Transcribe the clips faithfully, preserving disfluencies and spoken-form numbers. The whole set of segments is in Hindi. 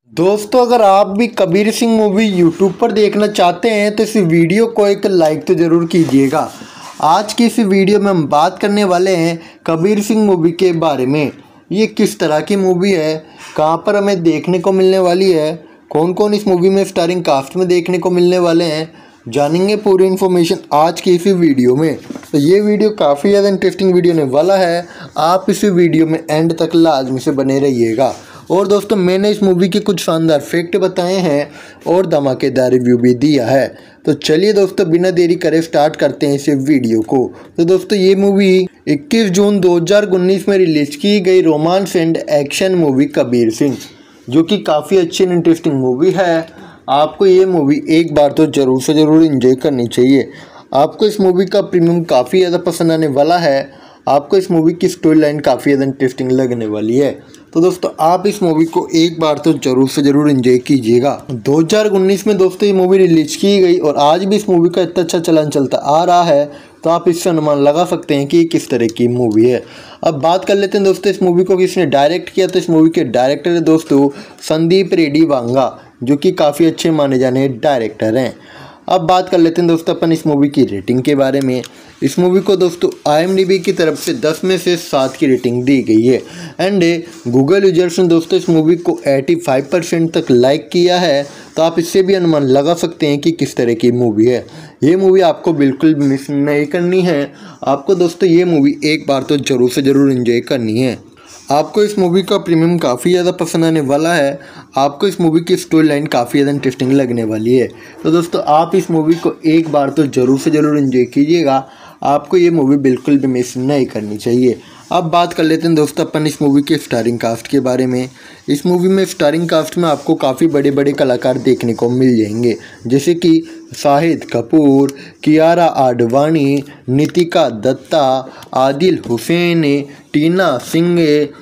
दोस्तों, अगर आप भी कबीर सिंह मूवी यूट्यूब पर देखना चाहते हैं तो इस वीडियो को एक लाइक तो ज़रूर कीजिएगा। आज की इस वीडियो में हम बात करने वाले हैं कबीर सिंह मूवी के बारे में। ये किस तरह की मूवी है, कहां पर हमें देखने को मिलने वाली है, कौन कौन इस मूवी में स्टारिंग कास्ट में देखने को मिलने वाले हैं, जानेंगे पूरी इन्फॉर्मेशन आज की इसी वीडियो में। तो ये वीडियो काफ़ी ज़्यादा इंटरेस्टिंग वीडियो होने वाला है। आप इस वीडियो में एंड तक लाजमी से बने रहिएगा। और दोस्तों, मैंने इस मूवी के कुछ शानदार फैक्ट बताए हैं और धमाकेदार रिव्यू भी दिया है। तो चलिए दोस्तों, बिना देरी करे स्टार्ट करते हैं इस वीडियो को। तो दोस्तों, ये मूवी इक्कीस जून दो हज़ार उन्नीस में रिलीज की गई romance and action movie Kabir Singh, जो कि काफ़ी अच्छी एंड इंटरेस्टिंग मूवी है। आपको ये मूवी एक बार तो ज़रूर से ज़रूर एंजॉय करनी चाहिए। आपको इस मूवी का प्रीमियम काफ़ी ज़्यादा पसंद आने वाला है। आपको इस मूवी की स्टोरी लाइन काफ़ी ज़्यादा इंटरेस्टिंग लगने वाली है। तो दोस्तों, आप इस मूवी को एक बार तो ज़रूर से ज़रूर एंजॉय कीजिएगा। दो हज़ार उन्नीस में दोस्तों ये मूवी रिलीज की गई और आज भी इस मूवी का इतना अच्छा चलन चलता आ रहा है, तो आप इससे अनुमान लगा सकते हैं कि ये किस तरह की मूवी है। अब बात कर लेते हैं दोस्तों, इस मूवी को किसने डायरेक्ट किया। तो इस मूवी के डायरेक्टर है दोस्तों संदीप रेड्डी वांगा, जो कि काफ़ी अच्छे माने जाने डायरेक्टर हैं। अब बात कर लेते हैं दोस्तों अपन इस मूवी की रेटिंग के बारे में। इस मूवी को दोस्तों आई एम डी बी की तरफ से दस में से सात की रेटिंग दी गई है। एंड गूगल यूजर्स ने दोस्तों इस मूवी को पचासी परसेंट तक लाइक किया है। तो आप इससे भी अनुमान लगा सकते हैं कि किस तरह की मूवी है। ये मूवी आपको बिल्कुल भी मिस नहीं करनी है। आपको दोस्तों ये मूवी एक बार तो ज़रूर से ज़रूर एंजॉय करनी है। आपको इस मूवी का प्रीमियम काफ़ी ज़्यादा पसंद आने वाला है। आपको इस मूवी की स्टोरी लाइन काफ़ी ज़्यादा इंटरेस्टिंग लगने वाली है। तो दोस्तों, आप इस मूवी को एक बार तो ज़रूर से ज़रूर एंजॉय कीजिएगा। आपको ये मूवी बिल्कुल भी मिस नहीं करनी चाहिए। अब बात कर लेते हैं दोस्तों अपन इस मूवी के स्टारिंग कास्ट के बारे में। इस मूवी में स्टारिंग कास्ट में आपको काफ़ी बड़े बड़े कलाकार देखने को मिल जाएंगे, जैसे कि शाहिद कपूर, कियारा आडवाणी, नितिका दत्ता, आदिल हुसैन, टीना सिंह,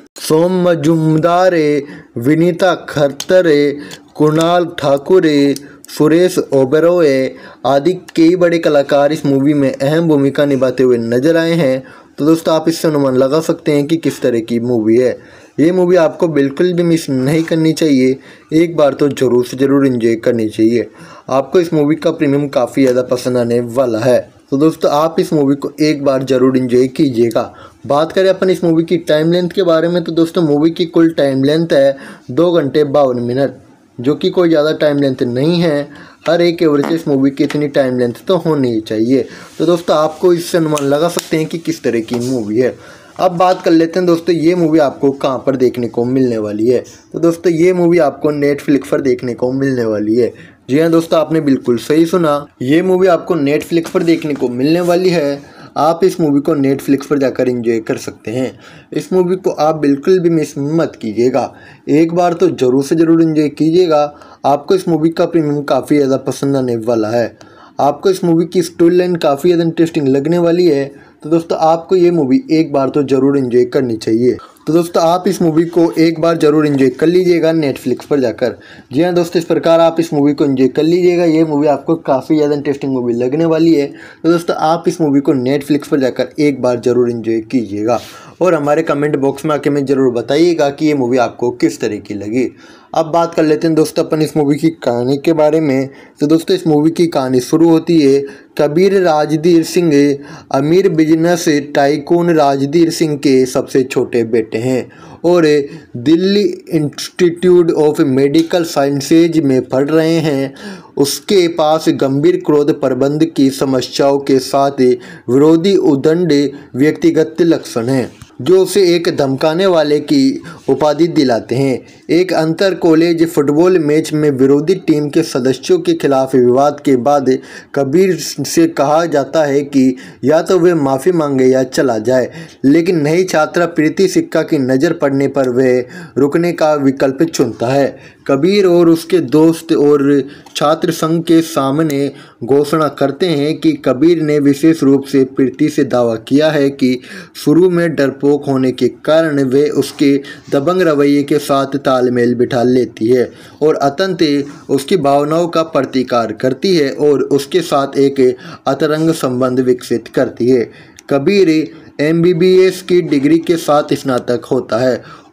सोम मजुमदार, विनीता खट्टर, कुणाल ठाकुर, सुरेश ओबेरॉय आदि कई बड़े कलाकार इस मूवी में अहम भूमिका निभाते हुए नजर आए हैं। तो दोस्तों, आप इससे अनुमान लगा सकते हैं कि किस तरह की मूवी है। ये मूवी आपको बिल्कुल भी मिस नहीं करनी चाहिए। एक बार तो ज़रूर से ज़रूर एंजॉय करनी चाहिए। आपको इस मूवी का प्रीमियम काफ़ी ज़्यादा पसंद आने वाला है। तो दोस्तों, आप इस मूवी को एक बार ज़रूर एंजॉय कीजिएगा। बात करें अपन इस मूवी की टाइम लेंथ के बारे में, तो दोस्तों मूवी की कुल टाइम लेंथ है दो घंटे बावन मिनट, जो कि कोई ज़्यादा टाइम लेंथ नहीं है। हर एक एवरेज से इस मूवी की इतनी टाइम लेंथ तो होनी ही चाहिए। तो दोस्तों, आपको इससे अनुमान लगा सकते हैं कि किस तरह की मूवी है। अब बात कर लेते हैं दोस्तों, ये मूवी आपको कहां पर देखने को मिलने वाली है। तो दोस्तों, ये मूवी आपको नेटफ्लिक्स पर देखने को मिलने वाली है। जी हाँ दोस्तों, आपने बिल्कुल सही सुना। ये मूवी आपको नेटफ्लिक्स पर देखने को मिलने वाली है। आप इस मूवी को नेटफ्लिक्स पर जाकर एंजॉय कर सकते हैं। इस मूवी को आप बिल्कुल भी मिस मत कीजिएगा। एक बार तो ज़रूर से ज़रूर एंजॉय कीजिएगा। आपको इस मूवी का प्रीमियम काफ़ी ज़्यादा पसंद आने वाला है। आपको इस मूवी की स्टोरी लाइन काफ़ी ज़्यादा इंटरेस्टिंग लगने वाली है। तो दोस्तों, आपको ये मूवी एक बार तो ज़रूर एंजॉय करनी चाहिए। तो दोस्तों, आप इस मूवी को एक बार ज़रूर एंजॉय कर लीजिएगा नेटफ्लिक्स पर जाकर। जी हाँ दोस्तों, इस प्रकार आप इस मूवी को एंजॉय कर लीजिएगा। ये मूवी आपको काफ़ी ज़्यादा इंटरेस्टिंग मूवी लगने वाली है। तो दोस्तों, आप इस मूवी को नेटफ्लिक्स पर जाकर एक बार ज़रूर एंजॉय कीजिएगा और हमारे कमेंट बॉक्स में आके हमें ज़रूर बताइएगा कि ये मूवी आपको किस तरह की लगी। अब बात कर लेते हैं दोस्तों अपन इस मूवी की कहानी के बारे में। तो दोस्तों, इस मूवी की कहानी शुरू होती है कबीर राजधीर सिंह अमीर बिजनेस टाइकून राजधीर सिंह के सबसे छोटे बेटे हैं और Delhi institute of medical sciences में पढ़ रहे हैं। उसके पास गंभीर क्रोध प्रबंध की समस्याओं के साथ विरोधी उदंड व्यक्तिगत लक्षण हैं, जो उसे एक धमकाने वाले की उपाधि दिलाते हैं। एक अंतर कॉलेज फुटबॉल मैच में विरोधी टीम के सदस्यों के खिलाफ विवाद के बाद कबीर से कहा जाता है कि या तो वे माफ़ी मांगे या चला जाए, लेकिन नई छात्रा प्रीति सिक्का की नज़र पड़ने पर वह रुकने का विकल्प चुनता है। कबीर और उसके दोस्त और छात्र संघ के सामने घोषणा करते हैं कि कबीर ने विशेष रूप से प्रीति से दावा किया है कि शुरू में डरपोक होने के कारण वे उसके दबंग रवैये के साथ तालमेल बिठा लेती है और अंततः उसकी भावनाओं का प्रतिकार करती है और उसके साथ एक अंतरंग संबंध विकसित करती है। Kabir M B B S की डिग्री के साथ स्नातक होता है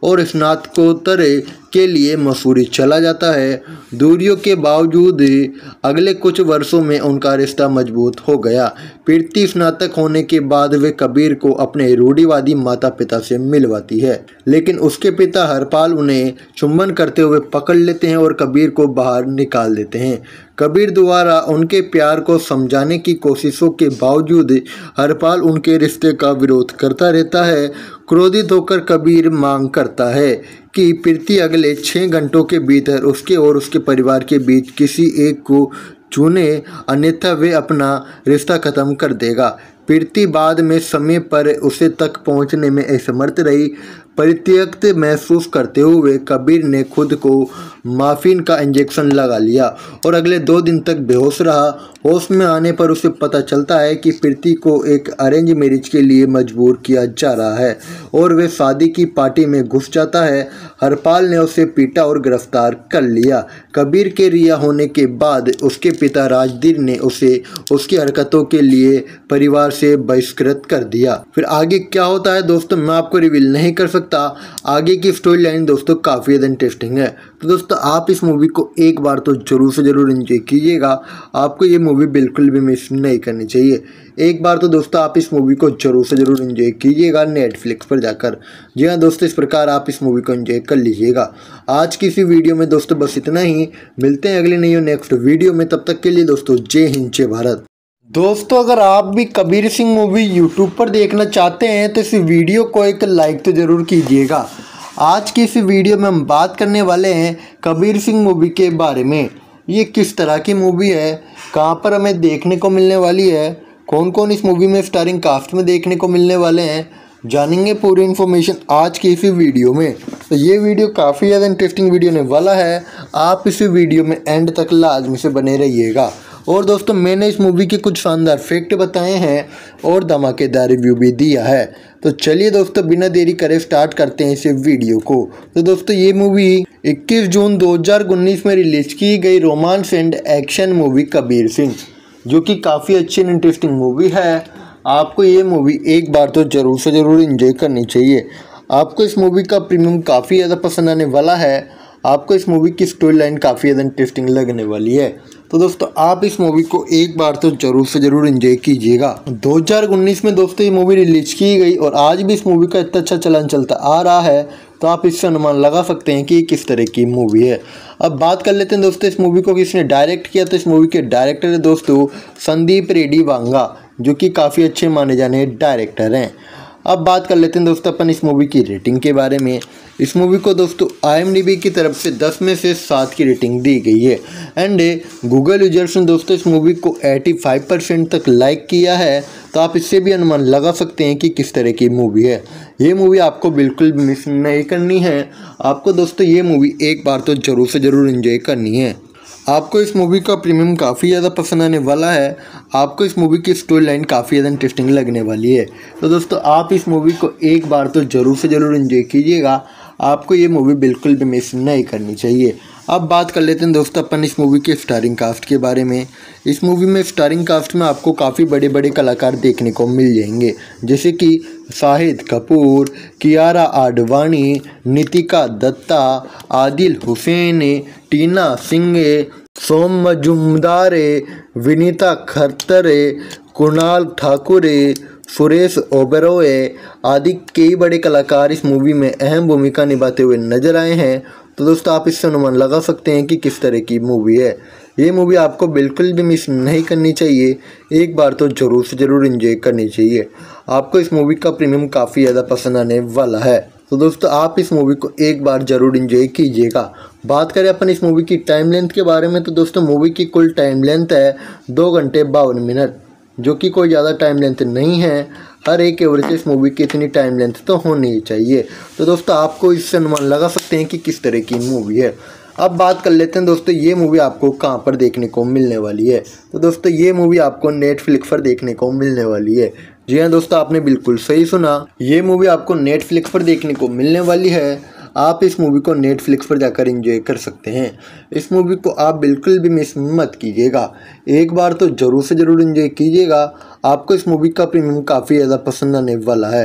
और स्नातकोत्तर के लिए मसूरी चला जाता है। दूरियों के बावजूद अगले कुछ वर्षों में उनका रिश्ता मजबूत हो गया। प्रीति स्नातक होने के बाद वे कबीर को अपने रूढ़िवादी माता पिता से मिलवाती है, लेकिन उसके पिता हरपाल उन्हें चुंबन करते हुए पकड़ लेते हैं और कबीर को बाहर निकाल देते हैं। कबीर द्वारा उनके प्यार को समझाने की कोशिशों के बावजूद हरपाल उनके रिश्ते का विरोध करता रहता है। क्रोधित होकर कबीर मांग करता है कि प्रीति अगले छः घंटों के भीतर उसके और उसके परिवार के बीच किसी एक को चुने, अन्यथा वे अपना रिश्ता खत्म कर देगा। प्रीति बाद में समय पर उसे तक पहुंचने में असमर्थ रही। परित्यक्त महसूस करते हुए कबीर ने खुद को माफिन का इंजेक्शन लगा लिया और अगले दो दिन तक बेहोश रहा। होश में आने पर उसे पता चलता है कि प्रीति को एक अरेंज मैरिज के लिए मजबूर किया जा रहा है और वे शादी की पार्टी में घुस जाता है। हरपाल ने उसे पीटा और गिरफ्तार कर लिया। कबीर के रिहा होने के बाद उसके पिता राजधीर ने उसे उसकी हरकतों के लिए परिवार से बहिष्कृत कर दिया। फिर आगे क्या होता है दोस्तों, मैं आपको रिवील नहीं कर सकता। आगे की स्टोरी लाइन दोस्तों काफ़ी ज़्यादा इंटरेस्टिंग है, तो दोस्तों आप इस मूवी को एक बार तो जरूर से जरूर एंजॉय कीजिएगा। आपको ये मूवी बिल्कुल भी मिस नहीं करनी चाहिए। एक बार तो दोस्तों आप इस मूवी को जरूर से जरूर एंजॉय कीजिएगा नेटफ्लिक्स पर जाकर। जी हाँ दोस्तों, इस प्रकार आप इस मूवी को एंजॉय कर लीजिएगा। आज की इसी वीडियो में दोस्तों बस इतना ही। मिलते हैं अगली नई नेक्स्ट वीडियो में, तब तक के लिए दोस्तों जय हिंद जय भारत। दोस्तों अगर आप भी कबीर सिंह मूवी यूट्यूब पर देखना चाहते हैं तो इस वीडियो को एक लाइक तो ज़रूर कीजिएगा। आज की इस वीडियो में हम बात करने वाले हैं कबीर सिंह मूवी के बारे में। ये किस तरह की मूवी है, कहां पर हमें देखने को मिलने वाली है, कौन कौन इस मूवी में स्टारिंग कास्ट में देखने को मिलने वाले हैं, जानेंगे पूरी इन्फॉर्मेशन आज की इसी वीडियो में। तो ये वीडियो काफ़ी ज़्यादा इंटरेस्टिंग वीडियो होने वाला है। आप इस वीडियो में एंड तक लाजमी से बने रहिएगा। और दोस्तों मैंने इस मूवी के कुछ शानदार फैक्ट बताए हैं और धमाकेदार रिव्यू भी दिया है। तो चलिए दोस्तों बिना देरी करे स्टार्ट करते हैं इस वीडियो को। तो दोस्तों ये मूवी इक्कीस जून दो हज़ार उन्नीस में रिलीज की गई romance and action movie Kabir Singh, जो कि काफ़ी अच्छी एंड इंटरेस्टिंग मूवी है। आपको ये मूवी एक बार तो ज़रूर से ज़रूर एंजॉय करनी चाहिए। आपको इस मूवी का प्रीमियम काफ़ी ज़्यादा पसंद आने वाला है। आपको इस मूवी की स्टोरी लाइन काफ़ी ज़्यादा इंटरेस्टिंग लगने वाली है। तो दोस्तों आप इस मूवी को एक बार तो जरूर से जरूर एंजॉय कीजिएगा। दो हज़ार उन्नीस में दोस्तों ये मूवी रिलीज की गई और आज भी इस मूवी का इतना अच्छा चलन चलता आ रहा है, तो आप इससे अनुमान लगा सकते हैं कि किस तरह की मूवी है। अब बात कर लेते हैं दोस्तों इस मूवी को किसने डायरेक्ट किया। तो इस मूवी के डायरेक्टर है दोस्तों संदीप रेड्डी वांगा, जो कि काफ़ी अच्छे माने जाने डायरेक्टर हैं। अब बात कर लेते हैं दोस्तों अपन इस मूवी की रेटिंग के बारे में। इस मूवी को दोस्तों आई एम डी बी की तरफ से दस में से सात की रेटिंग दी गई है एंड गूगल यूजर्स ने दोस्तों इस मूवी को पचासी परसेंट तक लाइक किया है। तो आप इससे भी अनुमान लगा सकते हैं कि किस तरह की मूवी है। ये मूवी आपको बिल्कुल भी मिस नहीं करनी है। आपको दोस्तों ये मूवी एक बार तो ज़रूर से ज़रूर एंजॉय करनी है। आपको इस मूवी का प्रीमियम काफ़ी ज़्यादा पसंद आने वाला है। आपको इस मूवी की स्टोरी लाइन काफ़ी ज़्यादा इंटरेस्टिंग लगने वाली है। तो दोस्तों आप इस मूवी को एक बार तो ज़रूर से ज़रूर एंजॉय कीजिएगा। आपको ये मूवी बिल्कुल भी मिस नहीं करनी चाहिए। अब बात कर लेते हैं दोस्तों अपन इस मूवी के स्टारिंग कास्ट के बारे में। इस मूवी में स्टारिंग कास्ट में आपको काफ़ी बड़े बड़े कलाकार देखने को मिल जाएंगे, जैसे कि शाहिद कपूर, कियारा आडवाणी, नितिका दत्ता, आदिल हुसैन, टीना सिंह, सोम मजुमदार, विनीता खरतरे, कुणाल ठाकुर, सुरेश ओबेरॉय आदि कई बड़े कलाकार इस मूवी में अहम भूमिका निभाते हुए नजर आए हैं। तो दोस्तों आप इससे अनुमान लगा सकते हैं कि किस तरह की मूवी है। ये मूवी आपको बिल्कुल भी मिस नहीं करनी चाहिए। एक बार तो ज़रूर से ज़रूर एंजॉय करनी चाहिए। आपको इस मूवी का प्रीमियम काफ़ी ज़्यादा पसंद आने वाला है। तो दोस्तों आप इस मूवी को एक बार ज़रूर एंजॉय कीजिएगा। बात करें अपन इस मूवी की टाइम लेंथ के बारे में, तो दोस्तों मूवी की कुल टाइम लेंथ है दो घंटे बावन मिनट, जो कि कोई ज़्यादा टाइम लेंथ नहीं है। हर एक एवरेज इस मूवी की इतनी टाइम लेंथ तो होनी ही चाहिए। तो दोस्तों आपको इससे अनुमान लगा सकते हैं कि किस तरह की मूवी है। अब बात कर लेते हैं दोस्तों ये मूवी आपको कहां पर देखने को मिलने वाली है। तो दोस्तों ये मूवी आपको नेटफ्लिक्स पर देखने को मिलने वाली है। जी हाँ दोस्तों, आपने बिल्कुल सही सुना, ये मूवी आपको नेटफ्लिक्स पर देखने को मिलने वाली है। आप इस मूवी को नेटफ्लिक्स पर जाकर एंजॉय कर सकते हैं। इस मूवी को आप बिल्कुल भी मिस मत कीजिएगा। एक बार तो ज़रूर से ज़रूर एंजॉय कीजिएगा। आपको इस मूवी का प्रीमियम काफ़ी ज़्यादा पसंद आने वाला है।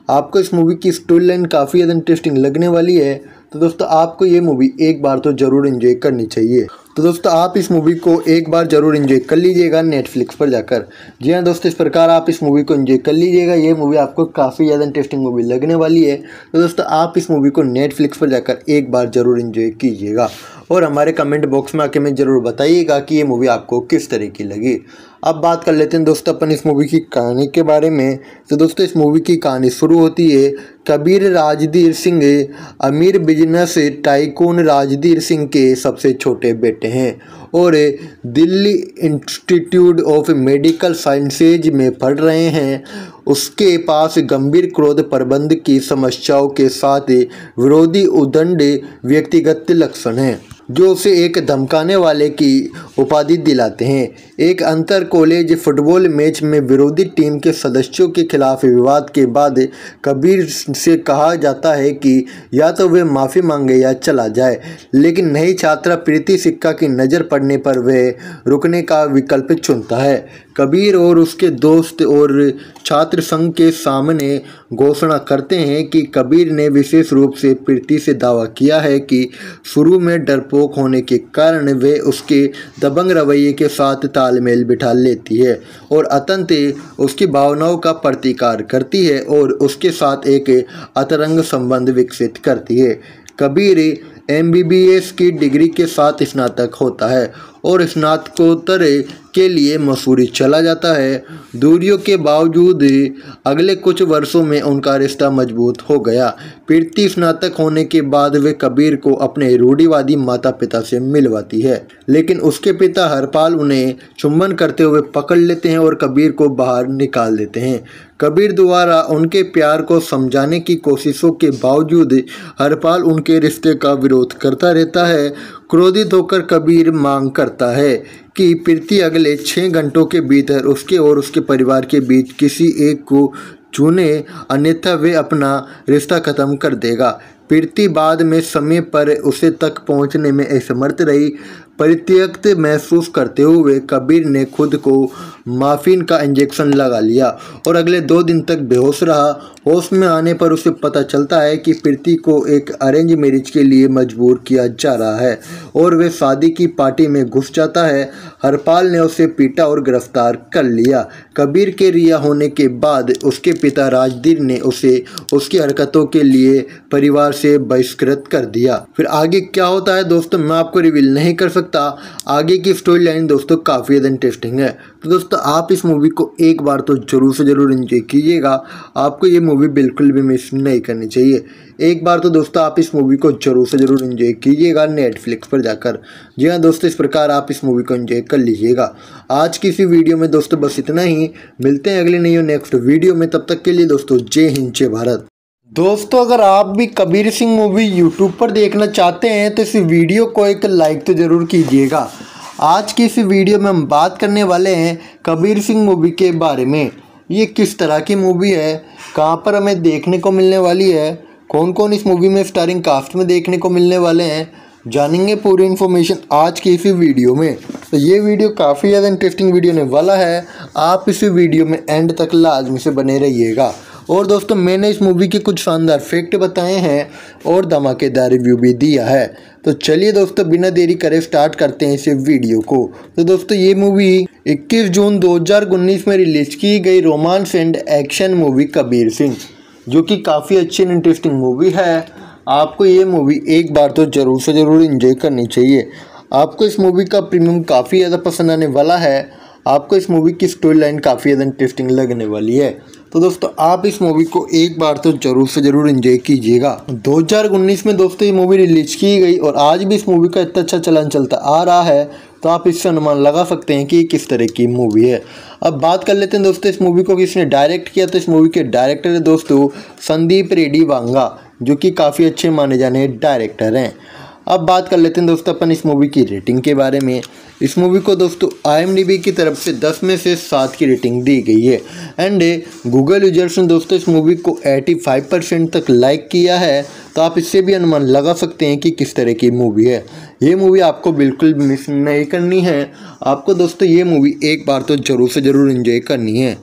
आपको इस मूवी की स्टोरी लाइन काफ़ी ज़्यादा इंटरेस्टिंग लगने वाली है। तो दोस्तों आपको ये मूवी एक बार तो ज़रूर एंजॉय करनी चाहिए। तो दोस्तों आप इस मूवी को एक बार ज़रूर एंजॉय कर लीजिएगा नेटफ्लिक्स पर जाकर। जी हाँ दोस्तों, इस प्रकार आप इस मूवी को एंजॉय कर लीजिएगा। ये मूवी आपको काफ़ी ज़्यादा इंटरेस्टिंग मूवी लगने वाली है। तो दोस्तों आप इस मूवी को नेटफ्लिक्स पर जाकर एक बार ज़रूर एंजॉय कीजिएगा और हमारे कमेंट बॉक्स में आके हमें ज़रूर बताइएगा कि ये मूवी आपको किस तरह की लगी। अब बात कर लेते हैं दोस्तों अपन इस मूवी की कहानी के बारे में। तो दोस्तों इस मूवी की कहानी शुरू होती है कबीर राजधीर सिंह अमीर बिजनेस टाइकून राजधीर सिंह के सबसे छोटे बेटे हैं और Delhi institute of medical sciences में पढ़ रहे हैं। उसके पास गंभीर क्रोध प्रबंध की समस्याओं के साथ विरोधी उदंड व्यक्तिगत लक्षण हैं जो उसे एक धमकाने वाले की उपाधि दिलाते हैं। एक अंतर कॉलेज फुटबॉल मैच में विरोधी टीम के सदस्यों के खिलाफ विवाद के बाद कबीर से कहा जाता है कि या तो वे माफ़ी मांगे या चला जाए, लेकिन नई छात्रा प्रीति सिक्का की नज़र पड़ने पर वह रुकने का विकल्प चुनता है। कबीर और उसके दोस्त और छात्र संघ के सामने घोषणा करते हैं कि कबीर ने विशेष रूप से प्रीति से दावा किया है कि शुरू में डरपोक होने के कारण वे उसके दबंग रवैये के साथ तालमेल बिठा लेती है और अंततः उसकी भावनाओं का प्रतिकार करती है और उसके साथ एक अंतरंग संबंध विकसित करती है। Kabir M B B S की डिग्री के साथ स्नातक होता है और स्नातकोत्तर के लिए मसूरी चला जाता है। दूरियों के बावजूद अगले कुछ वर्षों में उनका रिश्ता मजबूत हो गया। प्रीति स्नातक होने के बाद वे कबीर को अपने रूढ़िवादी माता पिता से मिलवाती है, लेकिन उसके पिता हरपाल उन्हें चुंबन करते हुए पकड़ लेते हैं और कबीर को बाहर निकाल देते हैं। कबीर द्वारा उनके प्यार को समझाने की कोशिशों के बावजूद हरपाल उनके रिश्ते का विरोध करता रहता है। क्रोधित होकर कबीर मांग करता है कि प्रीति अगले छः घंटों के भीतर उसके और उसके परिवार के बीच किसी एक को चुने, अन्यथा वे अपना रिश्ता खत्म कर देगा। प्रीति बाद में समय पर उसे तक पहुंचने में असमर्थ रही। परित्यक्त महसूस करते हुए कबीर ने खुद को माफिन का इंजेक्शन लगा लिया और अगले दो दिन तक बेहोश रहा। होश में आने पर उसे पता चलता है कि प्रीति को एक अरेंज मैरिज के लिए मजबूर किया जा रहा है और वे शादी की पार्टी में घुस जाता है। हरपाल ने उसे पीटा और गिरफ्तार कर लिया। कबीर के रिहा होने के बाद उसके पिता राजधीर ने उसे उसकी हरकतों के लिए परिवार से बहिष्कृत कर दिया। फिर आगे क्या होता है दोस्तों मैं आपको रिवील नहीं कर सकता। आगे की स्टोरी लाइन दोस्तों काफ़ी ज़्यादा इंटरेस्टिंग है। तो दोस्तों आप इस मूवी को एक बार तो जरूर से जरूर एंजॉय कीजिएगा। आपको ये मूवी बिल्कुल भी मिस नहीं करनी चाहिए। एक बार तो दोस्तों आप इस मूवी को जरूर से जरूर एंजॉय कीजिएगा नेटफ्लिक्स पर जाकर। जी हाँ दोस्तों, इस प्रकार आप इस मूवी को एंजॉय कर लीजिएगा। आज की इसी वीडियो में दोस्तों बस इतना ही। मिलते हैं अगली नई और नेक्स्ट वीडियो में। तब तक के लिए दोस्तों जय हिंद जय भारत। दोस्तों अगर आप भी कबीर सिंह मूवी यूट्यूब पर देखना चाहते हैं तो इस वीडियो को एक लाइक तो ज़रूर कीजिएगा। आज की इस वीडियो में हम बात करने वाले हैं कबीर सिंह मूवी के बारे में। ये किस तरह की मूवी है, कहां पर हमें देखने को मिलने वाली है, कौन कौन इस मूवी में स्टारिंग कास्ट में देखने को मिलने वाले हैं, जानेंगे पूरी इन्फॉर्मेशन आज की इसी वीडियो में। तो ये वीडियो काफ़ी ज़्यादा इंटरेस्टिंग वीडियो होने वाला है। आप इस वीडियो में एंड तक लाजमी से बने रहिएगा। और दोस्तों मैंने इस मूवी के कुछ शानदार फैक्ट बताए हैं और धमाकेदार रिव्यू भी दिया है। तो चलिए दोस्तों बिना देरी करे स्टार्ट करते हैं इस वीडियो को। तो दोस्तों ये मूवी इक्कीस जून दो हज़ार उन्नीस में रिलीज की गई romance and action movie Kabir Singh, जो कि काफ़ी अच्छी एंड इंटरेस्टिंग मूवी है। आपको ये मूवी एक बार तो ज़रूर से ज़रूर एंजॉय करनी चाहिए। आपको इस मूवी का प्रीमियम काफ़ी ज़्यादा पसंद आने वाला है। आपको इस मूवी की स्टोरी लाइन काफ़ी ज़्यादा इंटरेस्टिंग लगने वाली है। तो दोस्तों आप इस मूवी को एक बार तो जरूर से जरूर एंजॉय कीजिएगा। दो हज़ार उन्नीस में दोस्तों ये मूवी रिलीज की गई और आज भी इस मूवी का इतना अच्छा चलन चलता आ रहा है, तो आप इससे अनुमान लगा सकते हैं कि किस तरह की मूवी है। अब बात कर लेते हैं दोस्तों इस मूवी को किसने डायरेक्ट किया। तो इस मूवी के डायरेक्टर है दोस्तों संदीप रेड्डी वांगा, जो कि काफ़ी अच्छे माने जाने डायरेक्टर हैं। अब बात कर लेते हैं दोस्तों अपन इस मूवी की रेटिंग के बारे में। इस मूवी को दोस्तों आई एम डी बी की तरफ से दस में से सात की रेटिंग दी गई है एंड गूगल यूजर्स ने दोस्तों इस मूवी को पचासी परसेंट तक लाइक किया है। तो आप इससे भी अनुमान लगा सकते हैं कि किस तरह की मूवी है। ये मूवी आपको बिल्कुल मिस नहीं करनी है। आपको दोस्तों ये मूवी एक बार तो ज़रूर से ज़रूर एंजॉय करनी है।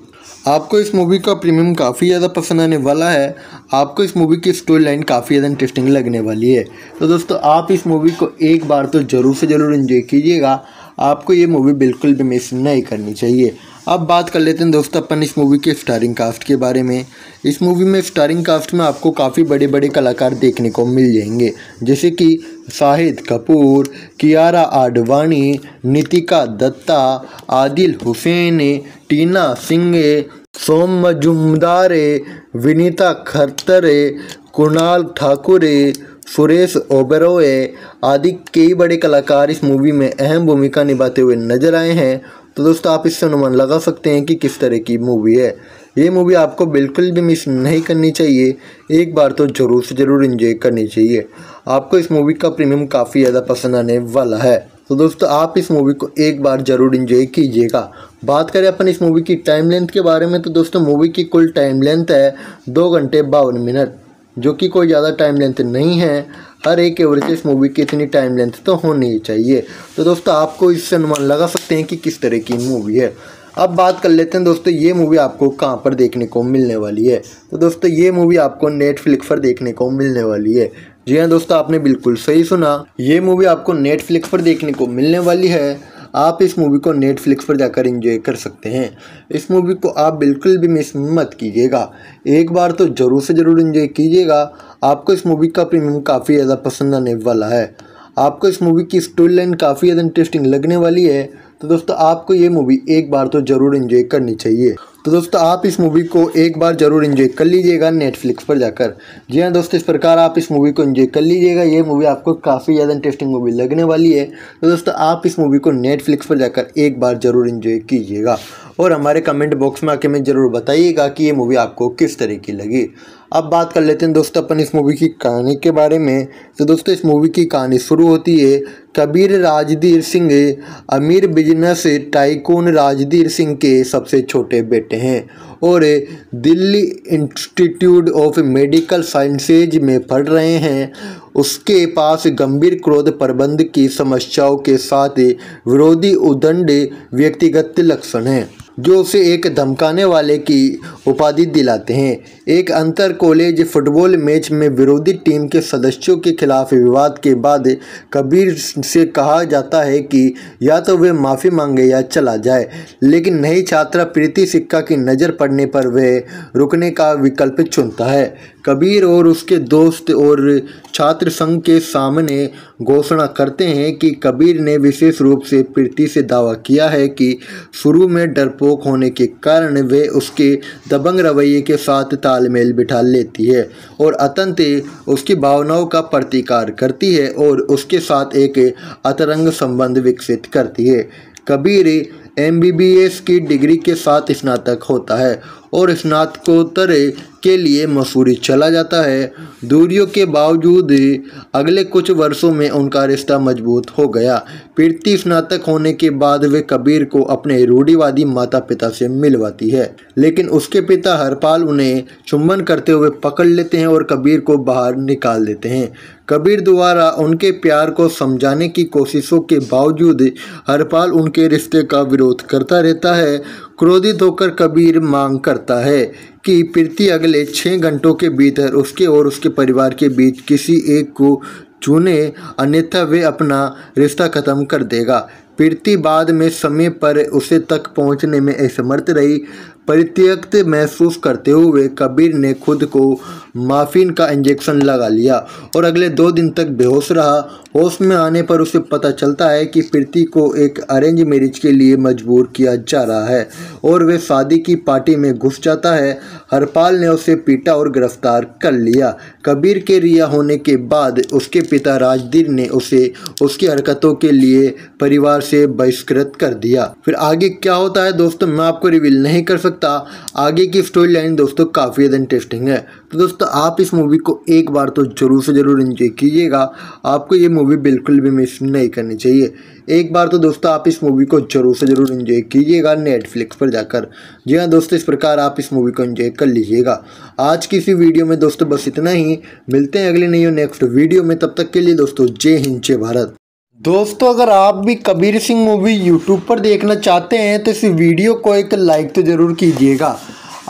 आपको इस मूवी का प्रीमियम काफ़ी ज़्यादा पसंद आने वाला है। आपको इस मूवी की स्टोरी लाइन काफ़ी ज़्यादा इंटरेस्टिंग लगने वाली है। तो दोस्तों आप इस मूवी को एक बार तो ज़रूर से ज़रूर एंजॉय कीजिएगा। आपको ये मूवी बिल्कुल भी मिस नहीं करनी चाहिए। अब बात कर लेते हैं दोस्तों अपन इस मूवी के स्टारिंग कास्ट के बारे में। इस मूवी में स्टारिंग कास्ट में आपको काफ़ी बड़े बड़े कलाकार देखने को मिल जाएंगे, जैसे कि शाहिद कपूर, कियारा आडवाणी, नितिका दत्ता, आदिल हुसैन, टीना सिंह, सोम मजुमदार, विनीता खट्टर, कुणाल ठाकुर, सुरेश ओबेरॉय आदि कई बड़े कलाकार इस मूवी में अहम भूमिका निभाते हुए नजर आए हैं। तो दोस्तों आप इससे अनुमान लगा सकते हैं कि किस तरह की मूवी है। ये मूवी आपको बिल्कुल भी मिस नहीं करनी चाहिए। एक बार तो ज़रूर से ज़रूर एंजॉय करनी चाहिए। आपको इस मूवी का प्रीमियम काफ़ी ज़्यादा पसंद आने वाला है। तो दोस्तों आप इस मूवी को एक बार ज़रूर एंजॉय कीजिएगा। बात करें अपन इस मूवी की टाइम लेंथ के बारे में, तो दोस्तों मूवी की कुल टाइम लेंथ है दो घंटे बावन मिनट, जो कि कोई ज़्यादा टाइम लेंथ नहीं है। हर एक एवरेज इस मूवी की इतनी टाइम लेंथ तो होनी ही चाहिए। तो दोस्तों आपको इससे अनुमान लगा सकते हैं कि किस तरह की मूवी है। अब बात कर लेते हैं दोस्तों ये मूवी आपको कहाँ पर देखने को मिलने वाली है। तो दोस्तों ये मूवी आपको नेटफ्लिक्स पर देखने को मिलने वाली है। जी हाँ दोस्तों, आपने बिल्कुल सही सुना, ये मूवी आपको नेटफ्लिक्स पर देखने को मिलने वाली है। आप इस मूवी को नेटफ्लिक्स पर जाकर एंजॉय कर सकते हैं। इस मूवी को आप बिल्कुल भी मिस मत कीजिएगा। एक बार तो ज़रूर से ज़रूर एंजॉय कीजिएगा। आपको इस मूवी का प्रीमियम काफ़ी ज़्यादा पसंद आने वाला है। आपको इस मूवी की स्टोरी लाइन काफ़ी ज़्यादा इंटरेस्टिंग लगने वाली है। तो दोस्तों आपको ये मूवी एक बार तो ज़रूर एंजॉय करनी चाहिए। तो दोस्तों आप इस मूवी को एक बार ज़रूर एंजॉय कर लीजिएगा नेटफ्लिक्स पर जाकर। जी हाँ दोस्तों, इस प्रकार आप इस मूवी को एंजॉय कर लीजिएगा। ये मूवी आपको काफ़ी ज़्यादा इंटरेस्टिंग मूवी लगने वाली है। तो दोस्तों आप इस मूवी को नेटफ्लिक्स पर जाकर एक बार ज़रूर एंजॉय कीजिएगा और हमारे कमेंट बॉक्स में आके में ज़रूर बताइएगा कि ये मूवी आपको किस तरह की लगी। अब बात कर लेते हैं दोस्तों अपन इस मूवी की कहानी के बारे में। तो दोस्तों इस मूवी की कहानी शुरू होती है कबीर राजधीर सिंह अमीर बिजनेस टाइकून राजधीर सिंह के सबसे छोटे बेटे हैं और Delhi institute of medical sciences में पढ़ रहे हैं। उसके पास गंभीर क्रोध प्रबंधन की समस्याओं के साथ विरोधी उदंड व्यक्तिगत लक्षण हैं, जो उसे एक धमकाने वाले की उपाधि दिलाते हैं। एक अंतर कॉलेज फुटबॉल मैच में विरोधी टीम के सदस्यों के खिलाफ विवाद के बाद कबीर से कहा जाता है कि या तो वे माफ़ी मांगे या चला जाए, लेकिन नई छात्रा प्रीति सिक्का की नज़र पड़ने पर वह रुकने का विकल्प चुनता है। कबीर और उसके दोस्त और छात्र संघ के सामने घोषणा करते हैं कि कबीर ने विशेष रूप से प्रीति से दावा किया है कि शुरू में डरपोक होने के कारण वे उसके दबंग रवैये के साथ तालमेल बिठा लेती है और अंततः उसकी भावनाओं का प्रतिकार करती है और उसके साथ एक अंतरंग संबंध विकसित करती है। Kabir M B B S की डिग्री के साथ स्नातक होता है और स्नातकोत्तर के लिए मसूरी चला जाता है। दूरियों के बावजूद अगले कुछ वर्षों में उनका रिश्ता मजबूत हो गया। प्रीति स्नातक होने के बाद वे कबीर को अपने रूढ़िवादी माता पिता से मिलवाती है, लेकिन उसके पिता हरपाल उन्हें चुंबन करते हुए पकड़ लेते हैं और कबीर को बाहर निकाल देते हैं। कबीर द्वारा उनके प्यार को समझाने की कोशिशों के बावजूद हरपाल उनके रिश्ते का विरोध करता रहता है। क्रोधित होकर कबीर मांग करता है कि प्रीति अगले छः घंटों के भीतर उसके और उसके परिवार के बीच किसी एक को चुने, अन्यथा वे अपना रिश्ता खत्म कर देगा। प्रीति बाद में समय पर उसे तक पहुंचने में असमर्थ रही। परित्यक्त महसूस करते हुए कबीर ने खुद को माफिन का इंजेक्शन लगा लिया और अगले दो दिन तक बेहोश रहा। होश में आने पर उसे पता चलता है कि प्रीति को एक अरेंज मैरिज के लिए मजबूर किया जा रहा है और वे शादी की पार्टी में घुस जाता है। हरपाल ने उसे पीटा और गिरफ्तार कर लिया। कबीर के रिहा होने के बाद उसके पिता राजधीर ने उसे उसकी हरकतों के लिए परिवार से बहिष्कृत कर दिया। फिर आगे क्या होता है दोस्तों मैं आपको रिवील नहीं कर सकता। आगे की स्टोरी लाइन दोस्तों काफ़ी ज़्यादा इंटरेस्टिंग है। तो दोस्तों आप इस मूवी को एक बार तो जरूर से जरूर एंजॉय कीजिएगा। आपको ये मूवी बिल्कुल भी मिस नहीं करनी चाहिए। एक बार तो दोस्तों आप इस मूवी को जरूर से जरूर एंजॉय कीजिएगा नेटफ्लिक्स पर जाकर। जी हाँ दोस्तों, इस प्रकार आप इस मूवी को एंजॉय कर लीजिएगा। आज की इसी वीडियो में दोस्तों बस इतना ही। मिलते हैं अगली नई नेक्स्ट वीडियो में, तब तक के लिए दोस्तों जय हिंद जय भारत। दोस्तों अगर आप भी कबीर सिंह मूवी यूट्यूब पर देखना चाहते हैं तो इस वीडियो को एक लाइक तो ज़रूर कीजिएगा।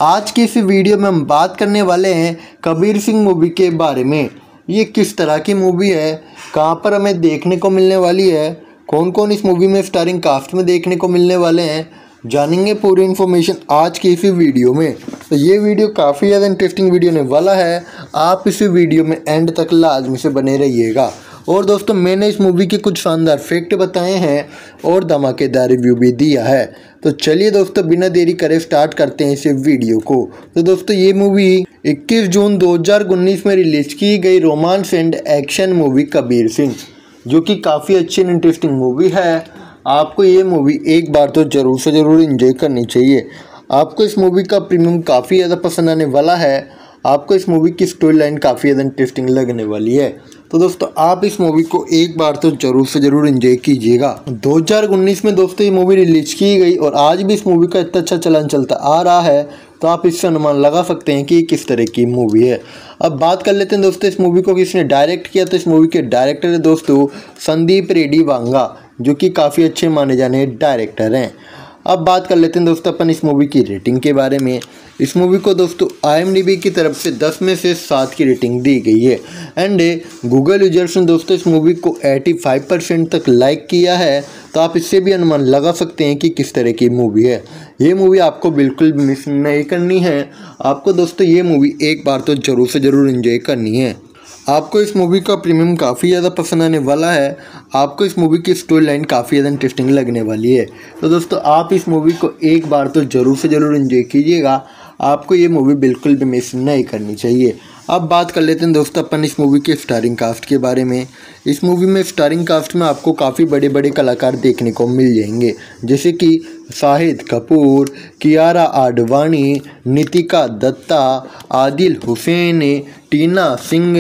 आज की इस वीडियो में हम बात करने वाले हैं कबीर सिंह मूवी के बारे में। ये किस तरह की मूवी है, कहां पर हमें देखने को मिलने वाली है, कौन कौन इस मूवी में स्टारिंग कास्ट में देखने को मिलने वाले हैं, जानेंगे पूरी इन्फॉर्मेशन आज की इसी वीडियो में। तो ये वीडियो काफ़ी ज़्यादा इंटरेस्टिंग वीडियो होने वाला है, आप इस वीडियो में एंड तक लाजमी से बने रहिएगा। और दोस्तों मैंने इस मूवी के कुछ शानदार फैक्ट बताए हैं और धमाकेदार रिव्यू भी दिया है। तो चलिए दोस्तों बिना देरी करे स्टार्ट करते हैं इस वीडियो को। तो दोस्तों ये मूवी इक्कीस जून दो हज़ार उन्नीस में रिलीज की गई romance and action movie Kabir Singh, जो कि काफ़ी अच्छी एंड इंटरेस्टिंग मूवी है। आपको ये मूवी एक बार तो ज़रूर से ज़रूर एंजॉय करनी चाहिए। आपको इस मूवी का प्रीमियम काफ़ी ज़्यादा पसंद आने वाला है। आपको इस मूवी की स्टोरी लाइन काफ़ी ज़्यादा इंटरेस्टिंग लगने वाली है। तो दोस्तों आप इस मूवी को एक बार तो ज़रूर से ज़रूर एंजॉय कीजिएगा। दो हज़ार उन्नीस में दोस्तों ये मूवी रिलीज की गई और आज भी इस मूवी का इतना अच्छा चलन चलता आ रहा है, तो आप इससे अनुमान लगा सकते हैं कि ये किस तरह की मूवी है। अब बात कर लेते हैं दोस्तों इस मूवी को किसने डायरेक्ट किया। तो इस मूवी के डायरेक्टर है दोस्तों संदीप रेड्डी वांगा, जो कि काफ़ी अच्छे माने जाने डायरेक्टर हैं। अब बात कर लेते हैं दोस्तों अपन इस मूवी की रेटिंग के बारे में। इस मूवी को दोस्तों आई एम डी बी की तरफ से दस में से सात की रेटिंग दी गई है एंड गूगल यूजर्स ने दोस्तों इस मूवी को पचासी परसेंट तक लाइक किया है। तो आप इससे भी अनुमान लगा सकते हैं कि किस तरह की मूवी है। ये मूवी आपको बिल्कुल भी मिस नहीं करनी है। आपको दोस्तों ये मूवी एक बार तो ज़रूर से ज़रूर एंजॉय करनी है। आपको इस मूवी का प्रीमियम काफ़ी ज़्यादा पसंद आने वाला है। आपको इस मूवी की स्टोरी लाइन काफ़ी ज़्यादा इंटरेस्टिंग लगने वाली है। तो दोस्तों आप इस मूवी को एक बार तो ज़रूर से ज़रूर एंजॉय कीजिएगा। आपको ये मूवी बिल्कुल भी मिस नहीं करनी चाहिए। अब बात कर लेते हैं दोस्तों अपन इस मूवी के स्टारिंग कास्ट के बारे में। इस मूवी में स्टारिंग कास्ट में आपको काफ़ी बड़े बड़े कलाकार देखने को मिल जाएंगे, जैसे कि शाहिद कपूर, कियारा आडवाणी, नितिका दत्ता, आदिल हुसैन, टीना सिंह,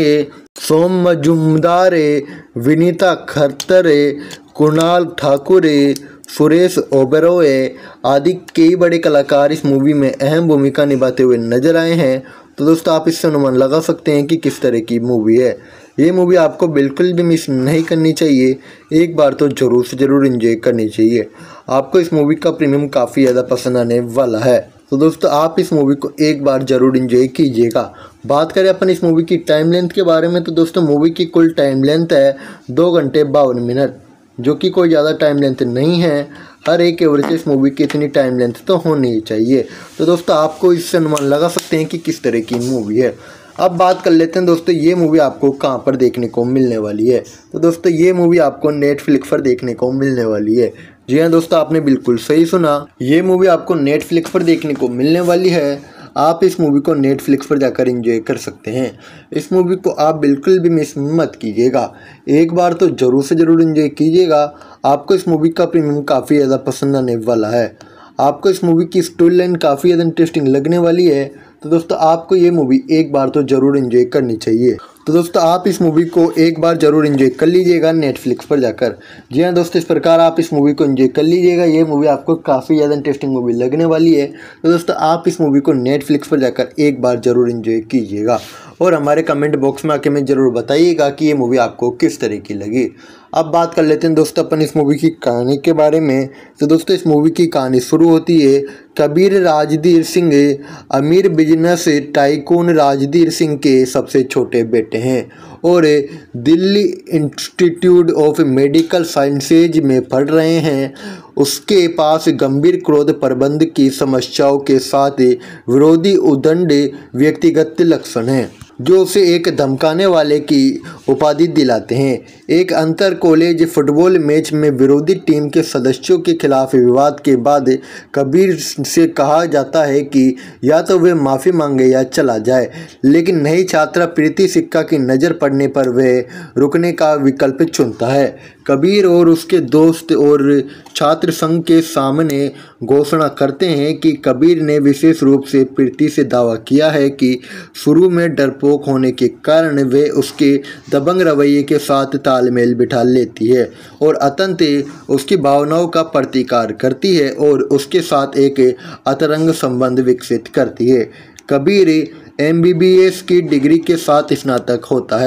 सोम मजुमदार, विनीता खरतरे, कुणाल ठाकुर, सुरेश ओबेरॉय आदि कई बड़े कलाकार इस मूवी में अहम भूमिका निभाते हुए नजर आए हैं। तो दोस्तों आप इससे अनुमान लगा सकते हैं कि किस तरह की मूवी है। ये मूवी आपको बिल्कुल भी मिस नहीं करनी चाहिए। एक बार तो ज़रूर से ज़रूर एंजॉय करनी चाहिए। आपको इस मूवी का प्रीमियम काफ़ी ज़्यादा पसंद आने वाला है। तो दोस्तों आप इस मूवी को एक बार ज़रूर एंजॉय कीजिएगा। बात करें अपन इस मूवी की टाइम लेंथ के बारे में, तो दोस्तों मूवी की कुल टाइम लेंथ है दो घंटे बावन मिनट, जो कि कोई ज़्यादा टाइम लेंथ नहीं है। हर एक एवरेज इस मूवी की इतनी टाइम लेंथ तो होनी ही चाहिए। तो दोस्तों आपको इससे अनुमान लगा सकते हैं कि किस तरह की मूवी है। अब बात कर लेते हैं दोस्तों ये मूवी आपको कहां पर देखने को मिलने वाली है। तो दोस्तों ये मूवी आपको नेटफ्लिक्स पर देखने को मिलने वाली है। जी हाँ दोस्तों आपने बिल्कुल सही सुना, ये मूवी आपको नेटफ्लिक्स पर देखने को मिलने वाली है। आप इस मूवी को नेटफ्लिक्स पर जाकर एंजॉय कर सकते हैं। इस मूवी को आप बिल्कुल भी मिस मत कीजिएगा। एक बार तो ज़रूर से ज़रूर एंजॉय कीजिएगा। आपको इस मूवी का प्रीमियम काफ़ी ज़्यादा पसंद आने वाला है। आपको इस मूवी की स्टोरी लाइन काफ़ी ज़्यादा इंटरेस्टिंग लगने वाली है। तो दोस्तों आपको ये मूवी एक बार तो ज़रूर एंजॉय करनी चाहिए। तो दोस्तों आप इस मूवी को एक बार ज़रूर एंजॉय कर लीजिएगा नेटफ्लिक्स पर जाकर। जी हाँ दोस्तों इस प्रकार आप इस मूवी को एंजॉय कर लीजिएगा। ये मूवी आपको काफ़ी ज़्यादा इंटरेस्टिंग मूवी लगने वाली है। तो दोस्तों आप इस मूवी को नेटफ्लिक्स पर जाकर एक बार ज़रूर एंजॉय कीजिएगा और हमारे कमेंट बॉक्स में आके में ज़रूर बताइएगा कि ये मूवी आपको किस तरह की लगी। अब बात कर लेते हैं दोस्तों अपन इस मूवी की कहानी के बारे में। तो दोस्तों इस मूवी की कहानी शुरू होती है कबीर राजधीर सिंह अमीर बिजनेस टाइकून राजधीर सिंह के सबसे छोटे बेटे हैं और Delhi institute of medical sciences में पढ़ रहे हैं। उसके पास गंभीर क्रोध प्रबंध की समस्याओं के साथ विरोधी उदंड व्यक्तिगत लक्षण हैं, जो उसे एक धमकाने वाले की उपाधि दिलाते हैं। एक अंतर कॉलेज फुटबॉल मैच में विरोधी टीम के सदस्यों के खिलाफ विवाद के बाद कबीर से कहा जाता है कि या तो वे माफ़ी मांगे या चला जाए, लेकिन नई छात्रा प्रीति सिक्का की नज़र पड़ने पर वह रुकने का विकल्प चुनता है। कबीर और उसके दोस्त और छात्र संघ के सामने घोषणा करते हैं कि कबीर ने विशेष रूप से प्रीति से दावा किया है कि शुरू में डरपोक होने के कारण वे उसके दबंग रवैये के साथ तालमेल बिठा लेती है और अंततः उसकी भावनाओं का प्रतिकार करती है और उसके साथ एक अंतरंग संबंध विकसित करती है। Kabir M B B S की डिग्री के साथ स्नातक होता है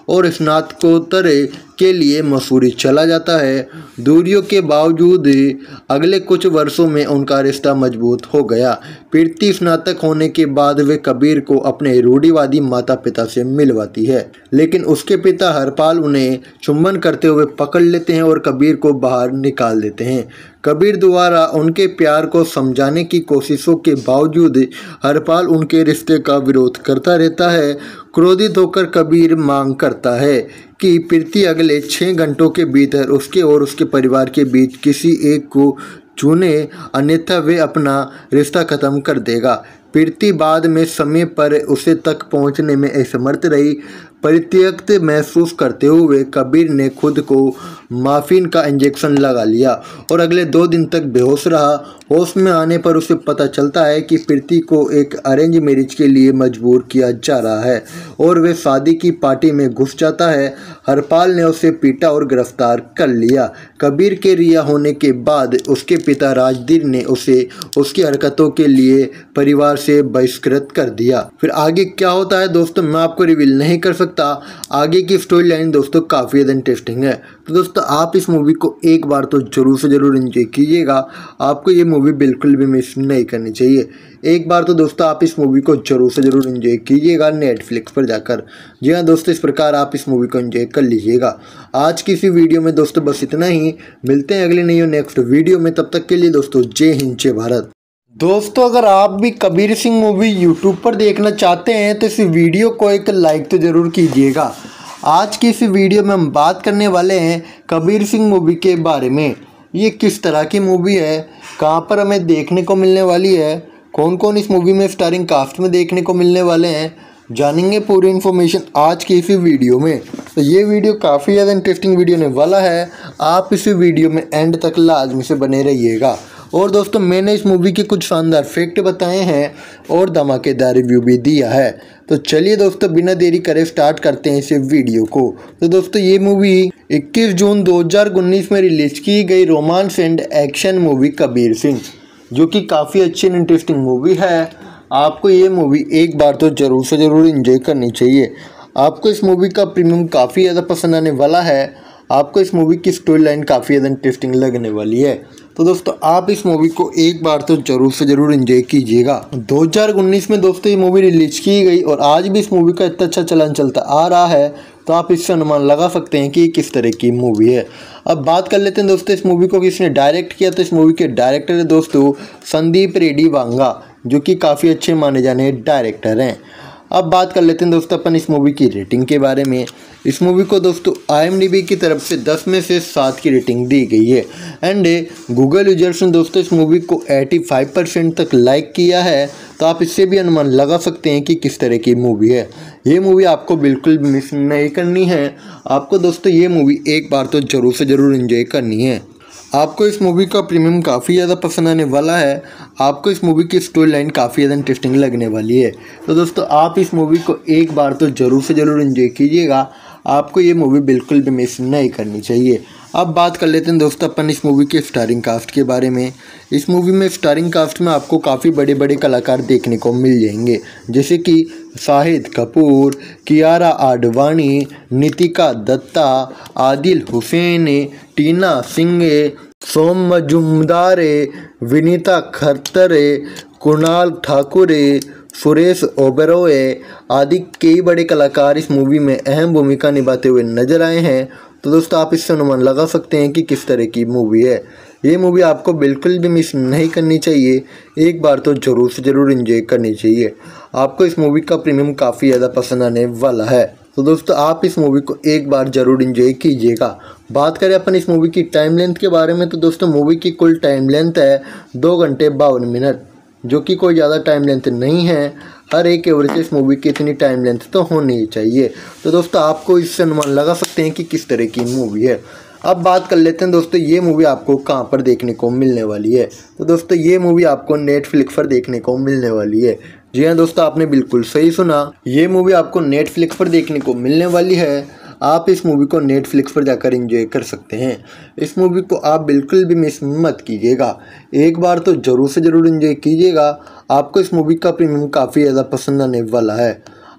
और स्नातकोत्तर के लिए मसूरी चला जाता है। दूरियों के बावजूद अगले कुछ वर्षों में उनका रिश्ता मजबूत हो गया। प्रीति स्नातक होने के बाद वे कबीर को अपने रूढ़िवादी माता पिता से मिलवाती है, लेकिन उसके पिता हरपाल उन्हें चुंबन करते हुए पकड़ लेते हैं और कबीर को बाहर निकाल देते हैं। कबीर द्वारा उनके प्यार को समझाने की कोशिशों के बावजूद हरपाल उनके रिश्ते का विरोध करता रहता है। क्रोधित होकर कबीर मांग करता है कि प्रीति अगले छः घंटों के भीतर उसके और उसके परिवार के बीच किसी एक को चुने, अन्यथा वे अपना रिश्ता खत्म कर देगा। प्रीति बाद में समय पर उसे तक पहुंचने में असमर्थ रही। परित्यक्त महसूस करते हुए कबीर ने खुद को माफिन का इंजेक्शन लगा लिया और अगले दो दिन तक बेहोश रहा। होश में आने पर उसे पता चलता है कि प्रीति को एक अरेंज मैरिज के लिए मजबूर किया जा रहा है और वे शादी की पार्टी में घुस जाता है। हरपाल ने उसे पीटा और गिरफ्तार कर लिया। कबीर के रिहा होने के बाद उसके पिता राजदीर ने उसे उसकी हरकतों के लिए परिवार से बहिष्कृत कर दिया। फिर आगे क्या होता है दोस्तों मैं आपको रिवील नहीं कर सकता। आगे की स्टोरी लाइन दोस्तों काफ़ी ज़्यादा इंटरेस्टिंग है, तो दोस्तों आप इस मूवी को एक बार तो जरूर से ज़रूर एंजॉय कीजिएगा। आपको ये मूवी बिल्कुल भी मिस नहीं करनी चाहिए। एक बार तो दोस्तों आप इस मूवी को जरूर से ज़रूर एंजॉय कीजिएगा नेटफ्लिक्स पर जाकर। जी हाँ दोस्तों, इस प्रकार आप इस मूवी को एंजॉय कर लीजिएगा। आज की इसी वीडियो में दोस्तों बस इतना ही। मिलते हैं अगली नई और नेक्स्ट वीडियो में, तब तक के लिए दोस्तों जय हिंद जय भारत। दोस्तों अगर आप भी कबीर सिंह मूवी यूट्यूब पर देखना चाहते हैं तो इस वीडियो को एक लाइक तो ज़रूर कीजिएगा। आज की इस वीडियो में हम बात करने वाले हैं कबीर सिंह मूवी के बारे में। ये किस तरह की मूवी है, कहां पर हमें देखने को मिलने वाली है, कौन कौन इस मूवी में स्टारिंग कास्ट में देखने को मिलने वाले हैं, जानेंगे पूरी इन्फॉर्मेशन आज की इसी वीडियो में। तो ये वीडियो काफ़ी ज़्यादा इंटरेस्टिंग वीडियो होने वाला है। आप इस वीडियो में एंड तक लाजमी से बने रहिएगा। और दोस्तों मैंने इस मूवी के कुछ शानदार फैक्ट बताए हैं और धमाकेदार रिव्यू भी दिया है। तो चलिए दोस्तों बिना देरी करे स्टार्ट करते हैं इस वीडियो को। तो दोस्तों ये मूवी इक्कीस जून दो हज़ार उन्नीस में रिलीज की गई romance and action movie Kabir Singh, जो कि काफ़ी अच्छी एंड इंटरेस्टिंग मूवी है। आपको ये मूवी एक बार तो ज़रूर से ज़रूर एंजॉय करनी चाहिए। आपको इस मूवी का प्रीमियम काफ़ी ज़्यादा पसंद आने वाला है। आपको इस मूवी की स्टोरी लाइन काफ़ी ज़्यादा इंटरेस्टिंग लगने वाली है। तो दोस्तों आप इस मूवी को एक बार तो ज़रूर से ज़रूर एंजॉय कीजिएगा। दो हज़ार उन्नीस में दोस्तों ये मूवी रिलीज की गई और आज भी इस मूवी का इतना अच्छा चलन चलता आ रहा है, तो आप इससे अनुमान लगा सकते हैं कि ये किस तरह की मूवी है। अब बात कर लेते हैं दोस्तों इस मूवी को किसने डायरेक्ट किया। तो इस मूवी के डायरेक्टर है दोस्तों संदीप रेड्डी वांगा, जो कि काफ़ी अच्छे माने जाने डायरेक्टर हैं। अब बात कर लेते हैं दोस्तों अपन इस मूवी की रेटिंग के बारे में। इस मूवी को दोस्तों आई एम डी बी की तरफ से दस में से सात की रेटिंग दी गई है एंड गूगल यूजर्स ने दोस्तों इस मूवी को पचासी परसेंट तक लाइक किया है। तो आप इससे भी अनुमान लगा सकते हैं कि किस तरह की मूवी है। ये मूवी आपको बिल्कुल भी मिस नहीं करनी है। आपको दोस्तों ये मूवी एक बार तो ज़रूर से ज़रूर एंजॉय करनी है। आपको इस मूवी का प्रीमियम काफ़ी ज़्यादा पसंद आने वाला है। आपको इस मूवी की स्टोरी लाइन काफ़ी ज़्यादा इंटरेस्टिंग लगने वाली है। तो दोस्तों आप इस मूवी को एक बार तो ज़रूर से ज़रूर एंजॉय कीजिएगा। आपको ये मूवी बिल्कुल भी मिस नहीं करनी चाहिए। अब बात कर लेते हैं दोस्तों अपन इस मूवी के स्टारिंग कास्ट के बारे में। इस मूवी में स्टारिंग कास्ट में आपको काफ़ी बड़े बड़े कलाकार देखने को मिल जाएंगे, जैसे कि शाहिद कपूर, कियारा आडवाणी, नितिका दत्ता, आदिल हुसैन, टीना सिंह, सोम मजुमदार, विनीता खरतरे, कुणाल ठाकुर, सुरेश ओबेरॉय आदि कई बड़े कलाकार इस मूवी में अहम भूमिका निभाते हुए नजर आए हैं। तो दोस्तों आप इससे अनुमान लगा सकते हैं कि किस तरह की मूवी है। ये मूवी आपको बिल्कुल भी मिस नहीं करनी चाहिए। एक बार तो ज़रूर से ज़रूर एंजॉय करनी चाहिए। आपको इस मूवी का प्रीमियम काफ़ी ज़्यादा पसंद आने वाला है। तो दोस्तों आप इस मूवी को एक बार ज़रूर एंजॉय कीजिएगा। बात करें अपन इस मूवी की टाइम लेंथ के बारे में, तो दोस्तों मूवी की कुल टाइम लेंथ है दो घंटे बावन मिनट, जो कि कोई ज़्यादा टाइम लेंथ नहीं है। हर एक एवरेज इस मूवी की इतनी टाइम लेंथ तो होनी ही चाहिए। तो दोस्तों आपको इससे अनुमान लगा सकते हैं कि किस तरह की मूवी है। अब बात कर लेते हैं दोस्तों ये मूवी आपको कहाँ पर देखने को मिलने वाली है। तो दोस्तों ये मूवी आपको नेटफ्लिक्स पर देखने को मिलने वाली है। जी हाँ दोस्तों, आपने बिल्कुल सही सुना, ये मूवी आपको नेटफ्लिक्स पर देखने को मिलने वाली है। आप इस मूवी को नेटफ्लिक्स पर जाकर एंजॉय कर सकते हैं। इस मूवी को आप बिल्कुल भी मिस मत कीजिएगा। एक बार तो ज़रूर से ज़रूर एंजॉय कीजिएगा। आपको इस मूवी का प्रीमियम काफ़ी ज़्यादा पसंद आने वाला है।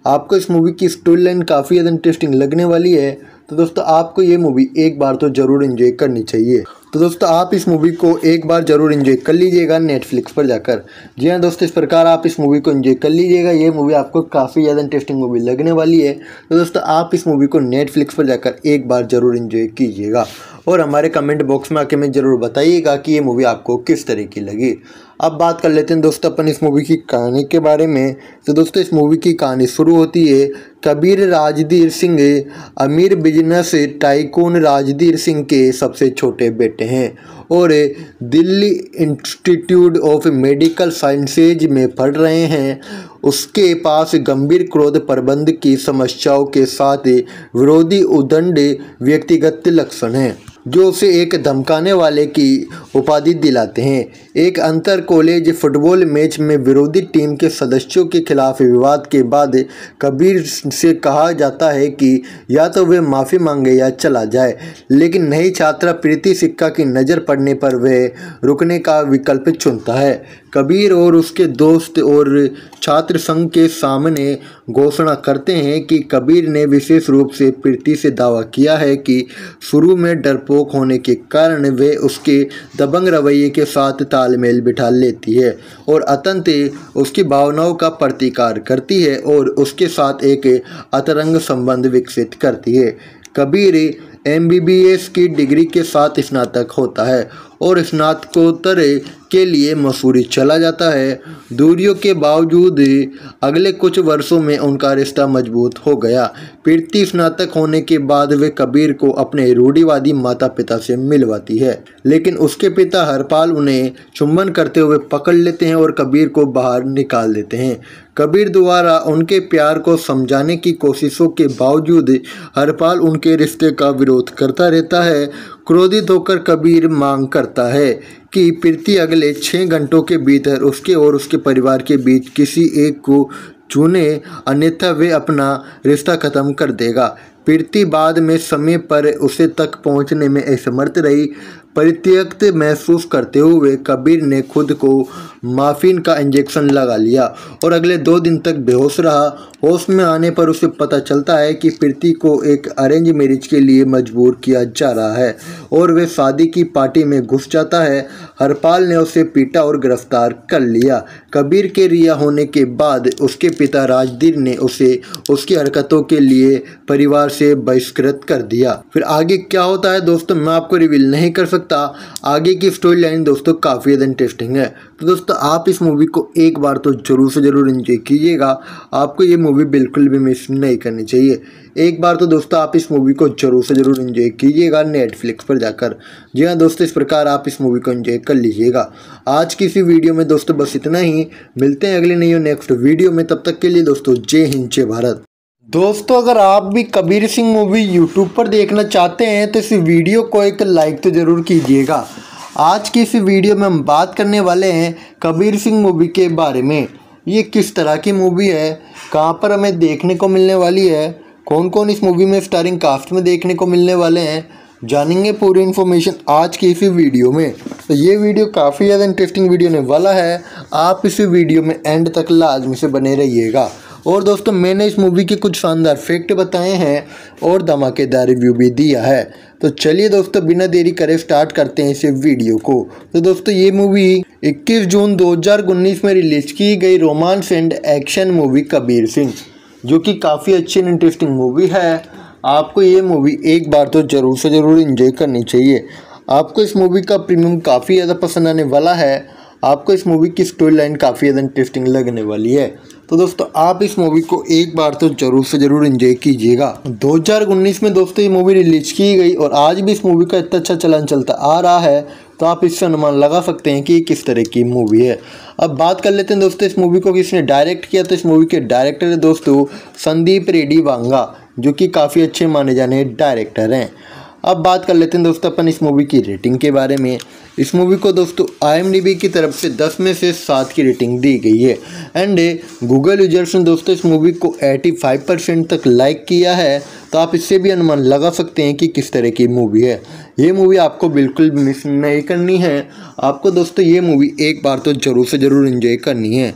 आपको इस मूवी की स्टोरी लाइन काफ़ी ज़्यादा इंटरेस्टिंग लगने वाली है। तो दोस्तों आपको ये मूवी एक बार तो ज़रूर एंजॉय करनी चाहिए। तो दोस्तों आप इस मूवी को एक बार ज़रूर एंजॉय कर लीजिएगा नेटफ्लिक्स पर जाकर। जी हाँ दोस्तों, इस प्रकार आप इस मूवी को एंजॉय कर लीजिएगा। ये मूवी आपको काफ़ी ज़्यादा इंटरेस्टिंग मूवी लगने वाली है। तो दोस्तों आप इस मूवी को नेटफ्लिक्स पर जाकर एक बार ज़रूर एंजॉय कीजिएगा और हमारे कमेंट बॉक्स में आके में ज़रूर बताइएगा कि ये मूवी आपको किस तरह की लगी। अब बात कर लेते हैं दोस्तों अपन इस मूवी की कहानी के बारे में। तो दोस्तों इस मूवी की कहानी शुरू होती है कबीर राजधीर सिंह अमीर बिजनेस टाइकून राजधीर सिंह के सबसे छोटे बेटे हैं और Delhi institute of medical sciences में पढ़ रहे हैं। उसके पास गंभीर क्रोध प्रबंध की समस्याओं के साथ विरोधी उदंड व्यक्तिगत लक्षण हैं जो उसे एक धमकाने वाले की उपाधि दिलाते हैं। एक अंतर कॉलेज फुटबॉल मैच में विरोधी टीम के सदस्यों के खिलाफ विवाद के बाद कबीर से कहा जाता है कि या तो वे माफ़ी मांगे या चला जाए, लेकिन नई छात्रा प्रीति सिक्का की नज़र पड़ने पर वह रुकने का विकल्प चुनता है। कबीर और उसके दोस्त और छात्र संघ के सामने घोषणा करते हैं कि कबीर ने विशेष रूप से प्रीति से दावा किया है कि शुरू में डरपोक होने के कारण वे उसके दबंग रवैये के साथ तालमेल बिठा लेती है और अंततः उसकी भावनाओं का प्रतिकार करती है और उसके साथ एक अंतरंग संबंध विकसित करती है। Kabir M B B S की डिग्री के साथ स्नातक होता है और स्नातकोत्तर के लिए मसूरी चला जाता है। दूरियों के बावजूद अगले कुछ वर्षों में उनका रिश्ता मजबूत हो गया। प्रीति स्नातक होने के बाद वे कबीर को अपने रूढ़िवादी माता पिता से मिलवाती है, लेकिन उसके पिता हरपाल उन्हें चुंबन करते हुए पकड़ लेते हैं और कबीर को बाहर निकाल देते हैं। कबीर द्वारा उनके प्यार को समझाने की कोशिशों के बावजूद हरपाल उनके रिश्ते का विरोध करता रहता है। क्रोधित होकर कबीर मांग करता है कि प्रीति अगले छः घंटों के भीतर उसके और उसके परिवार के बीच किसी एक को चुने, अन्यथा वे अपना रिश्ता खत्म कर देगा। प्रीति बाद में समय पर उसे तक पहुंचने में असमर्थ रही। परित्यक्त महसूस करते हुए कबीर ने खुद को माफिन का इंजेक्शन लगा लिया और अगले दो दिन तक बेहोश रहा। होश में आने पर उसे पता चलता है कि प्रीति को एक अरेंज मैरिज के लिए मजबूर किया जा रहा है और वे शादी की पार्टी में घुस जाता है। हरपाल ने उसे पीटा और गिरफ्तार कर लिया। कबीर के रिहा होने के बाद उसके पिता राजधीर ने उसे उसकी हरकतों के लिए परिवार से बहिष्कृत कर दिया। फिर आगे क्या होता है दोस्तों मैं आपको रिवील नहीं कर सकता। आगे की स्टोरी लाइन दोस्तों काफ़ी ज़्यादा इंटरेस्टिंग है। तो दोस्तों आप इस मूवी को एक बार तो जरूर से जरूर एंजॉय कीजिएगा। आपको ये मूवी बिल्कुल भी मिस नहीं करनी चाहिए। एक बार तो दोस्तों आप इस मूवी को जरूर से जरूर एंजॉय कीजिएगा नेटफ्लिक्स पर जाकर। जी हाँ दोस्तों, इस प्रकार आप इस मूवी को एंजॉय कर लीजिएगा। आज की इसी वीडियो में दोस्तों बस इतना ही। मिलते हैं अगले नई और नेक्स्ट वीडियो में, तब तक के लिए दोस्तों जय हिंद जय भारत। दोस्तों अगर आप भी कबीर सिंह मूवी यूट्यूब पर देखना चाहते हैं तो इस वीडियो को एक लाइक तो ज़रूर कीजिएगा। आज की इस वीडियो में हम बात करने वाले हैं कबीर सिंह मूवी के बारे में। ये किस तरह की मूवी है, कहां पर हमें देखने को मिलने वाली है, कौन कौन इस मूवी में स्टारिंग कास्ट में देखने को मिलने वाले हैं, जानेंगे पूरी इन्फॉर्मेशन आज की इसी वीडियो में। तो ये वीडियो काफ़ी ज़्यादा इंटरेस्टिंग वीडियो होने वाला है। आप इस वीडियो में एंड तक लाजमी से बने रहिएगा। और दोस्तों मैंने इस मूवी के कुछ शानदार फैक्ट बताए हैं और धमाकेदार रिव्यू भी दिया है। तो चलिए दोस्तों बिना देरी करे स्टार्ट करते हैं इस वीडियो को। तो दोस्तों ये मूवी इक्कीस जून दो हज़ार उन्नीस में रिलीज की गई romance and action movie Kabir Singh, जो कि काफ़ी अच्छी एंड इंटरेस्टिंग मूवी है। आपको ये मूवी एक बार तो ज़रूर से ज़रूर एंजॉय करनी चाहिए। आपको इस मूवी का प्रीमियम काफ़ी ज़्यादा पसंद आने वाला है। आपको इस मूवी की स्टोरी लाइन काफ़ी ज़्यादा इंटरेस्टिंग लगने वाली है। तो दोस्तों आप इस मूवी को एक बार तो जरूर से जरूर एंजॉय कीजिएगा। दो हज़ार उन्नीस में दोस्तों ये मूवी रिलीज की गई और आज भी इस मूवी का इतना अच्छा चलन चलता आ रहा है, तो आप इससे अनुमान लगा सकते हैं कि ये किस तरह की मूवी है। अब बात कर लेते हैं दोस्तों इस मूवी को किसने डायरेक्ट किया। तो इस मूवी के डायरेक्टर है दोस्तों संदीप रेड्डी वांगा, जो कि काफ़ी अच्छे माने जाने डायरेक्टर हैं। अब बात कर लेते हैं दोस्तों अपन इस मूवी की रेटिंग के बारे में। इस मूवी को दोस्तों आई एम डी बी की तरफ से दस में से सात की रेटिंग दी गई है एंड गूगल यूजर्स ने दोस्तों इस मूवी को पचासी परसेंट तक लाइक किया है। तो आप इससे भी अनुमान लगा सकते हैं कि किस तरह की मूवी है। ये मूवी आपको बिल्कुल मिस नहीं करनी है। आपको दोस्तों ये मूवी एक बार तो ज़रूर से ज़रूर एंजॉय करनी है।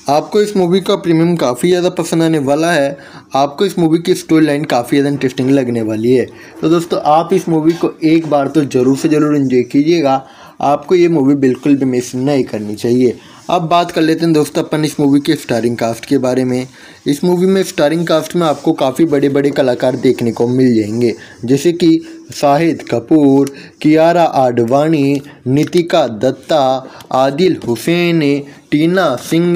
आपको इस मूवी का प्रीमियम काफ़ी ज़्यादा पसंद आने वाला है। आपको इस मूवी की स्टोरी लाइन काफ़ी ज़्यादा इंटरेस्टिंग लगने वाली है। तो दोस्तों आप इस मूवी को एक बार तो ज़रूर से ज़रूर एंजॉय कीजिएगा। आपको ये मूवी बिल्कुल भी मिस नहीं करनी चाहिए। अब बात कर लेते हैं दोस्तों अपन इस मूवी के स्टारिंग कास्ट के बारे में। इस मूवी में स्टारिंग कास्ट में आपको काफ़ी बड़े बड़े कलाकार देखने को मिल जाएंगे, जैसे कि शाहिद कपूर, कियारा आडवाणी, नितिका दत्ता, आदिल हुसैन, टीना सिंह,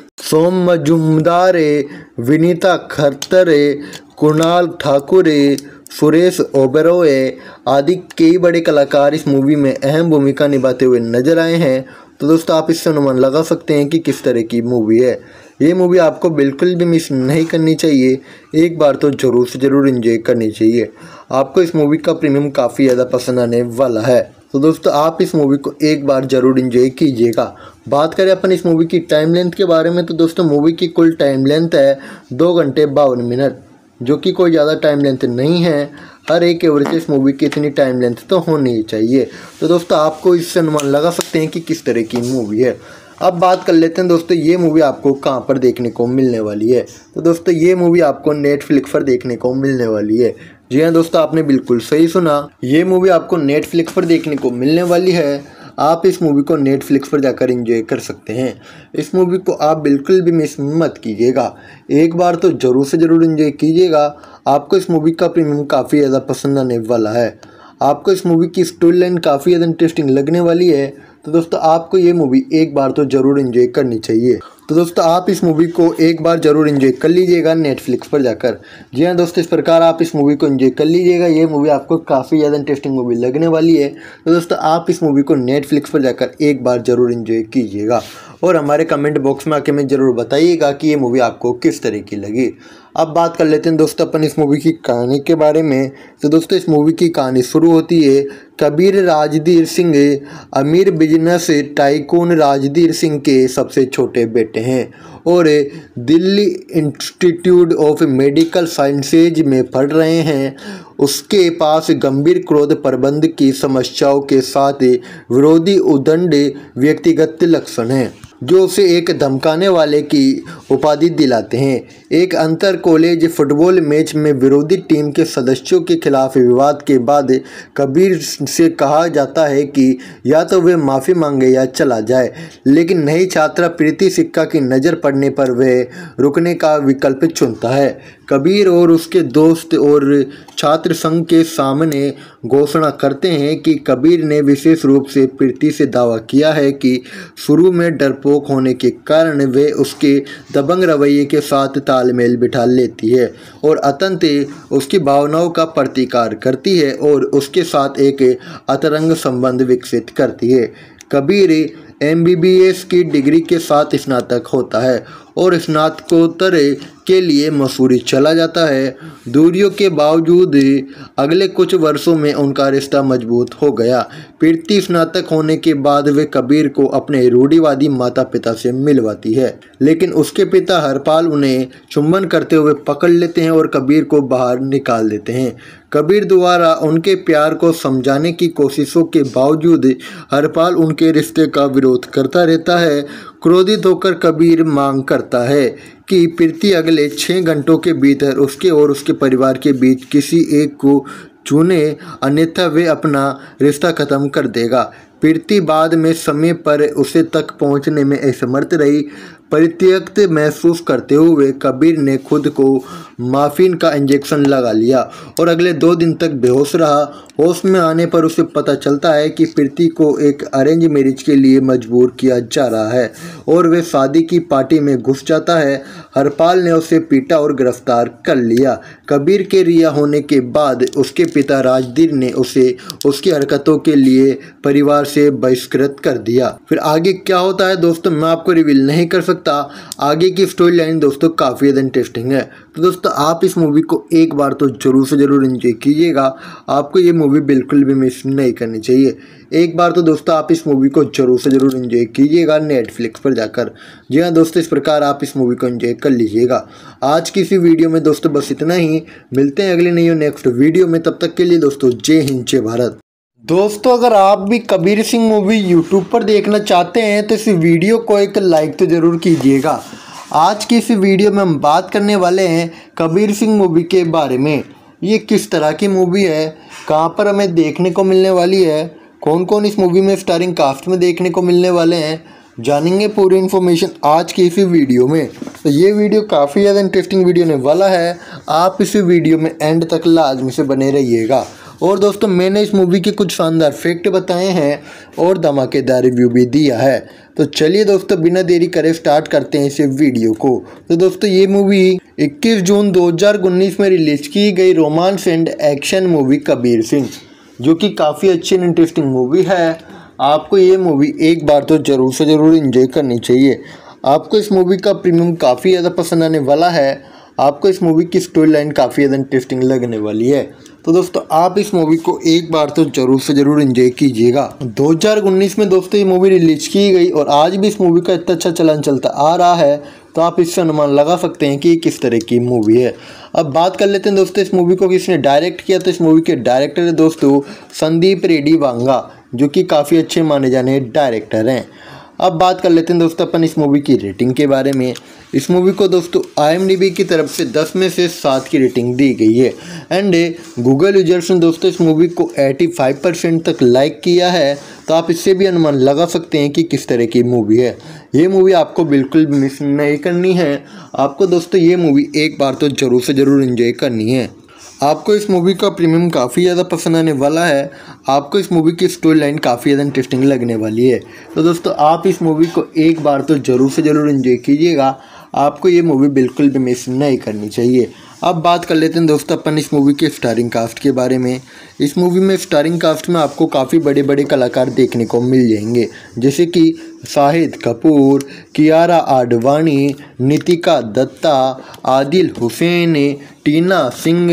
सोम मजुमदार, विनीता खट्टर, कुणाल ठाकुर, सुरेश ओबेरॉय आदि कई बड़े कलाकार इस मूवी में अहम भूमिका निभाते हुए नजर आए हैं। तो दोस्तों आप इससे अनुमान लगा सकते हैं कि किस तरह की मूवी है। ये मूवी आपको बिल्कुल भी मिस नहीं करनी चाहिए। एक बार तो ज़रूर से ज़रूर एंजॉय करनी चाहिए। आपको इस मूवी का प्रीमियम काफ़ी ज़्यादा पसंद आने वाला है। तो दोस्तों आप इस मूवी को एक बार ज़रूर एंजॉय कीजिएगा। बात करें अपन इस मूवी की टाइम लेंथ के बारे में, तो दोस्तों मूवी की कुल टाइम लेंथ है दो घंटे बावन मिनट, जो कि कोई ज़्यादा टाइम लेंथ नहीं है। हर एक एवरेज इस मूवी की इतनी टाइम लेंथ तो होनी ही चाहिए। तो दोस्तों आपको इससे अनुमान लगा सकते हैं कि किस तरह की मूवी है। अब बात कर लेते हैं दोस्तों ये मूवी आपको कहाँ पर देखने को मिलने वाली है। तो दोस्तों ये मूवी आपको नेटफ्लिक्स पर देखने को मिलने वाली है। जी हाँ दोस्तों, आपने बिल्कुल सही सुना, ये मूवी आपको नेटफ्लिक्स पर देखने को मिलने वाली है। आप इस मूवी को नेटफ्लिक्स पर जाकर एंजॉय कर सकते हैं। इस मूवी को आप बिल्कुल भी मिस मत कीजिएगा। एक बार तो ज़रूर से ज़रूर एंजॉय कीजिएगा। आपको इस मूवी का प्रीमियम काफ़ी ज़्यादा पसंद आने वाला है। आपको इस मूवी की स्टोरी लाइन काफ़ी ज़्यादा इंटरेस्टिंग लगने वाली है। तो दोस्तों आपको ये मूवी एक बार तो ज़रूर एंजॉय करनी चाहिए। तो दोस्तों आप इस मूवी को एक बार ज़रूर एंजॉय कर लीजिएगा नेटफ्लिक्स पर जाकर। जी हाँ दोस्तों, इस प्रकार आप इस मूवी को एंजॉय कर लीजिएगा। ये मूवी आपको काफ़ी ज़्यादा इंटरेस्टिंग मूवी लगने वाली है। तो दोस्तों आप इस मूवी को नेटफ्लिक्स पर जाकर एक बार ज़रूर एंजॉय कीजिएगा और हमारे कमेंट बॉक्स में आके में ज़रूर बताइएगा कि ये मूवी आपको किस तरह की लगी। अब बात कर लेते हैं दोस्तों अपन इस मूवी की कहानी के बारे में। तो दोस्तों इस मूवी की कहानी शुरू होती है कबीर राजधीर सिंह अमीर बिजनेस टाइकून राजधीर सिंह के सबसे छोटे बेटे हैं और Delhi institute of medical sciences में पढ़ रहे हैं। उसके पास गंभीर क्रोध प्रबंध की समस्याओं के साथ विरोधी उदंड व्यक्तिगत लक्षण हैं, जो उसे एक धमकाने वाले की उपाधि दिलाते हैं। एक अंतर कॉलेज फुटबॉल मैच में विरोधी टीम के सदस्यों के खिलाफ विवाद के बाद कबीर से कहा जाता है कि या तो वे माफ़ी मांगे या चला जाए, लेकिन नई छात्रा प्रीति सिक्का की नज़र पड़ने पर वह रुकने का विकल्प चुनता है। कबीर और उसके दोस्त और छात्र संघ के सामने घोषणा करते हैं कि कबीर ने विशेष रूप से प्रीति से दावा किया है कि शुरू में डरपोक होने के कारण वे उसके दबंग रवैये के साथ तालमेल बिठा लेती है और अंततः उसकी भावनाओं का प्रतिकार करती है और उसके साथ एक अंतरंग संबंध विकसित करती है। Kabir M B B S की डिग्री के साथ स्नातक होता है और स्नातकोत्तर के लिए मसूरी चला जाता है। दूरियों के बावजूद अगले कुछ वर्षों में उनका रिश्ता मजबूत हो गया। प्रीति स्नातक होने के बाद वे कबीर को अपने रूढ़िवादी माता पिता से मिलवाती है, लेकिन उसके पिता हरपाल उन्हें चुंबन करते हुए पकड़ लेते हैं और कबीर को बाहर निकाल देते हैं। कबीर द्वारा उनके प्यार को समझाने की कोशिशों के बावजूद हरपाल उनके रिश्ते का विरोध करता रहता है। क्रोधित होकर कबीर मांग करता है कि प्रीति अगले छः घंटों के भीतर उसके और उसके परिवार के बीच किसी एक को चुने, अन्यथा वे अपना रिश्ता खत्म कर देगा। प्रीति बाद में समय पर उसे तक पहुंचने में असमर्थ रही। परित्यक्त महसूस करते हुए कबीर ने खुद को माफिन का इंजेक्शन लगा लिया और अगले दो दिन तक बेहोश रहा। होश में आने पर उसे पता चलता है कि प्रीति को एक अरेंज मैरिज के लिए मजबूर किया जा रहा है और वे शादी की पार्टी में घुस जाता है। हरपाल ने उसे पीटा और गिरफ्तार कर लिया। कबीर के रिहा होने के बाद उसके पिता राजधीर ने उसे उसकी हरकतों के लिए परिवार से बहिष्कृत कर दिया। फिर आगे क्या होता है दोस्तों मैं आपको रिवील नहीं कर सकता। आगे की स्टोरी लाइन दोस्तों काफ़ी ज़्यादा इंटरेस्टिंग है। तो दोस्तों आप इस मूवी को एक बार तो जरूर से जरूर एंजॉय कीजिएगा। आपको ये मूवी बिल्कुल भी मिस नहीं करनी चाहिए। एक बार तो दोस्तों आप इस मूवी को जरूर से जरूर एंजॉय कीजिएगा नेटफ्लिक्स पर जाकर। जी हाँ दोस्तों, इस प्रकार आप इस मूवी को एंजॉय कर लीजिएगा। आज की इसी वीडियो में दोस्तों बस इतना ही। मिलते हैं अगली नई और नेक्स्ट वीडियो में, तब तक के लिए दोस्तों जय हिंद जय भारत। दोस्तों अगर आप भी कबीर सिंह मूवी यूट्यूब पर देखना चाहते हैं तो इस वीडियो को एक लाइक तो ज़रूर कीजिएगा। आज की इस वीडियो में हम बात करने वाले हैं कबीर सिंह मूवी के बारे में। ये किस तरह की मूवी है, कहां पर हमें देखने को मिलने वाली है, कौन कौन इस मूवी में स्टारिंग कास्ट में देखने को मिलने वाले हैं, जानेंगे पूरी इन्फॉर्मेशन आज की इसी वीडियो में। तो ये वीडियो काफ़ी ज़्यादा इंटरेस्टिंग वीडियो होने वाला है, आप इस वीडियो में एंड तक लाजमी से बने रहिएगा। और दोस्तों मैंने इस मूवी के कुछ शानदार फैक्ट बताए हैं और धमाकेदार रिव्यू भी दिया है। तो चलिए दोस्तों बिना देरी करे स्टार्ट करते हैं इस वीडियो को। तो दोस्तों ये मूवी इक्कीस जून दो हज़ार उन्नीस में रिलीज की गई romance and action movie Kabir Singh, जो कि काफ़ी अच्छी एंड इंटरेस्टिंग मूवी है। आपको ये मूवी एक बार तो ज़रूर से ज़रूर एंजॉय करनी चाहिए। आपको इस मूवी का प्रीमियम काफ़ी ज़्यादा पसंद आने वाला है। आपको इस मूवी की स्टोरी लाइन काफ़ी ज़्यादा इंटरेस्टिंग लगने वाली है। तो दोस्तों आप इस मूवी को एक बार तो ज़रूर से ज़रूर एंजॉय कीजिएगा। दो हज़ार उन्नीस में दोस्तों ये मूवी रिलीज की गई और आज भी इस मूवी का इतना अच्छा चलन चलता आ रहा है, तो आप इससे अनुमान लगा सकते हैं कि ये किस तरह की मूवी है। अब बात कर लेते हैं दोस्तों इस मूवी को किसने डायरेक्ट किया। तो इस मूवी के डायरेक्टर है दोस्तों संदीप रेड्डी वांगा, जो कि काफ़ी अच्छे माने जाने डायरेक्टर हैं। अब बात कर लेते हैं दोस्तों अपन इस मूवी की रेटिंग के बारे में। इस मूवी को दोस्तों आई एम डी बी की तरफ से दस में से सात की रेटिंग दी गई है एंड गूगल यूजर्स ने दोस्तों इस मूवी को पचासी परसेंट तक लाइक किया है। तो आप इससे भी अनुमान लगा सकते हैं कि किस तरह की मूवी है। ये मूवी आपको बिल्कुल भी मिस नहीं करनी है। आपको दोस्तों ये मूवी एक बार तो ज़रूर से ज़रूर एंजॉय करनी है। आपको इस मूवी का प्रीमियम काफ़ी ज़्यादा पसंद आने वाला है। आपको इस मूवी की स्टोरी लाइन काफ़ी ज़्यादा इंटरेस्टिंग लगने वाली है। तो दोस्तों आप इस मूवी को एक बार तो ज़रूर से ज़रूर एंजॉय कीजिएगा। आपको ये मूवी बिल्कुल भी मिस नहीं करनी चाहिए। अब बात कर लेते हैं दोस्तों अपन इस मूवी के स्टारिंग कास्ट के बारे में। इस मूवी में स्टारिंग कास्ट में आपको काफ़ी बड़े बड़े कलाकार देखने को मिल जाएंगे, जैसे कि शाहिद कपूर, कियारा आडवाणी, नितिका दत्ता, आदिल हुसैन, टीना सिंह,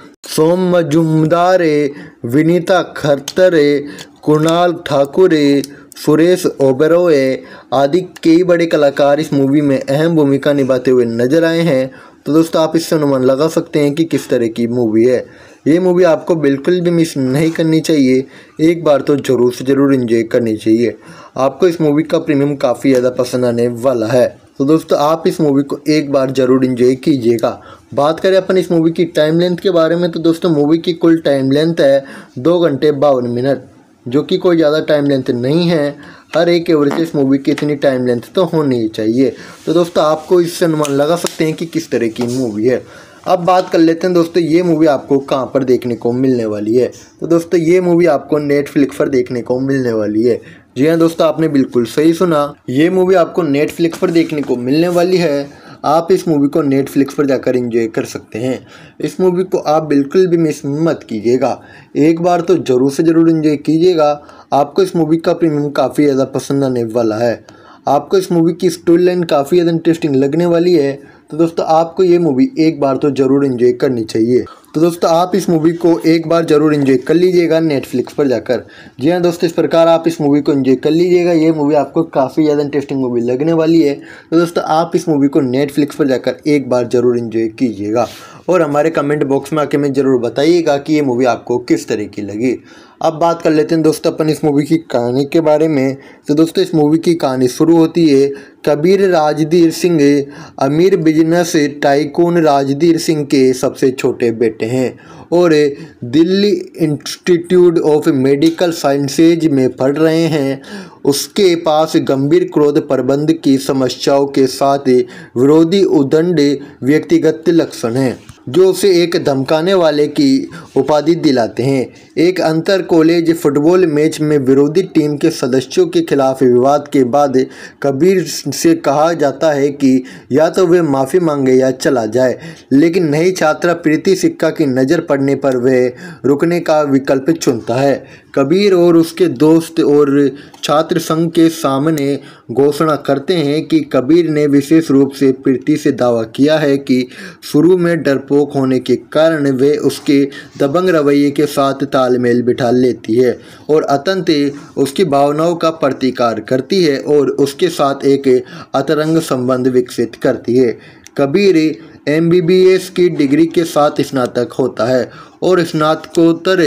सोम मजुमदार, विनीता खरतरे, कुणाल ठाकुर, सुरेश ओबेरॉय आदि कई बड़े कलाकार इस मूवी में अहम भूमिका निभाते हुए नजर आए हैं। तो दोस्तों आप इससे अनुमान लगा सकते हैं कि किस तरह की मूवी है। ये मूवी आपको बिल्कुल भी मिस नहीं करनी चाहिए, एक बार तो ज़रूर से ज़रूर एंजॉय करनी चाहिए। आपको इस मूवी का प्रीमियम काफ़ी ज़्यादा पसंद आने वाला है। तो दोस्तों आप इस मूवी को एक बार ज़रूर एंजॉय कीजिएगा। बात करें अपन इस मूवी की टाइम लेंथ के बारे में, तो दोस्तों मूवी की कुल टाइम लेंथ है दो घंटे बावन मिनट, जो कि कोई ज़्यादा टाइम लेंथ नहीं है। हर एक एवरेज इस मूवी की इतनी टाइम लेंथ तो होनी ही चाहिए। तो दोस्तों आपको इससे अनुमान लगा सकते हैं कि किस तरह की मूवी है। अब बात कर लेते हैं दोस्तों ये मूवी आपको कहां पर देखने को मिलने वाली है। तो दोस्तों ये मूवी आपको नेटफ्लिक्स पर देखने को मिलने वाली है। जी हाँ दोस्तों आपने बिल्कुल सही सुना, ये मूवी आपको नेटफ्लिक्स पर देखने को मिलने वाली है। आप इस मूवी को नेटफ्लिक्स पर जाकर एंजॉय कर सकते हैं। इस मूवी को आप बिल्कुल भी मिस मत कीजिएगा, एक बार तो ज़रूर से ज़रूर एंजॉय कीजिएगा। आपको इस मूवी का प्रीमियम काफ़ी ज़्यादा पसंद आने वाला है। आपको इस मूवी की स्टोरी लाइन काफ़ी ज़्यादा इंटरेस्टिंग लगने वाली है। तो दोस्तों आपको ये मूवी एक बार तो ज़रूर एंजॉय करनी चाहिए। तो दोस्तों आप इस मूवी को एक बार ज़रूर एंजॉय कर लीजिएगा नेटफ्लिक्स पर जाकर। जी हाँ दोस्तों इस प्रकार आप इस मूवी को एंजॉय कर लीजिएगा। ये मूवी आपको काफ़ी ज़्यादा इंटरेस्टिंग मूवी लगने वाली है। तो दोस्तों आप इस मूवी को नेटफ्लिक्स पर जाकर एक बार ज़रूर एंजॉय कीजिएगा और हमारे कमेंट बॉक्स में आके में ज़रूर बताइएगा कि ये मूवी आपको किस तरह की लगी। अब बात कर लेते हैं दोस्तों अपन इस मूवी की कहानी के बारे में। तो दोस्तों इस मूवी की कहानी शुरू होती है कबीर राजधीर सिंह अमीर बिजनेस टाइकून राजधीर सिंह के सबसे छोटे बेटे हैं और Delhi institute of medical sciences में पढ़ रहे हैं। उसके पास गंभीर क्रोध प्रबंध की समस्याओं के साथ विरोधी उदंड व्यक्तिगत लक्षण हैं, जो उसे एक धमकाने वाले की उपाधि दिलाते हैं। एक अंतर कॉलेज फुटबॉल मैच में विरोधी टीम के सदस्यों के खिलाफ विवाद के बाद कबीर से कहा जाता है कि या तो वे माफ़ी मांगे या चला जाए, लेकिन नई छात्रा प्रीति सिक्का की नज़र पड़ने पर वह रुकने का विकल्प चुनता है। कबीर और उसके दोस्त और छात्र संघ के सामने घोषणा करते हैं कि कबीर ने विशेष रूप से प्रीति से दावा किया है कि शुरू में डरपोक होने के कारण वे उसके दबंग रवैये के साथ तालमेल बिठा लेती है और अतंत उसकी भावनाओं का प्रतिकार करती है और उसके साथ एक अंतरंग संबंध विकसित करती है। Kabir M B B S की डिग्री के साथ स्नातक होता है और स्नातकोत्तर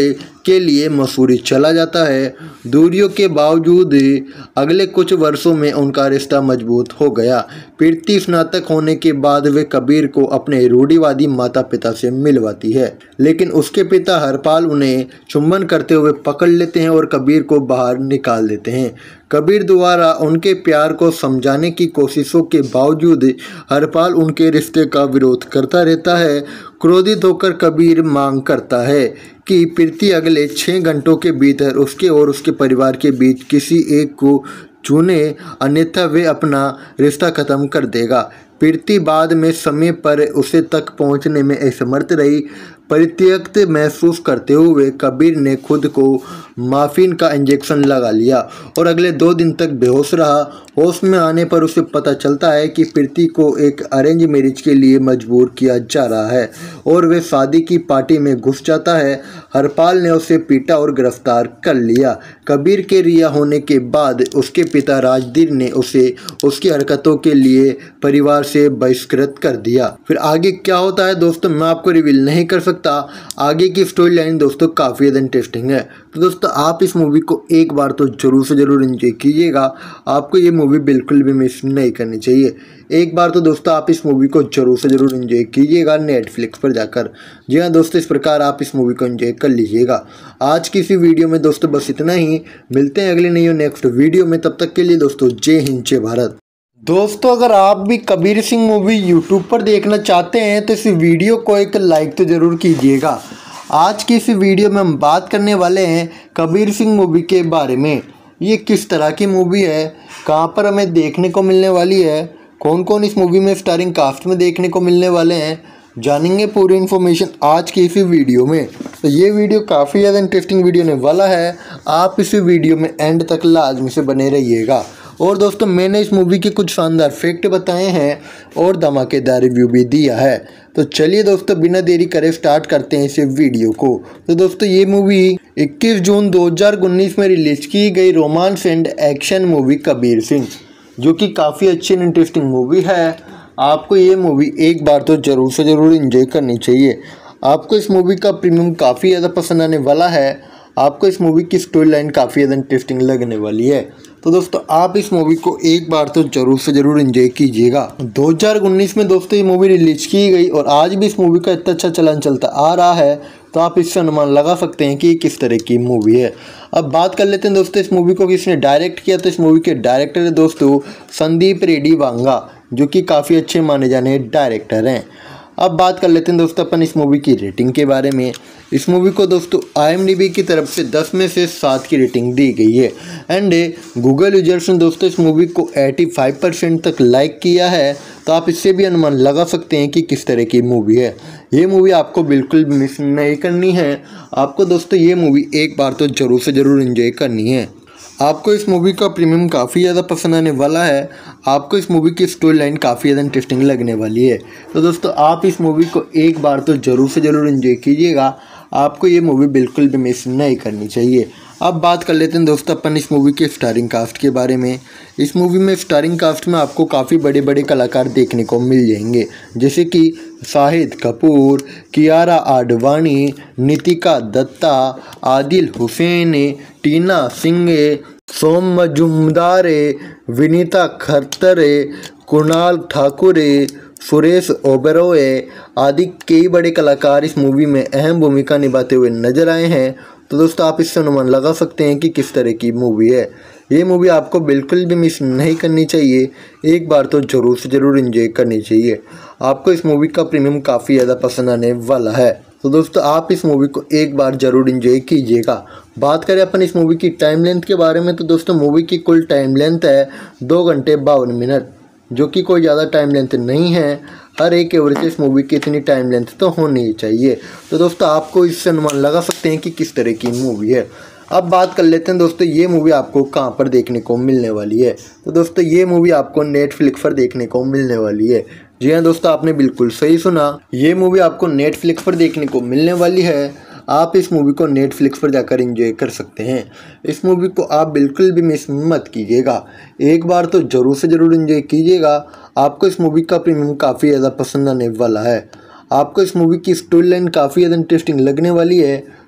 के लिए मसूरी चला जाता है। दूरियों के बावजूद अगले कुछ वर्षों में उनका रिश्ता मजबूत हो गया। प्रीति स्नातक होने के बाद वे कबीर को अपने रूढ़िवादी माता पिता से मिलवाती है, लेकिन उसके पिता हरपाल उन्हें चुंबन करते हुए पकड़ लेते हैं और कबीर को बाहर निकाल देते हैं। कबीर द्वारा उनके प्यार को समझाने की कोशिशों के बावजूद हरपाल उनके रिश्ते का विरोध करता रहता है। क्रोधित होकर कबीर मांग करता है कि प्रीति अगले छः घंटों के भीतर उसके और उसके परिवार के बीच किसी एक को चुने, अन्यथा वे अपना रिश्ता खत्म कर देगा। प्रीति बाद में समय पर उसे तक पहुंचने में असमर्थ रही। परित्यक्त महसूस करते हुए कबीर ने खुद को माफिन का इंजेक्शन लगा लिया और अगले दो दिन तक बेहोश रहा। होश में आने पर उसे पता चलता है कि प्रीति को एक अरेंज मैरिज के लिए मजबूर किया जा रहा है और वे शादी की पार्टी में घुस जाता है। हरपाल ने उसे पीटा और गिरफ्तार कर लिया। कबीर के रिहा होने के बाद उसके पिता राजधीर ने उसे उसकी हरकतों के लिए परिवार से बहिष्कृत कर दिया। फिर आगे क्या होता है दोस्तों, मैं आपको रिवील नहीं कर सकता। आगे की स्टोरी लाइन दोस्तों काफ़ी ज़्यादा इंटरेस्टिंग है, तो दोस्तों आप इस मूवी को एक बार तो जरूर से जरूर एंजॉय कीजिएगा। आपको ये मूवी बिल्कुल भी मिस नहीं करनी चाहिए। एक बार तो दोस्तों आप इस मूवी को जरूर से जरूर एंजॉय कीजिएगा नेटफ्लिक्स पर जाकर। जी हाँ दोस्तों, इस प्रकार आप इस मूवी को एंजॉय कर लीजिएगा। आज की इसी वीडियो में दोस्तों बस इतना ही। मिलते हैं अगली नई नेक्स्ट वीडियो में, तब तक के लिए दोस्तों जय हिंद जय भारत। दोस्तों अगर आप भी कबीर सिंह मूवी यूट्यूब पर देखना चाहते हैं तो इस वीडियो को एक लाइक तो ज़रूर कीजिएगा। आज की इस वीडियो में हम बात करने वाले हैं कबीर सिंह मूवी के बारे में। ये किस तरह की मूवी है, कहां पर हमें देखने को मिलने वाली है, कौन कौन इस मूवी में स्टारिंग कास्ट में देखने को मिलने वाले हैं, जानेंगे पूरी इन्फॉर्मेशन आज की इसी वीडियो में। तो ये वीडियो काफ़ी ज़्यादा इंटरेस्टिंग वीडियो होने वाला है। आप इस वीडियो में एंड तक लाजमी से बने रहिएगा। और दोस्तों मैंने इस मूवी के कुछ शानदार फैक्ट बताए हैं और धमाकेदार रिव्यू भी दिया है। तो चलिए दोस्तों बिना देरी करे स्टार्ट करते हैं इस वीडियो को। तो दोस्तों ये मूवी इक्कीस जून दो हज़ार उन्नीस में रिलीज की गई romance and action movie Kabir Singh, जो कि काफ़ी अच्छी एंड इंटरेस्टिंग मूवी है। आपको ये मूवी एक बार तो ज़रूर से ज़रूर एंजॉय करनी चाहिए। आपको इस मूवी का प्रीमियम काफ़ी ज़्यादा पसंद आने वाला है। आपको इस मूवी की स्टोरी लाइन काफ़ी ज़्यादा इंटरेस्टिंग लगने वाली है। तो दोस्तों आप इस मूवी को एक बार तो जरूर से जरूर एंजॉय कीजिएगा। दो हज़ार उन्नीस में दोस्तों ये मूवी रिलीज की गई और आज भी इस मूवी का इतना अच्छा चलन चलता आ रहा है, तो आप इससे अनुमान लगा सकते हैं कि किस तरह की मूवी है। अब बात कर लेते हैं दोस्तों इस मूवी को किसने डायरेक्ट किया। तो इस मूवी के डायरेक्टर है दोस्तों संदीप रेड्डी वांगा, जो कि काफ़ी अच्छे माने जाने डायरेक्टर हैं। अब बात कर लेते हैं दोस्तों अपन इस मूवी की रेटिंग के बारे में। इस मूवी को दोस्तों आई एम डी बी की तरफ से दस में से सात की रेटिंग दी गई है एंड गूगल यूजर्स ने दोस्तों इस मूवी को पचासी परसेंट तक लाइक किया है। तो आप इससे भी अनुमान लगा सकते हैं कि किस तरह की मूवी है। ये मूवी आपको बिल्कुल भी मिस नहीं करनी है। आपको दोस्तों ये मूवी एक बार तो ज़रूर से ज़रूर एंजॉय करनी है। आपको इस मूवी का प्रीमियम काफ़ी ज़्यादा पसंद आने वाला है। आपको इस मूवी की स्टोरी लाइन काफ़ी ज़्यादा इंटरेस्टिंग लगने वाली है। तो दोस्तों आप इस मूवी को एक बार तो ज़रूर से ज़रूर एंजॉय कीजिएगा। आपको ये मूवी बिल्कुल भी मिस नहीं करनी चाहिए। अब बात कर लेते हैं दोस्तों अपन इस मूवी के स्टारिंग कास्ट के बारे में। इस मूवी में स्टारिंग कास्ट में आपको काफ़ी बड़े बड़े कलाकार देखने को मिल जाएंगे, जैसे कि शाहिद कपूर, कियारा आडवाणी, नितिका दत्ता, आदिल हुसैन, टीना सिंह, सोम मजुमदार, विनीता खरतरे, कुणाल ठाकुर, सुरेश ओबेरॉय आदि कई बड़े कलाकार इस मूवी में अहम भूमिका निभाते हुए नजर आए हैं। तो दोस्तों आप इससे अनुमान लगा सकते हैं कि किस तरह की मूवी है। ये मूवी आपको बिल्कुल भी मिस नहीं करनी चाहिए। एक बार तो ज़रूर से ज़रूर एंजॉय करनी चाहिए। आपको इस मूवी का प्रीमियम काफ़ी ज़्यादा पसंद आने वाला है। तो दोस्तों आप इस मूवी को एक बार ज़रूर एंजॉय कीजिएगा। बात करें अपन इस मूवी की टाइम लेंथ के बारे में, तो दोस्तों मूवी की कुल टाइम लेंथ है दो घंटे बावन मिनट, जो कि कोई ज़्यादा टाइम लेंथ नहीं है। हर एक एवरेज इस मूवी की इतनी टाइम लेंथ तो होनी ही चाहिए। तो दोस्तों आपको इससे अनुमान लगा सकते हैं कि किस तरह की मूवी है। अब बात कर लेते हैं दोस्तों ये मूवी आपको कहां पर देखने को मिलने वाली है। तो दोस्तों ये मूवी आपको नेटफ्लिक्स पर देखने को मिलने वाली है। जी हाँ दोस्तों आपने बिल्कुल सही सुना, ये मूवी आपको नेटफ्लिक्स पर देखने को मिलने वाली है। आप इस मूवी को नेटफ्लिक्स पर जाकर एंजॉय कर सकते हैं। इस मूवी को आप बिल्कुल भी मिस मत कीजिएगा। एक बार तो ज़रूर से ज़रूर एंजॉय कीजिएगा। आपको इस मूवी का प्रीमियम काफ़ी ज़्यादा पसंद आने वाला है। आपको इस मूवी की स्टोरी लाइन काफ़ी ज़्यादा इंटरेस्टिंग लगने वाली है।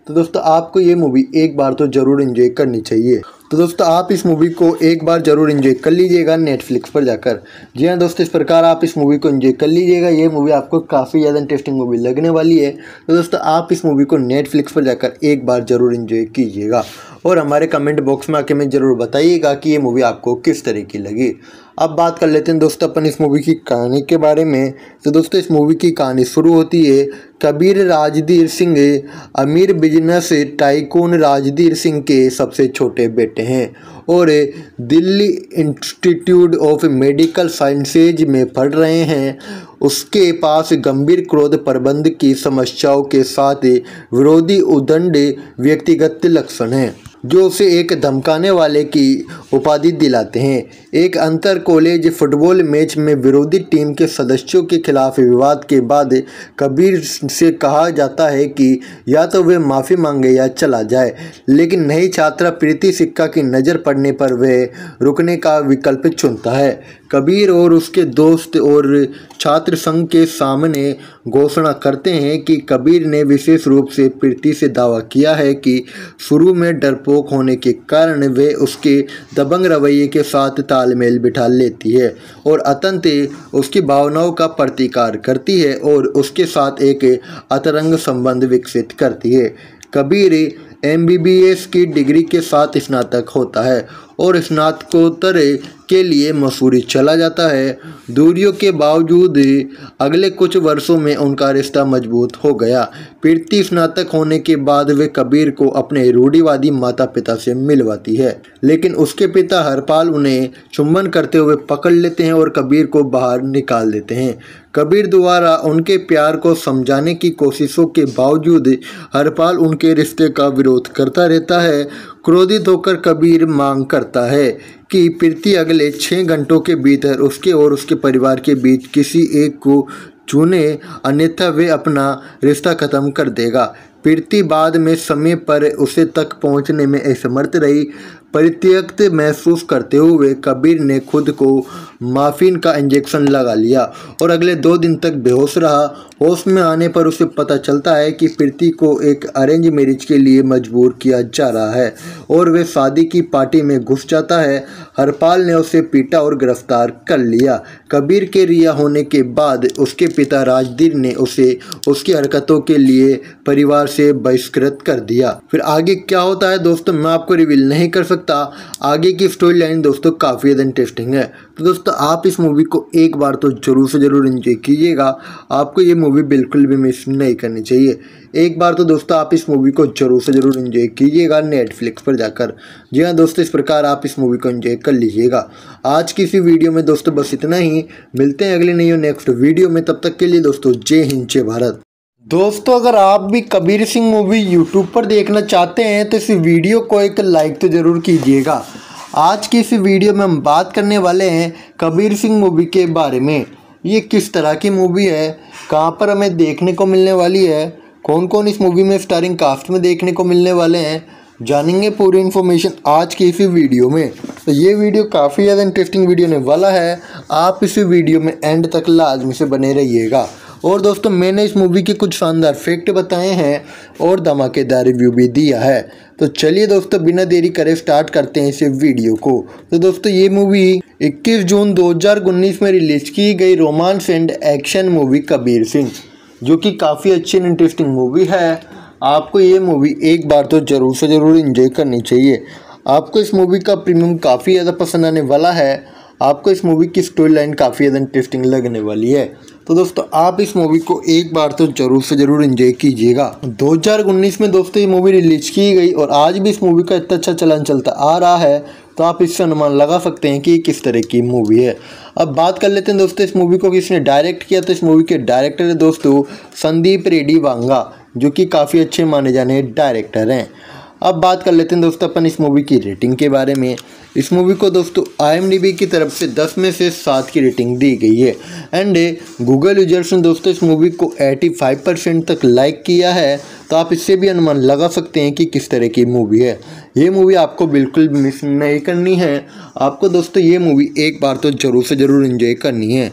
तो दोस्तों आपको ये मूवी एक बार तो ज़रूर एंजॉय करनी चाहिए। तो दोस्तों आप इस मूवी को एक बार ज़रूर एंजॉय कर लीजिएगा नेटफ्लिक्स पर जाकर। जी हाँ दोस्तों, इस प्रकार आप इस मूवी को एंजॉय कर लीजिएगा। ये मूवी आपको काफ़ी ज़्यादा इंटरेस्टिंग मूवी लगने वाली है। तो दोस्तों आप इस मूवी को नेटफ्लिक्स पर जाकर एक बार ज़रूर एंजॉय कीजिएगा और हमारे कमेंट बॉक्स में आके में ज़रूर बताइएगा कि ये मूवी आपको किस तरह की लगी। अब बात कर लेते हैं दोस्तों अपन इस मूवी की कहानी के बारे में। तो दोस्तों इस मूवी की कहानी शुरू होती है कबीर राजधीर सिंह अमीर बिजनेस टाइकून राजधीर सिंह के सबसे छोटे बेटे हैं और Delhi institute of medical sciences में पढ़ रहे हैं। उसके पास गंभीर क्रोध प्रबंध की समस्याओं के साथ विरोधी उदंड व्यक्तिगत लक्षण हैं जो उसे एक धमकाने वाले की उपाधि दिलाते हैं। एक अंतर कॉलेज फुटबॉल मैच में विरोधी टीम के सदस्यों के खिलाफ विवाद के बाद कबीर से कहा जाता है कि या तो वे माफ़ी मांगे या चला जाए, लेकिन नई छात्रा प्रीति सिक्का की नज़र पड़ने पर वह रुकने का विकल्प चुनता है। कबीर और उसके दोस्त और छात्र संघ के सामने घोषणा करते हैं कि कबीर ने विशेष रूप से प्रीति से दावा किया है कि शुरू में डरपोक होने के कारण वे उसके दबंग रवैये के साथ तालमेल बिठा लेती है और अंततः उसकी भावनाओं का प्रतिकार करती है और उसके साथ एक अंतरंग संबंध विकसित करती है। Kabir M B B S की डिग्री के साथ स्नातक होता है और स्नातकोत्तर के लिए मसूरी चला जाता है। दूरियों के बावजूद अगले कुछ वर्षों में उनका रिश्ता मजबूत हो गया। प्रीति स्नातक होने के बाद वे कबीर को अपने रूढ़िवादी माता पिता से मिलवाती है, लेकिन उसके पिता हरपाल उन्हें चुंबन करते हुए पकड़ लेते हैं और कबीर को बाहर निकाल देते हैं। कबीर द्वारा उनके प्यार को समझाने की कोशिशों के बावजूद हरपाल उनके रिश्ते का विरोध करता रहता है। क्रोधित होकर कबीर मांग करता है कि प्रीति अगले छः घंटों के भीतर उसके और उसके परिवार के बीच किसी एक को चुने, अन्यथा वे अपना रिश्ता खत्म कर देगा। प्रीति बाद में समय पर उसे तक पहुंचने में असमर्थ रही। परित्यक्त महसूस करते हुए कबीर ने खुद को माफिन का इंजेक्शन लगा लिया और अगले दो दिन तक बेहोश रहा। होश में आने पर उसे पता चलता है कि प्रीति को एक अरेंज मैरिज के लिए मजबूर किया जा रहा है और वे शादी की पार्टी में घुस जाता है। हरपाल ने उसे पीटा और गिरफ्तार कर लिया। कबीर के रिहा होने के बाद उसके पिता राजधीर ने उसे उसकी हरकतों के लिए परिवार से बहिष्कृत कर दिया। फिर आगे क्या होता है दोस्तों मैं आपको रिवील नहीं कर सकता। आगे की स्टोरी लाइन दोस्तों काफ़ी ज़्यादा इंटरेस्टिंग है। तो दोस्तों आप इस मूवी को एक बार तो जरूर से जरूर एंजॉय कीजिएगा। आपको ये मूवी बिल्कुल भी मिस नहीं करनी चाहिए। एक बार तो दोस्तों आप इस मूवी को जरूर से जरूर एंजॉय कीजिएगा नेटफ्लिक्स पर जाकर। जी हाँ दोस्तों, इस प्रकार आप इस मूवी को एंजॉय कर लीजिएगा। आज की इसी वीडियो में दोस्तों बस इतना ही। मिलते हैं अगली नई और नेक्स्ट वीडियो में, तब तक के लिए दोस्तों जय हिंद जय भारत। दोस्तों अगर आप भी कबीर सिंह मूवी यूट्यूब पर देखना चाहते हैं तो इस वीडियो को एक लाइक तो ज़रूर कीजिएगा। आज की इस वीडियो में हम बात करने वाले हैं कबीर सिंह मूवी के बारे में। ये किस तरह की मूवी है, कहां पर हमें देखने को मिलने वाली है, कौन कौन इस मूवी में स्टारिंग कास्ट में देखने को मिलने वाले हैं, जानेंगे पूरी इन्फॉर्मेशन आज की इसी वीडियो में। तो ये वीडियो काफ़ी ज़्यादा इंटरेस्टिंग वीडियो होने वाला है। आप इस वीडियो में एंड तक लाजमी से बने रहिएगा। और दोस्तों मैंने इस मूवी के कुछ शानदार फैक्ट बताए हैं और धमाकेदार रिव्यू भी दिया है। तो चलिए दोस्तों बिना देरी करे स्टार्ट करते हैं इस वीडियो को। तो दोस्तों ये मूवी इक्कीस जून दो हज़ार उन्नीस में रिलीज की गई romance and action movie Kabir Singh, जो कि काफ़ी अच्छी एंड इंटरेस्टिंग मूवी है। आपको ये मूवी एक बार तो ज़रूर से ज़रूर एंजॉय करनी चाहिए। आपको इस मूवी का प्रीमियम काफ़ी ज़्यादा पसंद आने वाला है। आपको इस मूवी की स्टोरी लाइन काफ़ी ज़्यादा इंटरेस्टिंग लगने वाली है। तो दोस्तों आप इस मूवी को एक बार तो जरूर से जरूर एंजॉय कीजिएगा। दो हज़ार उन्नीस में दोस्तों ये मूवी रिलीज की गई और आज भी इस मूवी का इतना अच्छा चलन चलता आ रहा है, तो आप इससे अनुमान लगा सकते हैं कि किस तरह की मूवी है। अब बात कर लेते हैं दोस्तों इस मूवी को किसने डायरेक्ट किया। तो इस मूवी के डायरेक्टर है दोस्तों संदीप रेड्डी वांगा, जो कि काफ़ी अच्छे माने जाने डायरेक्टर हैं। अब बात कर लेते हैं दोस्तों अपन इस मूवी की रेटिंग के बारे में। इस मूवी को दोस्तों आई एम डी बी की तरफ से दस में से सात की रेटिंग दी गई है एंड गूगल यूजर्स ने दोस्तों इस मूवी को पचासी परसेंट तक लाइक किया है। तो आप इससे भी अनुमान लगा सकते हैं कि किस तरह की मूवी है। ये मूवी आपको बिल्कुल मिस नहीं करनी है। आपको दोस्तों ये मूवी एक बार तो ज़रूर से ज़रूर एंजॉय करनी है।